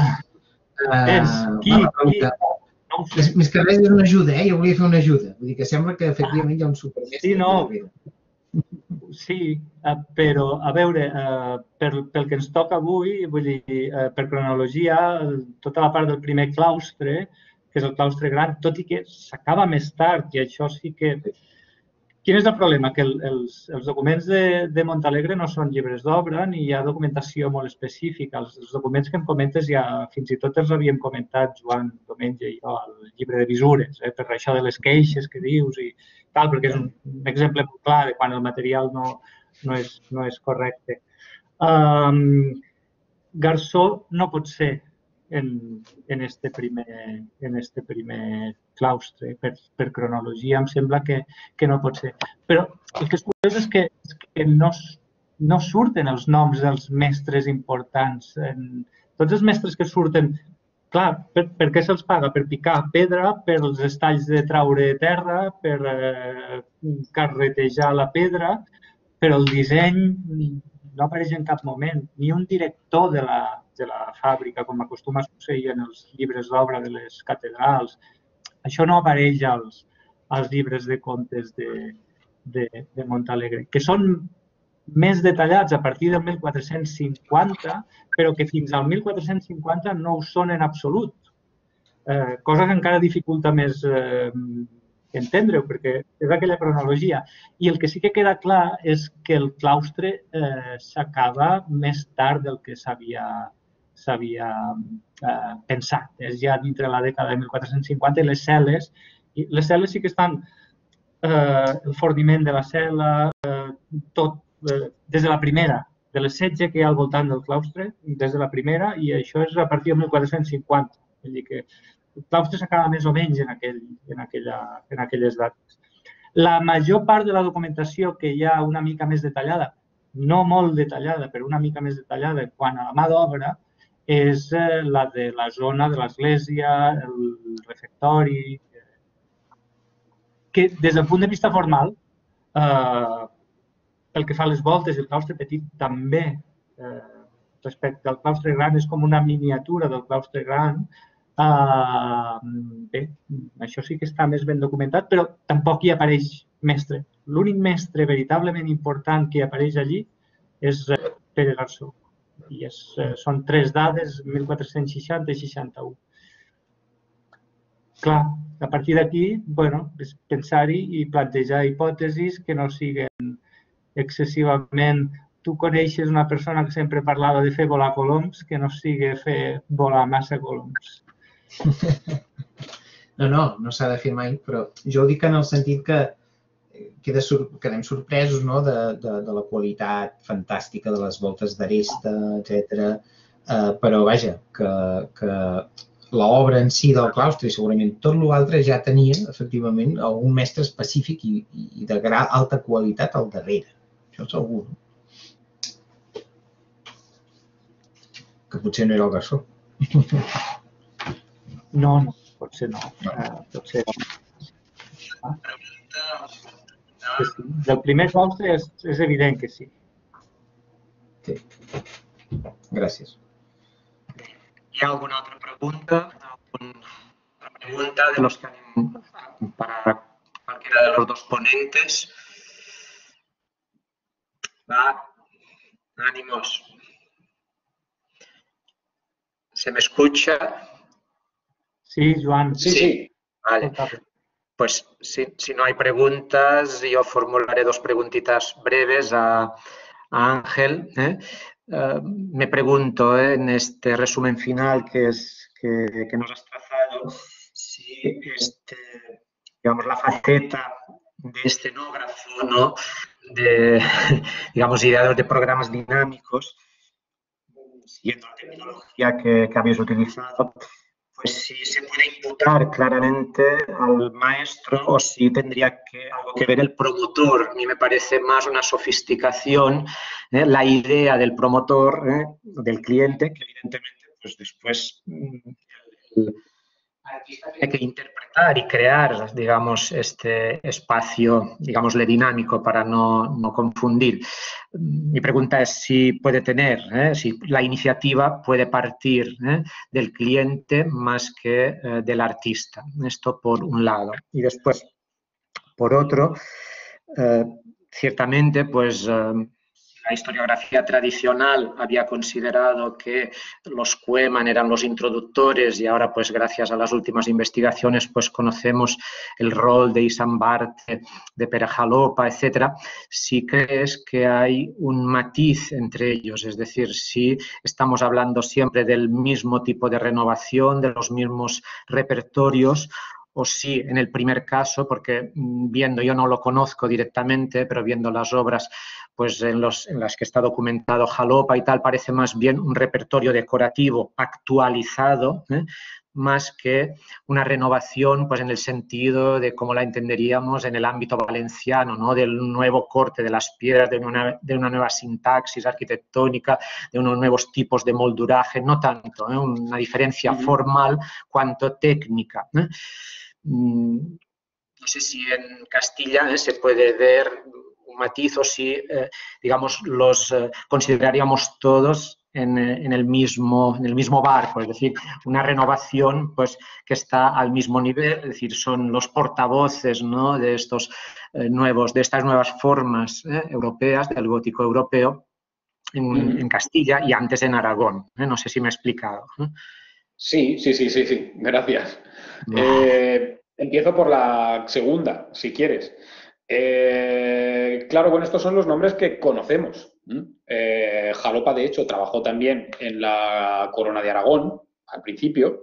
qui? Més que res és una ajuda, jo volia fer una ajuda. Vull dir que sembla que efectivament hi ha un supermestre. Sí, no. Sí, però, a veure, pel que ens toca avui, vull dir, per cronologia, tota la part del primer claustre, que és el claustre gran, tot i que s'acaba més tard, i això sí que... Quin és el problema? Que els documents de Montalegre no són llibres d'obra ni hi ha documentació molt específica. Els documents que em comentes ja fins i tot els havíem comentat, Joan, Domenge i jo, al llibre de visures, per això de les queixes que dius i tal, perquè és un exemple molt clar de quan el material no és correcte. Garsó no pot ser en este primer claustre. Per cronologia em sembla que no pot ser. Però el que és curiós és que no surten els noms dels mestres importants. Tots els mestres que surten, clar, per què se'ls paga? Per picar pedra, per els estalls de traure terra, per carretejar la pedra, però el disseny no apareix en cap moment. Ni un director de la fàbrica, com acostuma a succeir en els llibres d'obra de les catedrals. Això no apareix als llibres de contes de Montalegre, que són més detallats a partir del 1450, però que fins al 1450 no ho són en absolut. Cosa que encara dificulta més entendre-ho, perquè és aquella cronologia. I el que sí que queda clar és que el claustre s'acaba més tard del que s'havia pensat. És ja dintre la dècada de 1450 i les cel·les sí que estan, el forniment de la cel·la, tot des de la primera, de les 16 que hi ha al voltant del claustre, des de la primera, i això és a partir del 1450. Vull dir que el claustre s'acaba més o menys en aquelles dates. La major part de la documentació que hi ha una mica més detallada, no molt detallada, però una mica més detallada quant a la mà d'obra, és la de la zona de l'església, el refectori, que des del punt de vista formal, pel que fa a les voltes, el claustre petit també, respecte al claustre gran, és com una miniatura del claustre gran. Bé, això sí que està més ben documentat, però tampoc hi apareix mestre. L'únic mestre veritablement important que apareix allí és Pere Garsó. I són 3 dades, 1460 i 61. Clar, a partir d'aquí, és pensar-hi i plantejar hipòtesis que no siguin excessivament... Tu coneixes una persona que sempre parlava de fer volar coloms, que no sigui fer volar massa coloms. No s'ha de fer mai, però jo ho dic en el sentit que quedem sorpresos de la qualitat fantàstica de les voltes d'aresta, etc. Però vaja, que l'obra en si del claustre i segurament tot l'altre ja tenia, efectivament, algun mestre específic i de alta qualitat al darrere. Això segur. Que potser no era el Garsó. No, potser no. Potser no. Del primer claustre és evident que sí. Sí. Gràcies. ¿Hay alguna otra pregunta? ¿Alguna pregunta de los que para cualquiera de los dos ponentes? Va, ánimos. ¿Se me escucha? Sí, Joan. Sí. Vale. Pues si no hay preguntas, yo formularé 2 preguntitas breves a Ángel. Me pregunto, en este resumen final que nos has trazado, si la faceta de escenógrafo, ¿no? De, ideador de programas dinámicos, siguiendo la terminología que habéis utilizado, pues si se puede imputar claramente al maestro o si tendría algo que ver el promotor. A mí me parece más una sofisticación, la idea del promotor, del cliente, que evidentemente pues después el artista tiene que interpretar y crear, digamos, este espacio, digámosle, dinámico para no confundir. Mi pregunta es si puede tener, si la iniciativa puede partir del cliente más que del artista. Esto por un lado. Y después, por otro, ciertamente, pues la historiografía tradicional había considerado que los Koeman eran los introductores y ahora, pues gracias a las últimas investigaciones, pues conocemos el rol de Isambarte, de Pere Jalopa, etc. Si crees que hay un matiz entre ellos, es decir, si estamos hablando siempre del mismo tipo de renovación, de los mismos repertorios, o si en el primer caso, porque viendo, yo no lo conozco directamente, pero viendo las obras pues en las que está documentado Jalopa y tal, parece más bien un repertorio decorativo actualizado, más que una renovación pues en el sentido de cómo la entenderíamos en el ámbito valenciano, ¿no? Del nuevo corte de las piedras, de una nueva sintaxis arquitectónica, de unos nuevos tipos de molduraje, no tanto, una diferencia formal cuanto técnica. No sé si en Castilla se puede ver un matiz o si, digamos, los consideraríamos todos en el mismo barco, es decir, una renovación pues, que está al mismo nivel, es decir, son los portavoces, ¿no? de estas nuevas formas europeas, del gótico europeo en Castilla y antes en Aragón. No sé si me he explicado. Sí, gracias. Vale. Empiezo por la segunda, si quieres. Claro, bueno, estos son los nombres que conocemos. Jalopa, de hecho, trabajó también en la Corona de Aragón, al principio.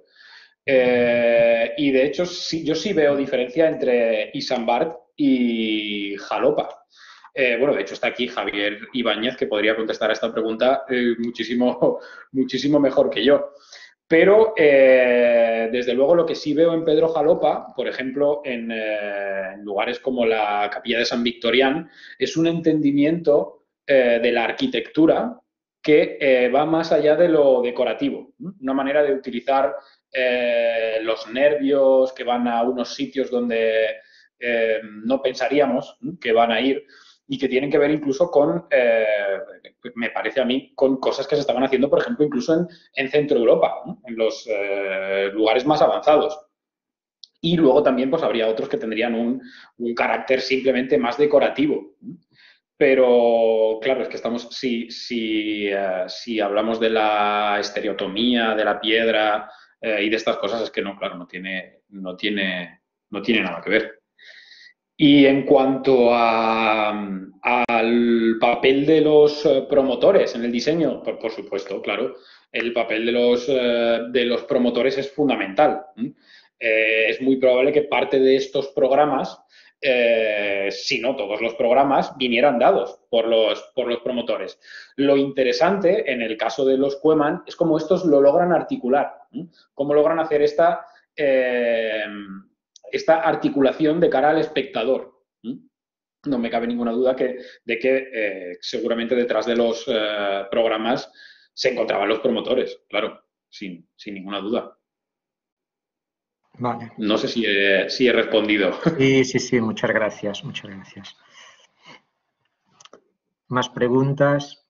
Y, de hecho, yo sí veo diferencia entre Isambard y Jalopa. Bueno, de hecho, está aquí Javier Ibáñez, que podría contestar a esta pregunta muchísimo mejor que yo. Pero, desde luego, lo que sí veo en Pedro Jalopa, por ejemplo, en lugares como la Capilla de San Victorián, es un entendimiento de la arquitectura que va más allá de lo decorativo, ¿no? Una manera de utilizar los nervios que van a unos sitios donde no pensaríamos que van a ir y que tienen que ver incluso con, me parece a mí, con cosas que se estaban haciendo, por ejemplo, incluso en Centro Europa, ¿no? En los lugares más avanzados. Y luego también pues habría otros que tendrían un carácter simplemente más decorativo. Pero, claro, es que estamos, si hablamos de la estereotomía, de la piedra y de estas cosas, es que no, claro, no tiene nada que ver. Y en cuanto al papel de los promotores en el diseño, por supuesto, claro, el papel de los promotores es fundamental. Es muy probable que parte de estos programas, si no todos los programas, vinieran dados por los promotores. Lo interesante, en el caso de los Koeman, es cómo estos lo logran articular, cómo logran hacer esta articulación de cara al espectador. No me cabe ninguna duda de que seguramente detrás de los programas se encontraban los promotores, claro, sin ninguna duda. Vale. No sé si he respondido. Sí, muchas gracias. ¿Más preguntas?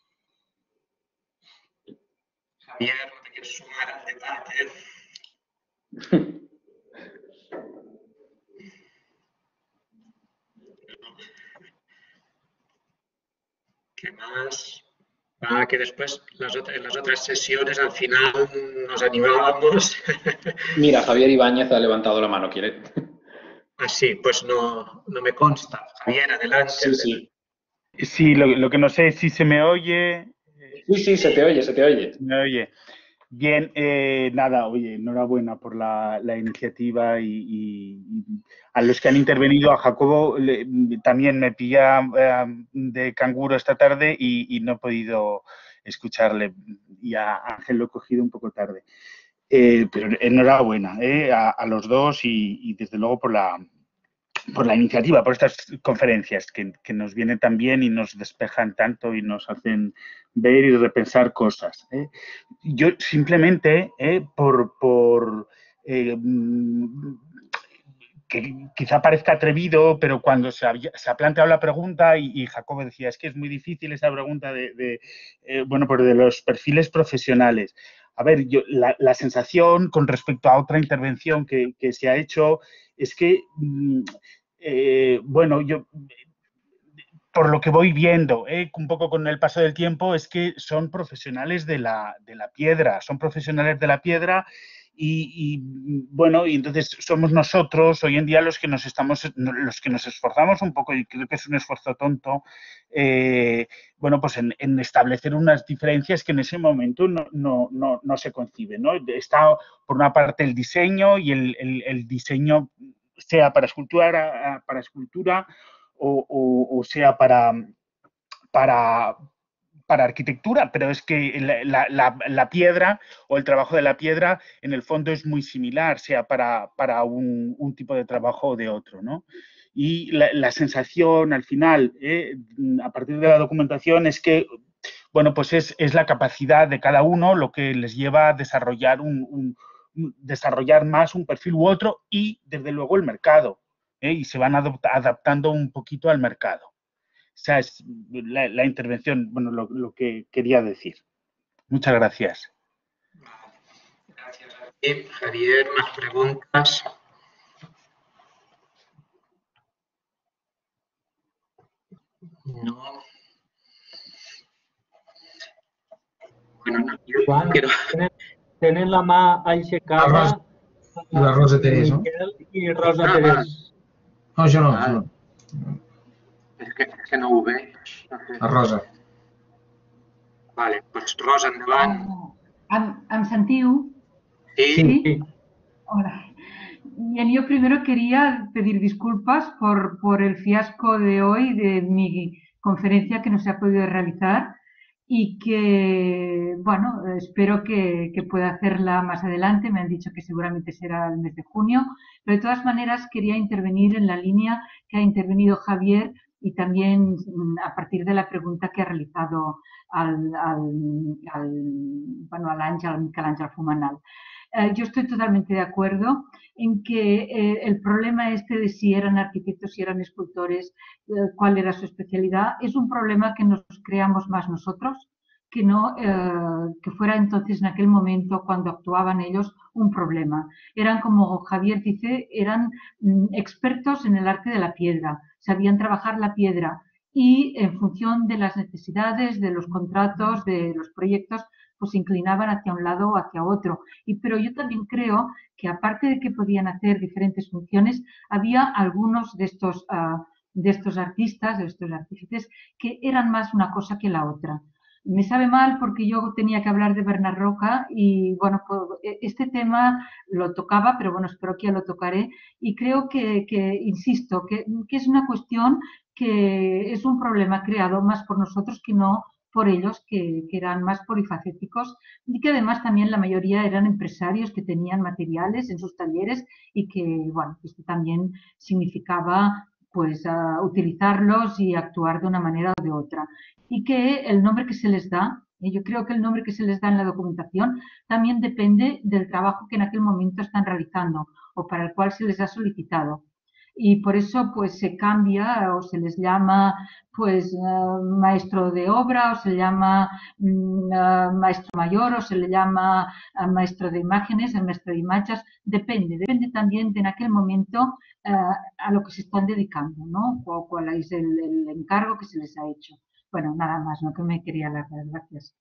Javier, ¿no te quieres sumar al debate? ¿Qué más? Que después en las otras sesiones al final nos animábamos. Mira, Javier Ibáñez ha levantado la mano, ¿quiere? Sí, pues no me consta. Javier, adelante. Sí. Sí, lo que no sé es si se me oye. Sí, se te oye. Se me oye. Bien, nada, oye, enhorabuena por la iniciativa y a los que han intervenido. A Jacobo también me pilla de canguro esta tarde y no he podido escucharle. Y a Ángel lo he cogido un poco tarde. Pero enhorabuena a los dos y desde luego por la iniciativa, por estas conferencias que nos vienen tan bien y nos despejan tanto y nos hacen ver y repensar cosas. Yo simplemente, que quizá parezca atrevido, pero cuando se ha planteado la pregunta, y Jacobo decía, es que es muy difícil esa pregunta de los perfiles profesionales. A ver, la sensación con respecto a otra intervención que se ha hecho es que, yo por lo que voy viendo, un poco con el paso del tiempo, es que son profesionales de la piedra, son profesionales de la piedra y entonces somos nosotros hoy en día los que nos esforzamos un poco, y creo que es un esfuerzo tonto, en establecer unas diferencias que en ese momento no se conciben, ¿no? Está por una parte el diseño, y el diseño sea para escultura o sea para arquitectura, pero es que la piedra o el trabajo de la piedra en el fondo es muy similar, sea para un tipo de trabajo o de otro, ¿no? Y la sensación al final, a partir de la documentación, es que es la capacidad de cada uno lo que les lleva a desarrollar desarrollar más un perfil u otro, y desde luego el mercado, y se van adaptando un poquito al mercado. Esa es la intervención, lo que quería decir. Muchas gracias. Gracias a ti, Javier. ¿Más preguntas? No. Bueno, no, yo Juan, quiero... tenen la mà aixecada La Rosa Terés, no? Miquel i Rosa Terés. No, jo no. És que no ho veig. La Rosa. Vale, doncs Rosa, endavant. ¿Em sentiu? Sí. Hola. Bien, yo primero quería pedir disculpas por el fiasco de hoy de mi conferencia que no se ha podido realizar, y que, espero que pueda hacerla más adelante. Me han dicho que seguramente será el mes de junio, pero de todas maneras quería intervenir en la línea que ha intervenido Javier, y también a partir de la pregunta que ha realizado al Miquel Àngel Fumanal. Yo estoy totalmente de acuerdo en que el problema de si eran arquitectos, si eran escultores, cuál era su especialidad, es un problema que nos creamos más nosotros, que no que fuera entonces en aquel momento cuando actuaban ellos un problema. Eran, como Javier dice, eran expertos en el arte de la piedra, sabían trabajar la piedra, y en función de las necesidades, de los contratos, de los proyectos, pues se inclinaban hacia un lado o hacia otro. Pero yo también creo que, aparte de que podían hacer diferentes funciones, había algunos de estos artistas, de estos artífices, que eran más una cosa que la otra. Me sabe mal porque yo tenía que hablar de Bernat Roca y, este tema lo tocaba, pero espero que ya lo tocaré, y creo que insisto, que es una cuestión que es un problema creado más por nosotros que no por ellos, que eran más polifacéticos, y que además también la mayoría eran empresarios que tenían materiales en sus talleres, y que, esto también significaba utilizarlos y actuar de una manera o de otra. Y que el nombre que se les da, yo creo que el nombre que se les da en la documentación también depende del trabajo que en aquel momento están realizando o para el cual se les ha solicitado. Y por eso se cambia, o se les llama maestro de obra, o se le llama maestro mayor, o se le llama maestro de imágenes, el maestro de imágenes. Depende también de en aquel momento a lo que se están dedicando, ¿no? O cuál es el encargo que se les ha hecho. Bueno, nada más, no que me quería alargar. Gracias.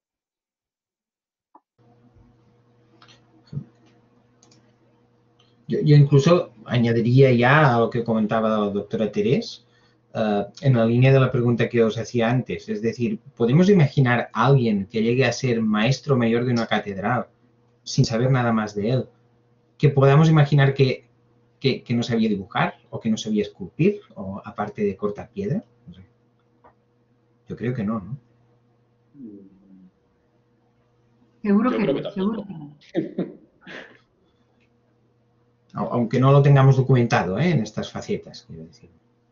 Yo incluso añadiría ya a lo que comentaba la doctora Terés, en la línea de la pregunta que os hacía antes. Es decir, ¿podemos imaginar a alguien que llegue a ser maestro mayor de una catedral sin saber nada más de él? Que podamos imaginar que no sabía dibujar o que no sabía esculpir, o aparte de cortar piedra. No sé. Yo creo que no, ¿no? Seguro que no. Aunque no lo tengamos documentado en estas facetas, quiero decir.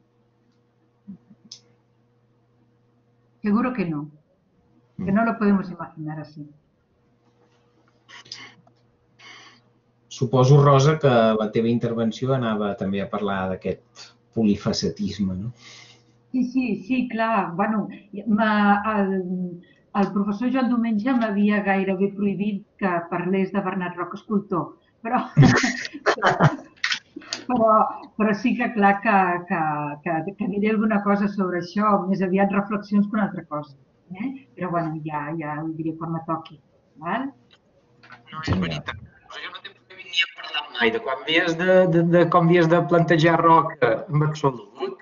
Seguro que no. Que no lo podemos imaginar así. Suposo, Rosa, que la teva intervenció anava també a parlar d'aquest polifacetisme, no? Sí, clar. Bueno, el professor Joan Diumenge m'havia gairebé prohibit que parlés de Bernat Roca escultor, però sí que clar que diré alguna cosa sobre això, més aviat reflexions que una altra cosa. Però bueno, ja ho diré quan me toqui. Val? No, és veritat. Jo no t'he prohibit ni parlar mai de com havies de plantejar Roca en absolut.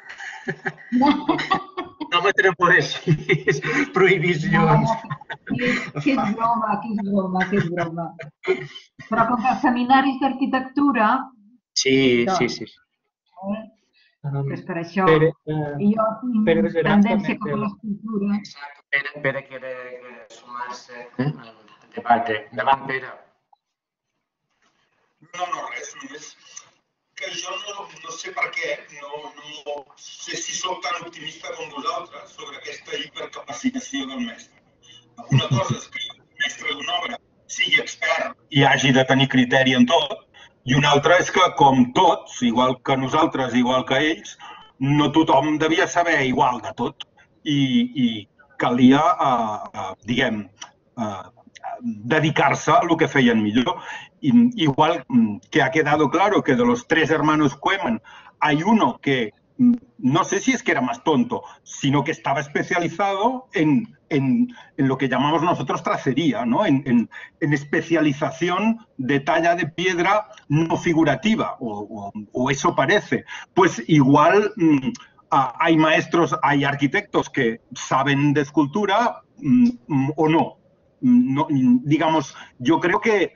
No m'atreveixis prohibicions. Que és broma. Però com que els seminaris d'arquitectura... Sí. És per això. I jo tinc tendència com a l'escultura. Exacte, Pere quiere sumarse al debate. Endavant, Pere. No, res, només que jo no sé per què, no sé si sóc tan optimista com vosaltres sobre aquesta hipercapacitació del mestre. Una cosa és que el mestre d'una obra sigui expert i hagi de tenir criteri en tot, i una altra és que, com tots, igual que nosaltres, igual que ells, no tothom devia saber igual de tot i calia, dedicar-se a lo que feien millor. Igual que ha quedado claro que de los 3 hermanos Koeman hay uno que no sé si es que era más tonto, sino que estaba especializado en lo que llamamos nosotros tracería, ¿no? En especialización de talla de piedra no figurativa, o eso parece. Pues igual hay maestros, hay arquitectos que saben de escultura o no. Digamos, yo creo que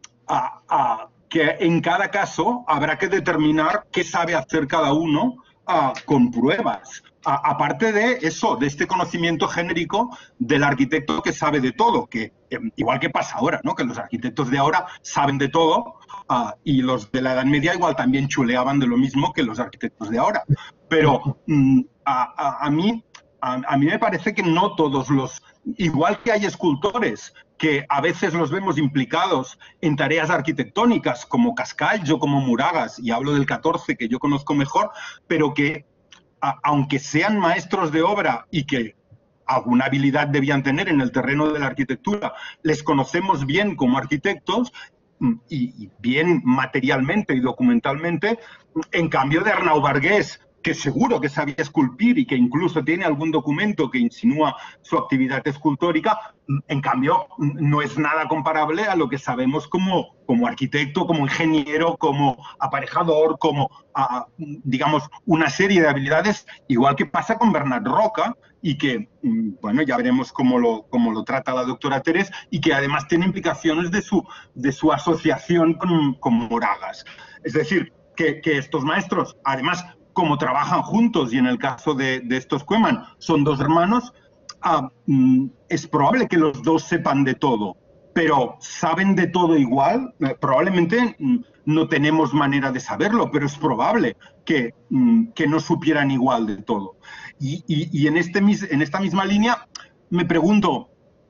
en cada caso habrá que determinar qué sabe hacer cada uno con pruebas. Aparte de eso, de este conocimiento genérico del arquitecto que sabe de todo, que igual que pasa ahora, ¿no? Que los arquitectos de ahora saben de todo y los de la Edad Media igual también chuleaban de lo mismo que los arquitectos de ahora. Pero a mí me parece que no todos los... Igual que hay escultores que a veces los vemos implicados en tareas arquitectónicas como Cascalls o como Moragas, y hablo del 14 que yo conozco mejor, pero que aunque sean maestros de obra y que alguna habilidad debían tener en el terreno de la arquitectura, les conocemos bien como arquitectos y bien materialmente y documentalmente. En cambio de Arnau Bargués, que seguro que sabía esculpir y que incluso tiene algún documento que insinúa su actividad escultórica, en cambio no es nada comparable a lo que sabemos como arquitecto, como ingeniero, como aparejador, como, digamos, una serie de habilidades, igual que pasa con Bernat Roca y que, bueno, ya veremos cómo lo trata la doctora Terés y que además tiene implicaciones de su asociación con Moragas. Es decir, que estos maestros, además, como trabajan juntos, y en el caso de estos Koeman son 2 hermanos, es probable que los 2 sepan de todo, pero ¿saben de todo igual? Probablemente no tenemos manera de saberlo, pero es probable que no supieran igual de todo. Y en esta misma línea me pregunto,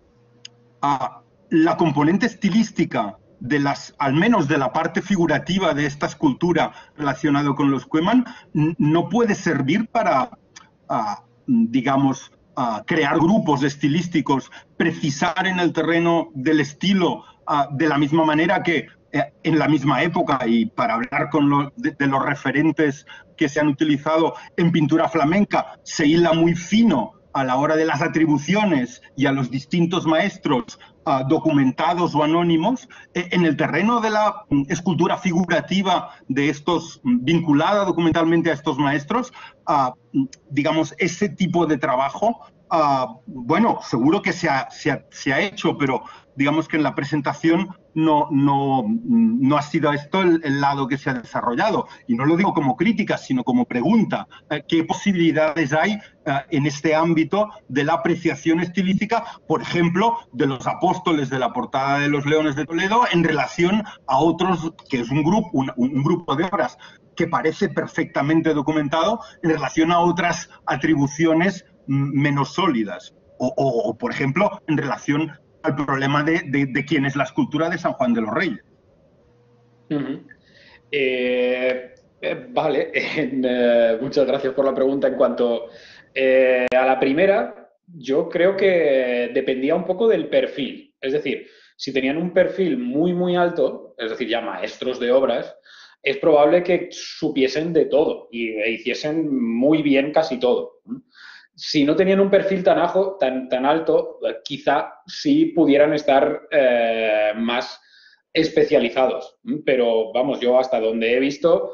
la componente estilística al menos de la parte figurativa de esta escultura relacionada con los Koeman, no puede servir para, digamos, crear grupos estilísticos, precisar en el terreno del estilo de la misma manera que en la misma época, y para hablar de los referentes que se han utilizado en pintura flamenca, se hila muy fino a la hora de las atribuciones y a los distintos maestros documentados o anónimos. En el terreno de la escultura figurativa de estos, vinculada documentalmente a estos maestros, digamos, ese tipo de trabajo, bueno, seguro que se ha hecho, pero digamos que en la presentación no ha sido esto el lado que se ha desarrollado. Y no lo digo como crítica, sino como pregunta. ¿Qué posibilidades hay en este ámbito de la apreciación estilística, por ejemplo, de los apóstoles de la portada de los Leones de Toledo en relación a otros, que es un grupo de obras que parece perfectamente documentado en relación a otras atribuciones menos sólidas? O por ejemplo, en relación al problema de quién es la escultura de San Juan de los Reyes. Vale, muchas gracias por la pregunta. En cuanto a la primera, yo creo que dependía un poco del perfil. Es decir, si tenían un perfil muy, muy alto, es decir, ya maestros de obras, es probable que supiesen de todo e hiciesen muy bien casi todo. Si no tenían un perfil tan alto, quizá sí pudieran estar más especializados. Pero, vamos, yo hasta donde he visto,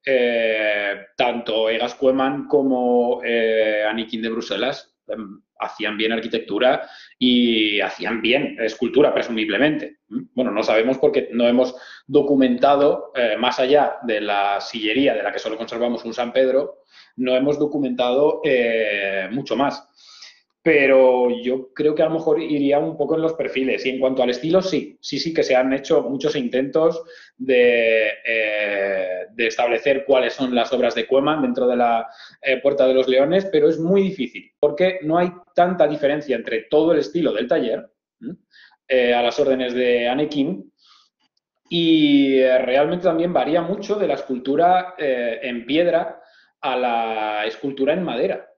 tanto Egas Koeman como Aniquín de Bruselas hacían bien arquitectura y hacían bien escultura, presumiblemente. Bueno, no sabemos porque no hemos documentado, más allá de la sillería de la que solo conservamos un San Pedro, no hemos documentado mucho más. Pero yo creo que a lo mejor iría un poco en los perfiles. Y en cuanto al estilo, sí que se han hecho muchos intentos de establecer cuáles son las obras de Koeman dentro de la Puerta de los Leones, pero es muy difícil, porque no hay tanta diferencia entre todo el estilo del taller, a las órdenes de Aniquín, y realmente también varía mucho de la escultura en piedra a la escultura en madera.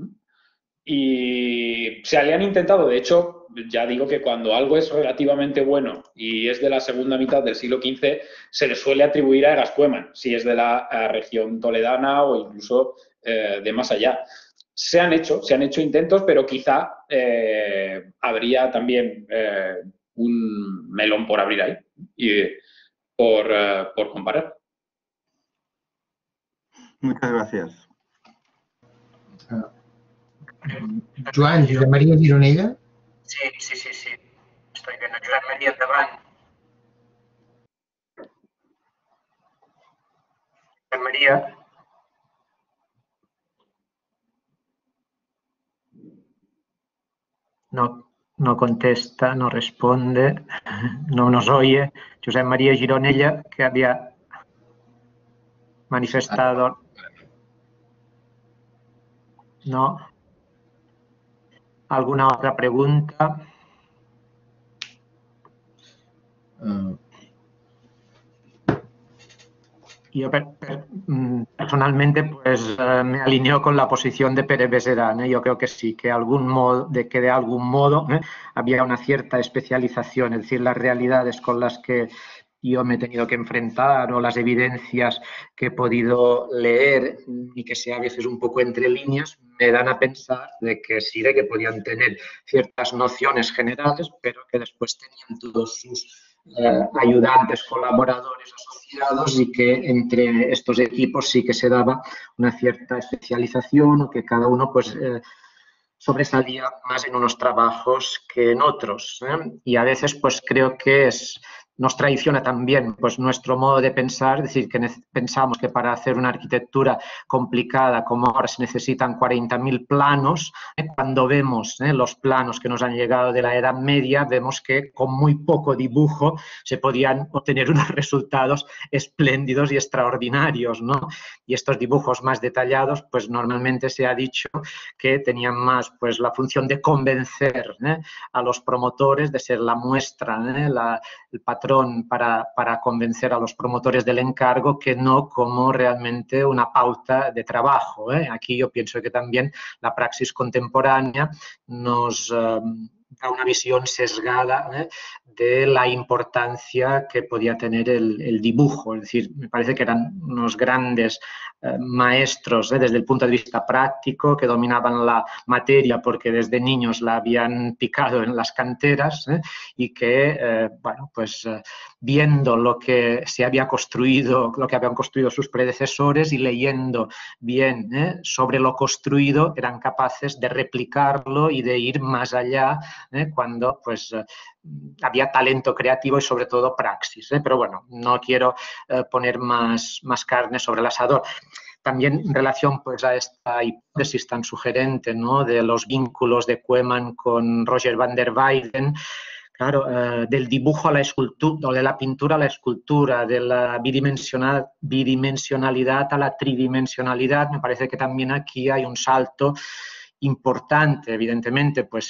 Y se le han intentado, de hecho, ya digo que cuando algo es relativamente bueno y es de la segunda mitad del siglo XV, se le suele atribuir a Egas Koeman, si es de la región toledana o incluso de más allá. Se han hecho intentos, pero quizá habría también un melón por abrir ahí y por comparar. Muchas gracias. Joan, Josep Maria Gironella? Sí. Estoy viendo. Josep Maria, endavant. Josep Maria. No contesta, no responde, no nos oye. Josep Maria Gironella, que había manifestado. No. ¿Alguna otra pregunta? Yo personalmente pues me alineo con la posición de Pere Beserán. Yo creo que sí, que de algún modo había una cierta especialización, es decir, las realidades con las que yo me he tenido que enfrentar o las evidencias que he podido leer y que sea a veces un poco entre líneas, me dan a pensar de que sí, de que podían tener ciertas nociones generales, pero que después tenían todos sus ayudantes, colaboradores asociados y que entre estos equipos sí que se daba una cierta especialización o que cada uno pues sobresalía más en unos trabajos que en otros. Y a veces pues creo que nos traiciona también pues nuestro modo de pensar, es decir, que pensamos que para hacer una arquitectura complicada como ahora se necesitan 40.000 planos. Cuando vemos los planos que nos han llegado de la Edad Media, vemos que con muy poco dibujo se podían obtener unos resultados espléndidos y extraordinarios, ¿no? Y estos dibujos más detallados, pues normalmente se ha dicho que tenían más pues la función de convencer a los promotores, de ser la muestra, el patrón para convencer a los promotores del encargo, que no como realmente una pauta de trabajo. Aquí yo pienso que también la praxis contemporánea nos da una visión sesgada de la importancia que podía tener el dibujo. Es decir, me parece que eran unos grandes maestros desde el punto de vista práctico, que dominaban la materia porque desde niños la habían picado en las canteras y que, bueno, pues viendo lo que se había construido, lo que habían construido sus predecesores y leyendo bien sobre lo construido, eran capaces de replicarlo y de ir más allá cuando pues había talento creativo y sobre todo praxis. Pero bueno, no quiero poner más carne sobre el asador. También en relación pues, a esta hipótesis tan sugerente, ¿no?, de los vínculos de Koeman con Roger van der Weyden, claro, del dibujo a la escultura, o de la pintura a la escultura, de la bidimensionalidad a la tridimensionalidad, me parece que también aquí hay un salto importante. Evidentemente, pues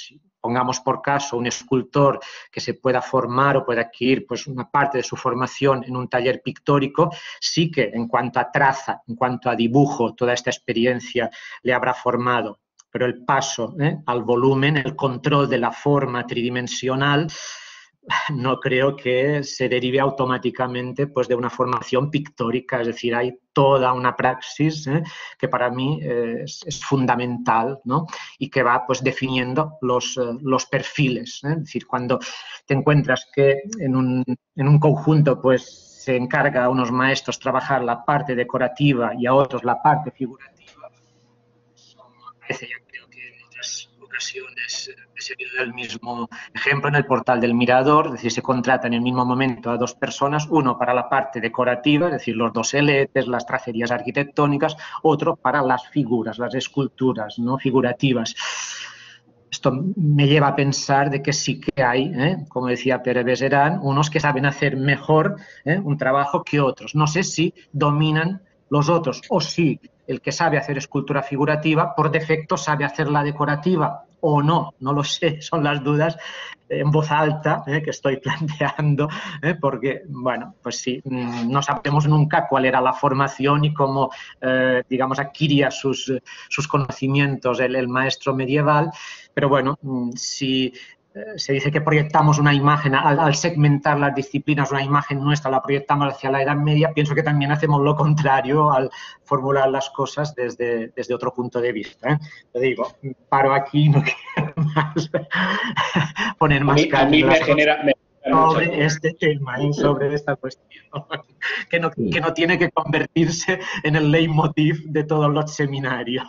pongamos por caso un escultor que se pueda formar o pueda adquirir pues, una parte de su formación en un taller pictórico, sí que en cuanto a traza, en cuanto a dibujo, toda esta experiencia le habrá formado. Pero el paso al volumen, el control de la forma tridimensional, no creo que se derive automáticamente pues, de una formación pictórica. Es decir, hay toda una praxis que para mí es fundamental, ¿no? Y que va pues, definiendo los perfiles. Es decir, cuando te encuentras que en un conjunto pues, se encarga a unos maestros trabajar la parte decorativa y a otros la parte figurativa, parece, ya creo que en otras ocasiones he seguido el mismo ejemplo en el portal del Mirador, es decir, se contrata en el mismo momento a dos personas, uno para la parte decorativa, es decir, los doseletes, las tracerías arquitectónicas, otro para las figuras, las esculturas, ¿no? Figurativas. Esto me lleva a pensar de que sí que hay, como decía Pere Beserán, unos que saben hacer mejor un trabajo que otros. No sé si dominan los otros o si el que sabe hacer escultura figurativa por defecto sabe hacer la decorativa o no, no lo sé, son las dudas en voz alta que estoy planteando, porque, bueno, pues sí, no sabemos nunca cuál era la formación y cómo, digamos, adquiría sus conocimientos el maestro medieval, pero bueno, si se dice que proyectamos una imagen, al segmentar las disciplinas, una imagen nuestra la proyectamos hacia la Edad Media, pienso que también hacemos lo contrario al formular las cosas desde otro punto de vista. Te digo, paro aquí, no quiero más poner más a mí me genera sobre este tema y sobre esta cuestión, que no tiene que convertirse en el leitmotiv de todos los seminarios.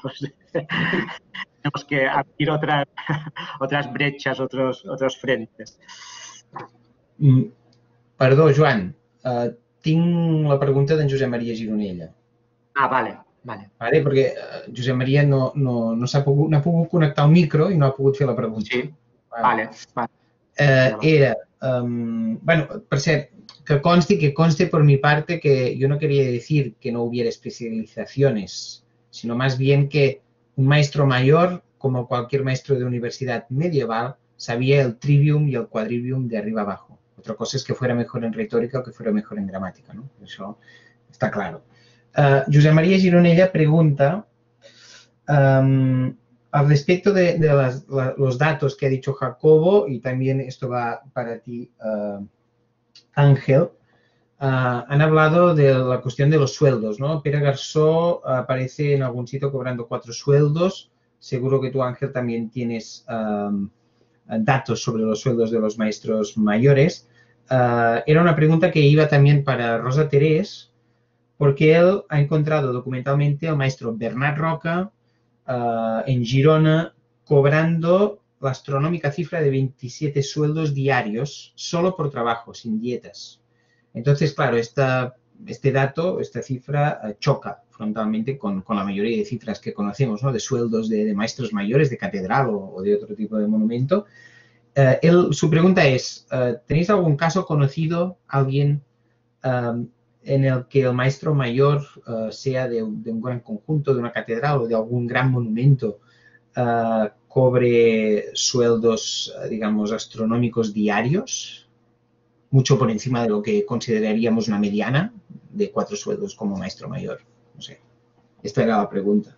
Tenemos que abrir otras brechas, otros frentes. Perdó, Joan, tinc la pregunta d'en Josep Maria Gironella. Ah, vale. Vale, perquè Josep Maria no ha pogut connectar el micro i no ha pogut fer la pregunta. Sí, vale. Bueno, por ser, que conste por mi parte que yo no quería decir que no hubiera especializaciones, sino más bien que un maestro mayor, como cualquier maestro de universidad medieval, sabía el trivium y el quadrivium de arriba abajo. Otra cosa es que fuera mejor en retórica o que fuera mejor en gramática, ¿no? Eso está claro. Josep María Gironella pregunta al respecto de los datos que ha dicho Jacobo, y también esto va para ti, Ángel, han hablado de la cuestión de los sueldos, ¿no? Pere Garzó aparece en algún sitio cobrando 4 sueldos. Seguro que tú, Ángel, también tienes datos sobre los sueldos de los maestros mayores. Era una pregunta que iba también para Rosa Terés, porque él ha encontrado documentalmente al maestro Bernat Roca en Girona cobrando la astronómica cifra de 27 sueldos diarios solo por trabajo, sin dietas. Entonces, claro, este dato, esta cifra, choca frontalmente con la mayoría de cifras que conocemos, ¿no? De sueldos de maestros mayores, de catedral o de otro tipo de monumento. Su pregunta es, ¿tenéis algún caso conocido, alguien en el que el maestro mayor sea de un gran conjunto, de una catedral o de algún gran monumento, cobre sueldos, digamos, astronómicos diarios? Mucho por encima de lo que consideraríamos una mediana de 4 sueldos como maestro mayor. No sé. Esta era la pregunta.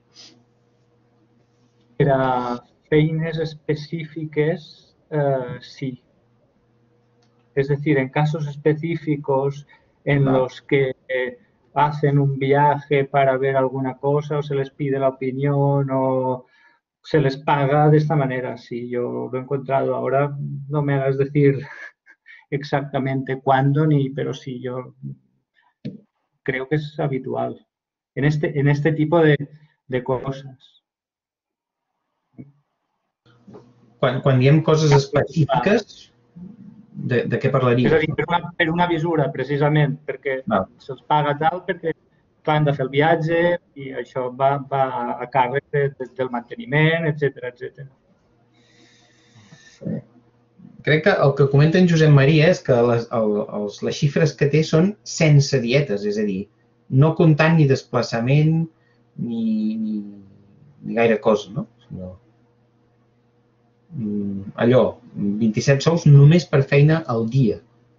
Para feines específicas, sí. Es decir, en casos específicos en los que hacen un viaje para ver alguna cosa o se les pide la opinión o se les paga de esta manera. Sí, yo lo he encontrado. Ahora no me hagas decir exactamente cuándo, pero sí, yo creo que es habitual en este tipo de cosas. Quan diem coses específiques, de què parlaries? És a dir, per una visura, precisament, perquè se'ls paga tal perquè han de fer el viatge i això va a càrrec del manteniment, etc. Crec que el que comenta en Josep Maria és que les xifres que té són sense dietes, és a dir, no comptant ni desplaçament ni gaire cosa, no? allò, 27 sous només per feina al dia.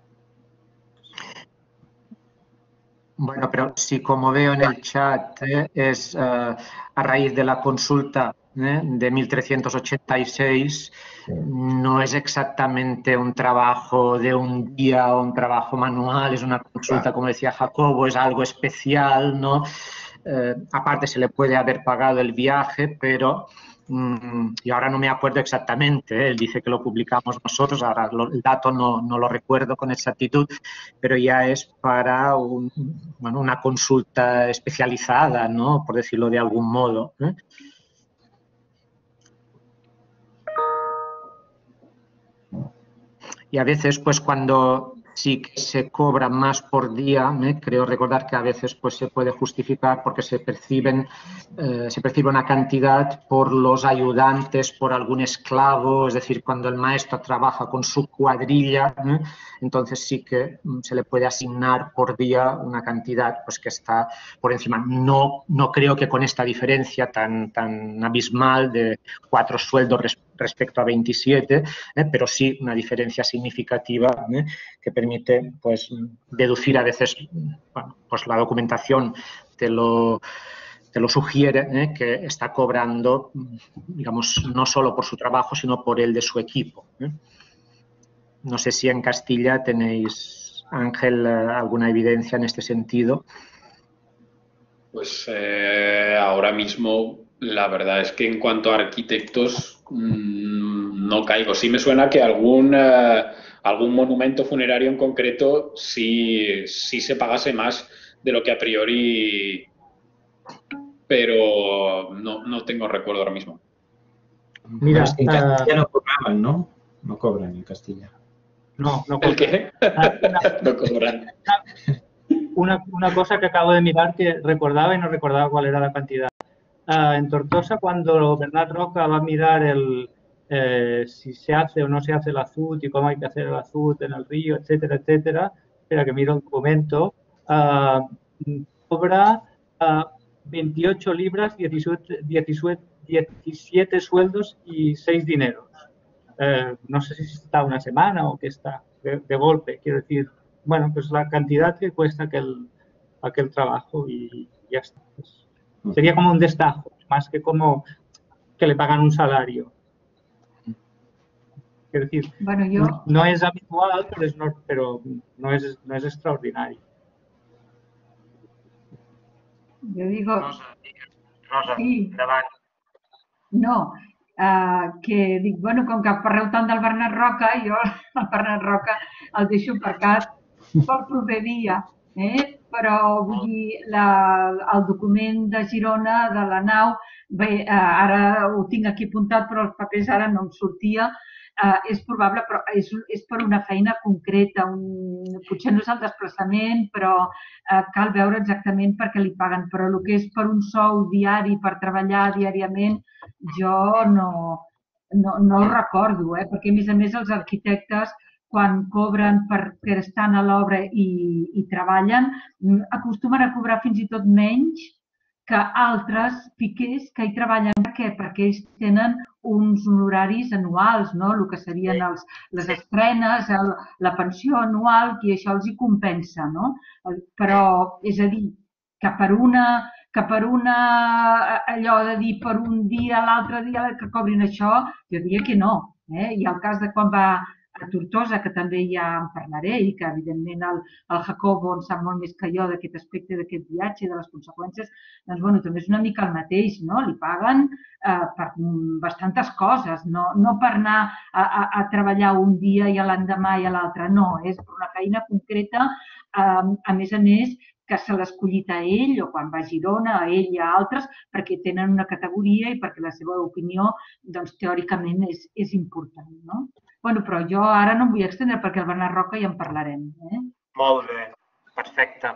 Bueno, pero si como veo en el chat es a raíz de la consulta de 1386, no es exactamente un trabajo de un día o un trabajo manual, es una consulta, como decía Jacobo, es algo especial, ¿no? Aparte se le puede haber pagado el viaje, pero y ahora no me acuerdo exactamente, él dice que lo publicamos nosotros, ahora el dato no lo recuerdo con exactitud, pero ya es para una consulta especializada, ¿no? Por decirlo de algún modo. Y a veces, pues cuando sí que se cobra más por día, creo recordar que a veces pues, se puede justificar porque se percibe una cantidad por los ayudantes, por algún esclavo, es decir, cuando el maestro trabaja con su cuadrilla, entonces sí que se le puede asignar por día una cantidad pues, que está por encima. No creo que con esta diferencia tan abismal de 4 sueldos respecto a 27, pero sí una diferencia significativa que permite pues, deducir a veces, bueno, pues la documentación te lo sugiere, que está cobrando, digamos, no solo por su trabajo, sino por el de su equipo. No sé si en Castilla tenéis, Ángel, alguna evidencia en este sentido. Pues ahora mismo la verdad es que en cuanto a arquitectos no caigo. Sí me suena que algún monumento funerario en concreto sí se pagase más de lo que a priori, pero no tengo recuerdo ahora mismo. Mira, en Castilla no cobraban, ¿no? No cobran en Castilla. No cobran. ¿El qué? No cobran. Una cosa que acabo de mirar que recordaba y no recordaba cuál era la cantidad. En Tortosa, cuando Bernat Roca va a mirar si se hace o no se hace el azud y cómo hay que hacer el azud en el río, etcétera, etcétera, espera que miro el documento, cobra 28 libras, 17 sueldos y 6 dineros. No sé si está una semana o que está de golpe, quiero decir, bueno, pues la cantidad que cuesta aquel trabajo y ya está. Pues sería como un destajo, más que como que le pagan un salario. Quiero decir, bueno, no es habitual, pero no es extraordinario. Yo digo... Rosa, sí. endavant. No, que dic, bueno, com que parleu tant del Bernat Roca, jo el Bernat Roca el deixo aparcat pel proper dia, però vull dir, el document de Girona, de la nau, bé, ara ho tinc aquí apuntat, però els papers ara no em sortia, és probable, però és per una feina concreta, potser no és el desplaçament, però cal veure exactament per què li paguen, però el que és per un sou diari, per treballar diàriament, jo no ho recordo, perquè a més els arquitectes quan cobren perquè estan a l'obra i treballen, acostumen a cobrar fins i tot menys que altres piquers que hi treballen. Per què? Perquè ells tenen uns honoraris anuals, no? El que serien les estrenes, la pensió anual, i això els hi compensa, no? Però, és a dir, que per una allò de dir per un dia, l'altre dia que cobrin això, jo diria que no. I el cas de quan va a Tortosa, que també ja en parlaré i que evidentment el Jacobo en sap molt més que jo d'aquest aspecte d'aquest viatge i de les conseqüències, doncs bueno, també és una mica el mateix, no? Li paguen per bastantes coses, no per anar a treballar un dia i l'endemà i l'altre, no, és per una feina concreta, a més, que se l'ha escollit a ell o quan va a Girona, a ell i a altres, perquè tenen una categoria i perquè la seva opinió, doncs, teòricament és important, no? Bueno, però jo ara no em vull extendre perquè el Bernat Roca ja en parlarem. Molt bé, perfecte.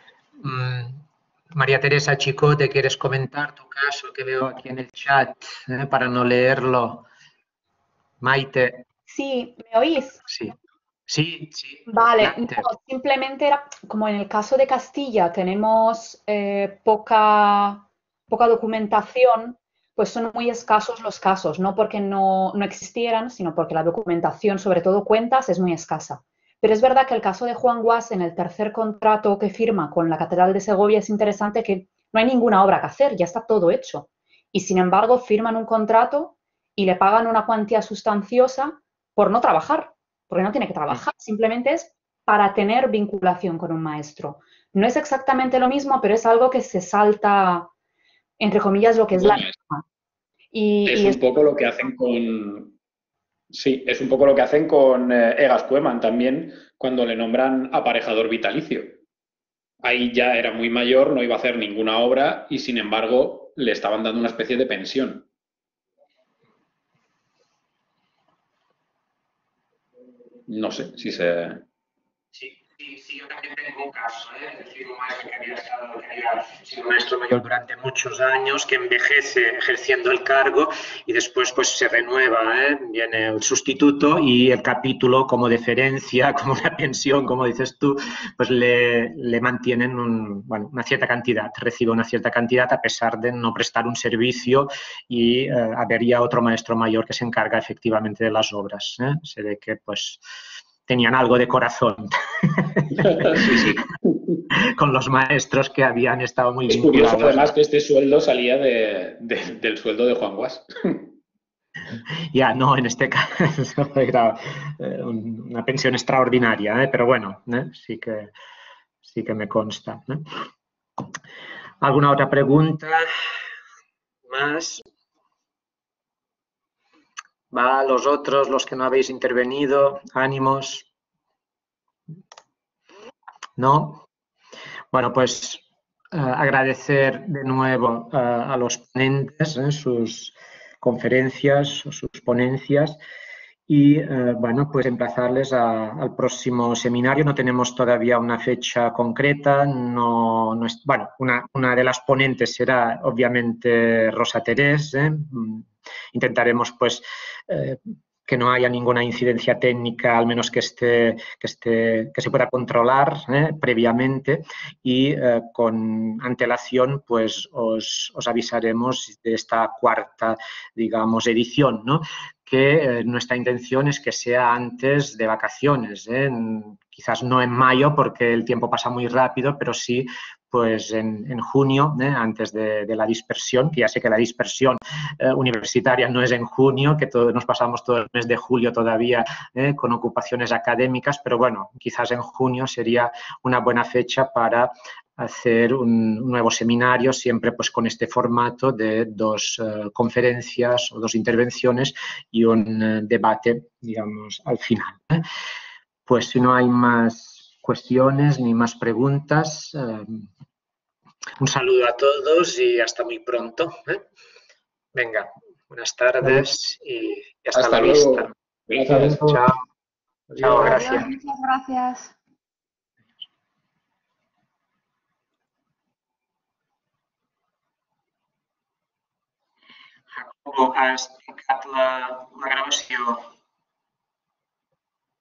María Teresa Chicote, ¿quieres comentar tu caso que veo aquí en el chat para no leerlo? Maite. Sí, ¿me oís? Sí. Sí. Vale, no, simplemente era como en el caso de Castilla tenemos poca documentación, pues son muy escasos los casos, no porque no existieran, sino porque la documentación, sobre todo cuentas, es muy escasa. Pero es verdad que el caso de Juan Guas, en el tercer contrato que firma con la Catedral de Segovia, es interesante que no hay ninguna obra que hacer, ya está todo hecho. Y sin embargo firman un contrato y le pagan una cuantía sustanciosa por no trabajar, porque no tiene que trabajar, simplemente es para tener vinculación con un maestro. No es exactamente lo mismo, pero es algo que se salta, entre comillas, lo que es la norma. Es un poco lo que hacen con... Sí, es un poco lo que hacen con Egas Koeman también cuando le nombran aparejador vitalicio. Ahí ya era muy mayor, no iba a hacer ninguna obra y sin embargo le estaban dando una especie de pensión. No sé si se... Sí, yo también tengo un caso, es decir, un maestro que había sido maestro mayor durante muchos años, que envejece ejerciendo el cargo y después pues se renueva, viene el sustituto y el capítulo como deferencia, como una pensión, como dices tú, pues le mantienen una cierta cantidad, recibe una cierta cantidad a pesar de no prestar un servicio y habría otro maestro mayor que se encarga efectivamente de las obras. Se ve que pues tenían algo de corazón. Sí, sí. Con los maestros que habían estado muy vinculados. Es curioso además que este sueldo salía del sueldo de Juan Guas. Ya, no, en este caso era una pensión extraordinaria, pero bueno, sí que me consta. ¿Alguna otra pregunta más? Va, los otros, los que no habéis intervenido, ánimos. ¿No? Bueno, pues agradecer de nuevo a los ponentes sus conferencias, sus ponencias y, bueno, pues emplazarles al próximo seminario. No tenemos todavía una fecha concreta. Bueno, una de las ponentes será, obviamente, Rosa Terés. Intentaremos, pues, que no haya ninguna incidencia técnica, al menos que se pueda controlar previamente y con antelación pues os avisaremos de esta cuarta, digamos, edición, ¿no? Que nuestra intención es que sea antes de vacaciones, quizás no en mayo porque el tiempo pasa muy rápido, pero sí pues en junio, antes de la dispersión, que ya sé que la dispersión universitaria no es en junio, que nos pasamos todo el mes de julio todavía con ocupaciones académicas, pero bueno, quizás en junio sería una buena fecha para hacer un nuevo seminario, siempre pues con este formato de dos conferencias o dos intervenciones y un debate, digamos, al final. Pues si no hay más cuestiones ni más preguntas, un saludo a todos y hasta muy pronto. Venga, buenas tardes y hasta la luego. vista. Gracias. Chao. Chao, gracias. Adiós, muchas gracias. Jacobo, has tancat la gravació?